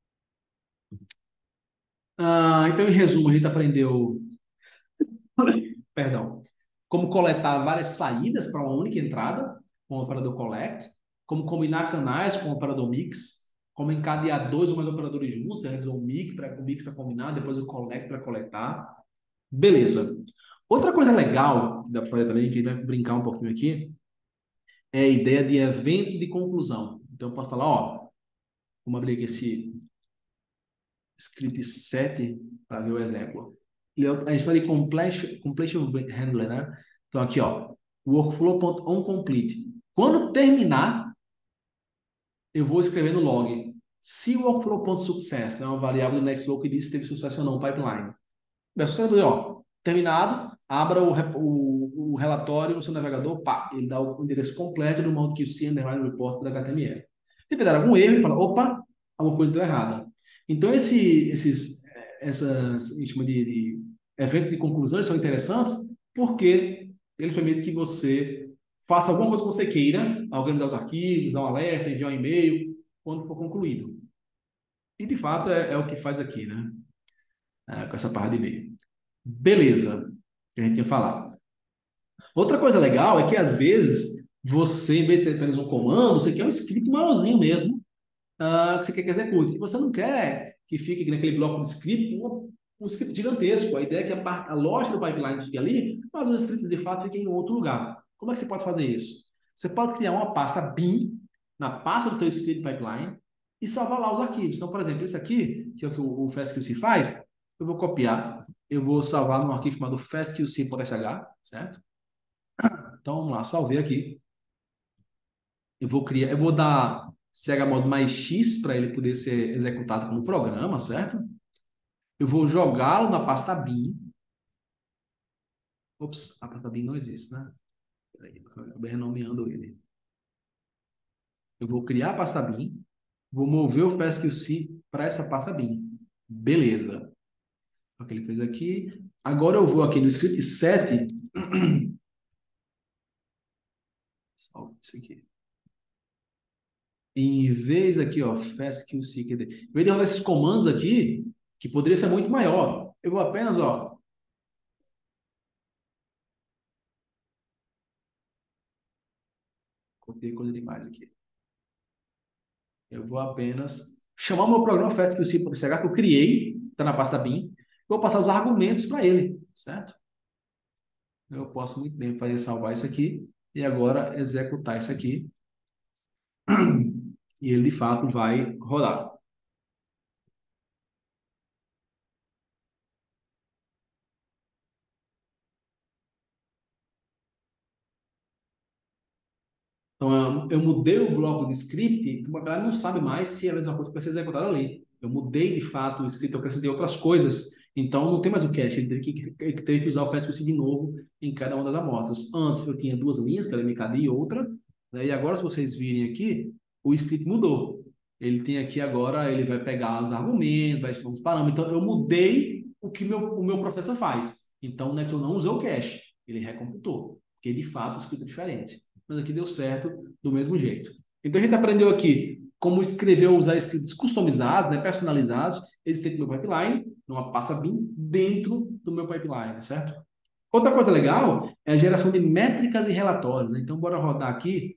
Então, em resumo, a gente aprendeu, perdão, como coletar várias saídas para uma única entrada com o operador collect, como combinar canais com o operador mix, como encadear dois ou mais operadores juntos, antes o mix para combinar, depois o collect para coletar. Beleza. Outra coisa legal que dá para fazer também, que a gente vai brincar um pouquinho aqui, é a ideia de evento de conclusão. Então, eu posso falar, ó, vamos abrir aqui esse script 7 para ver o exemplo. A gente vai de completion handler, né? Então, aqui, ó, workflow.onComplete. Quando terminar, eu vou escrever no log. Se o workflow.success, né, uma variável do Nextflow que diz se teve sucesso ou não, pipeline. É só você ó, terminado, abra o relatório no seu navegador, pá, ele dá o endereço completo do MountQC underline report da HTML. Se tiver algum erro, ele fala, opa, alguma coisa deu errada. Então, essas, a gente chama de eventos de conclusão são interessantes porque eles permitem que você faça alguma coisa que você queira, organizar os arquivos, dar um alerta, enviar um e-mail, quando for concluído. E, de fato, é o que faz aqui, né? Com essa barra de e-mail. Beleza, que a gente tinha falado. Outra coisa legal é que, às vezes, você, em vez de ser apenas um comando, você quer um script maiorzinho mesmo, que você quer que execute. E você não quer que fique naquele bloco de script um script gigantesco. A ideia é que a lógica do pipeline fique ali, mas o script, de fato, fique em outro lugar. Como é que você pode fazer isso? Você pode criar uma pasta bin na pasta do teu script pipeline e salvar lá os arquivos. Então, por exemplo, esse aqui, que é o que o FastQC faz, eu vou copiar, eu vou salvar num arquivo chamado fastqc.sh, certo? Então, vamos lá, salvei aqui. Eu vou dar chmod mais x para ele poder ser executado como programa, certo? Eu vou jogá-lo na pasta bin. Ops, a pasta bin não existe, né? Peraí, eu acabei renomeando ele. Eu vou criar a pasta bin, vou mover o FastQC para essa pasta bin. Beleza. O que ele fez aqui. Agora eu vou aqui no script 7. Salve isso aqui. Em vez aqui, ó, fastqc, em vez de rodar esses comandos aqui, que poderia ser muito maior, eu vou apenas, ó, copiei coisa demais aqui. Eu vou apenas chamar o meu programa fastqc.ch que eu criei, está na pasta bin, vou passar os argumentos para ele, certo? Eu posso muito bem fazer salvar isso aqui e agora executar isso aqui e ele de fato vai rodar. Então, eu mudei o bloco de script, o cara não sabe mais se é a mesma coisa que vai ser executada ali. Eu mudei, de fato, o script, eu acrescentei outras coisas, então não tem mais o cache, ele teve que usar o fastqc de novo em cada uma das amostras. Antes eu tinha duas linhas, que era MKD e outra, né? E agora, se vocês virem aqui, o script mudou. Ele tem aqui agora, ele vai pegar os argumentos, vai chamar os parâmetros. Então, eu mudei o que o meu processo faz. Então, o Nextflow não usou o cache, ele recomputou, porque de fato o script é diferente. Mas aqui deu certo do mesmo jeito. Então a gente aprendeu aqui como escrever ou usar scripts customizados, né, personalizados, existente no meu pipeline, numa pasta bin dentro do meu pipeline, certo? Outra coisa legal é a geração de métricas e relatórios, né? Então, bora rodar aqui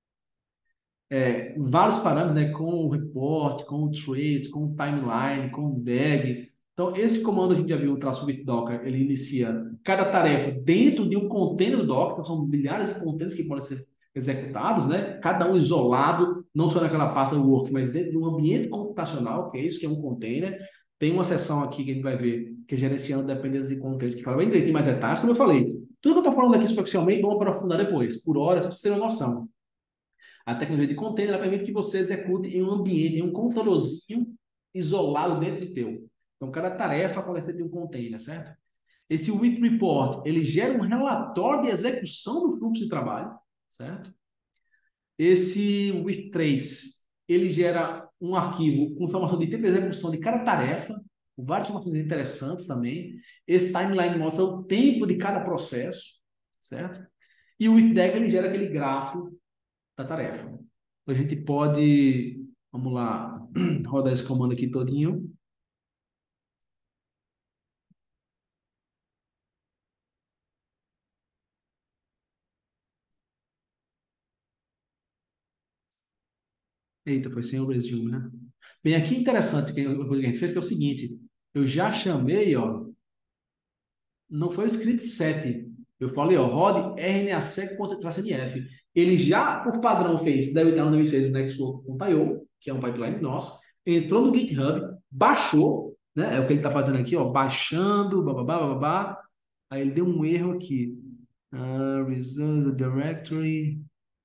vários parâmetros, né? Com o report, com o trace, com o timeline, com o DAG. Então, esse comando a gente já viu, o traço with Docker, ele inicia cada tarefa dentro de um container do Docker, então são milhares de containers que podem ser executados, né? Cada um isolado, não só naquela pasta work, mas dentro de um ambiente computacional, que é isso que é um container. Tem uma seção aqui que a gente vai ver, que é gerenciando dependências de containers, que fala bem direito, tem mais detalhes, como eu falei. Tudo que eu estou falando aqui superficialmente, vamos aprofundar depois. Por hora, você precisa ter uma noção. A tecnologia de container ela permite que você execute em um ambiente, em um computadorzinho isolado dentro do teu. Então, cada tarefa acontece dentro de um container, certo? Esse with report, ele gera um relatório de execução do fluxo de trabalho. certo? Esse with trace, ele gera um arquivo com informação de tempo de execução de cada tarefa, com várias informações interessantes também. Esse timeline mostra o tempo de cada processo, certo? E o with DAG, ele gera aquele grafo da tarefa. Então, a gente pode, vamos lá, rodar esse comando aqui todinho. Eita, foi sem o resume, né? Bem, aqui interessante que a coisa que a gente fez, que é o seguinte, eu já chamei, ó, não foi o script 7. Eu falei, ó, rode rnasec.nf. Ele já, por padrão, fez down no fez o Nextflow.io, que é um pipeline nosso, entrou no GitHub, baixou, né? É o que ele está fazendo aqui, ó, baixando, bababá, bababá. Aí ele deu um erro aqui. Results directory.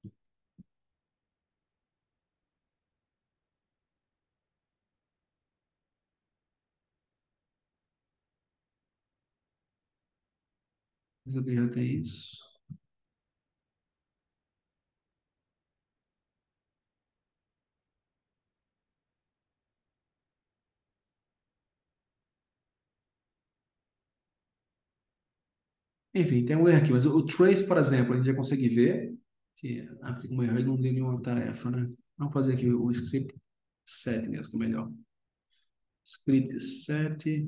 Isso aqui já tem isso. Enfim, tem um erro aqui, mas o trace, por exemplo, a gente já consegue ver que aqui como erro ele não deu nenhuma tarefa, né? Vamos fazer aqui o script 7 mesmo, que é melhor. Script 7.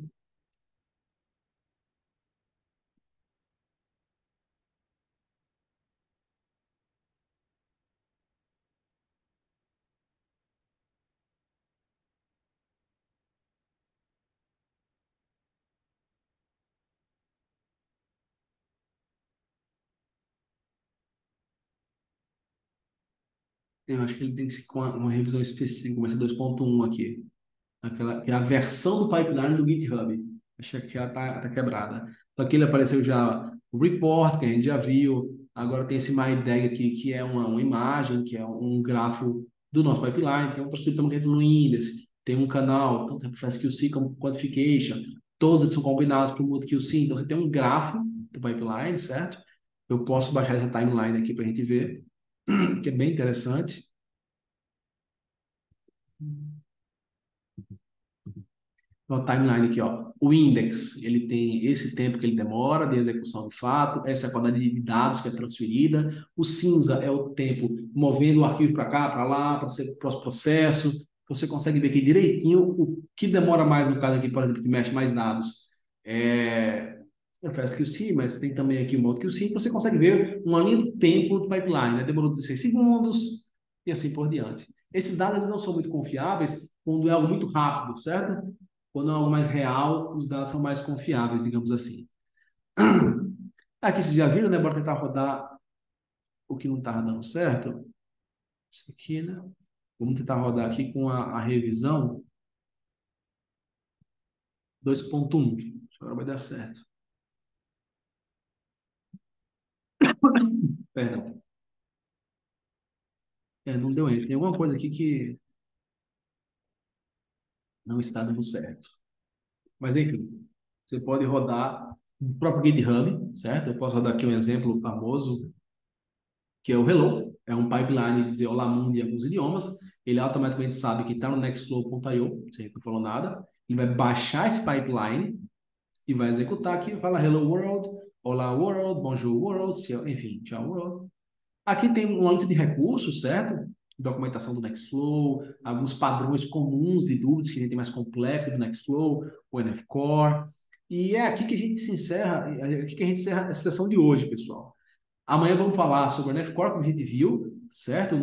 Eu acho que ele tem que ser com uma revisão específica, vai ser 2.1 aqui. Aquela, que é a versão do pipeline do GitHub. Acho que já tá quebrada. Então aqui ele apareceu já o report, que a gente já viu. Agora tem esse MyDag aqui, que é uma imagem, que é um grafo do nosso pipeline. Tem outras coisas que no Index. Tem um canal, tanto faz QC como Quantification. Todos eles são combinados para o Mood QC. Então você tem um grafo do pipeline, certo? Eu posso baixar essa timeline aqui para a gente ver, que é bem interessante. No timeline aqui, ó. O index, ele tem esse tempo que ele demora de execução de fato, essa é a quantidade de dados que é transferida. O cinza é o tempo movendo o arquivo para cá, para lá, para ser próximo processo. Você consegue ver aqui direitinho o que demora mais no caso aqui, por exemplo, que mexe mais dados. Eu peço que o sim, mas tem também aqui o modo que o sim, você consegue ver uma linha do tempo do pipeline, né? Demorou 16 segundos e assim por diante. Esses dados eles não são muito confiáveis quando é algo muito rápido, certo? Quando é algo mais real, os dados são mais confiáveis, digamos assim. Aqui vocês já viram, né? Bora tentar rodar o que não estava dando certo. Isso aqui, né? Vamos tentar rodar aqui com a revisão 2.1. Agora vai dar certo. Perdão. Não deu enter. Tem alguma coisa aqui que não está dando certo. Mas enfim, você pode rodar o próprio GitHub, certo? Eu posso rodar aqui um exemplo famoso, que é o Hello. É um pipeline de dizer Olá Mundo em alguns idiomas. Ele automaticamente sabe que está no Nextflow.io, sem não falou nada. Ele vai baixar esse pipeline e vai executar aqui. Fala Hello World, Olá World, Bonjour World, enfim, Tchau World. Aqui tem uma lista de recursos, certo? Documentação do Nextflow, alguns padrões comuns de dúvidas que a gente tem mais complexo do Nextflow, o NFCore. E é aqui que a gente se encerra, é aqui que a gente encerra essa sessão de hoje, pessoal. Amanhã vamos falar sobre o NFCore, como a gente viu, certo?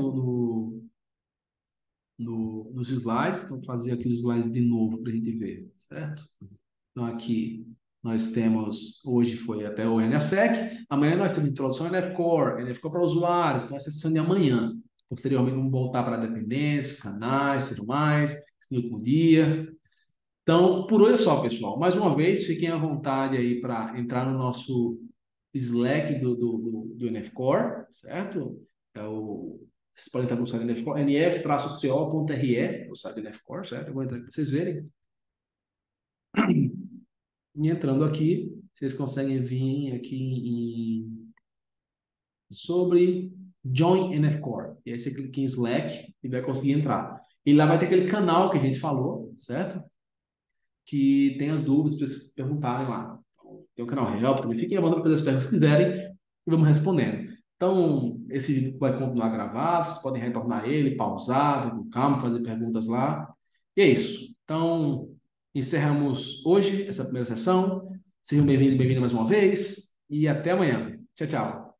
Nos slides. Então, vou fazer aqui os slides de novo para a gente ver, certo? Então, aqui nós temos, hoje foi até o NASEC, amanhã nós temos introdução ao NFCore, NFCore para usuários, então essa é a sessão de amanhã. Posteriormente, vamos voltar para a dependência, canais, tudo mais, no último dia. Então, por hoje é só, pessoal. Mais uma vez, fiquem à vontade aí para entrar no nosso Slack do NFCore, certo? Vocês podem entrar no site do NFCore, nf-co.re, o site do NFCore, certo? Eu vou entrar aqui para vocês verem. E entrando aqui, vocês conseguem vir aqui sobre Join NF Core. E aí você clica em Slack e vai conseguir entrar. E lá vai ter aquele canal que a gente falou, certo? Que tem as dúvidas para vocês perguntarem lá. Então, tem o canal Help também. Fiquem mandando fazer as perguntas que quiserem e vamos respondendo. Então, esse vídeo vai continuar gravado, vocês podem retornar ele, pausar, com calma, fazer perguntas lá. E é isso. Então, encerramos hoje essa primeira sessão. Sejam bem-vindos e bem-vindas mais uma vez e até amanhã. Tchau, tchau.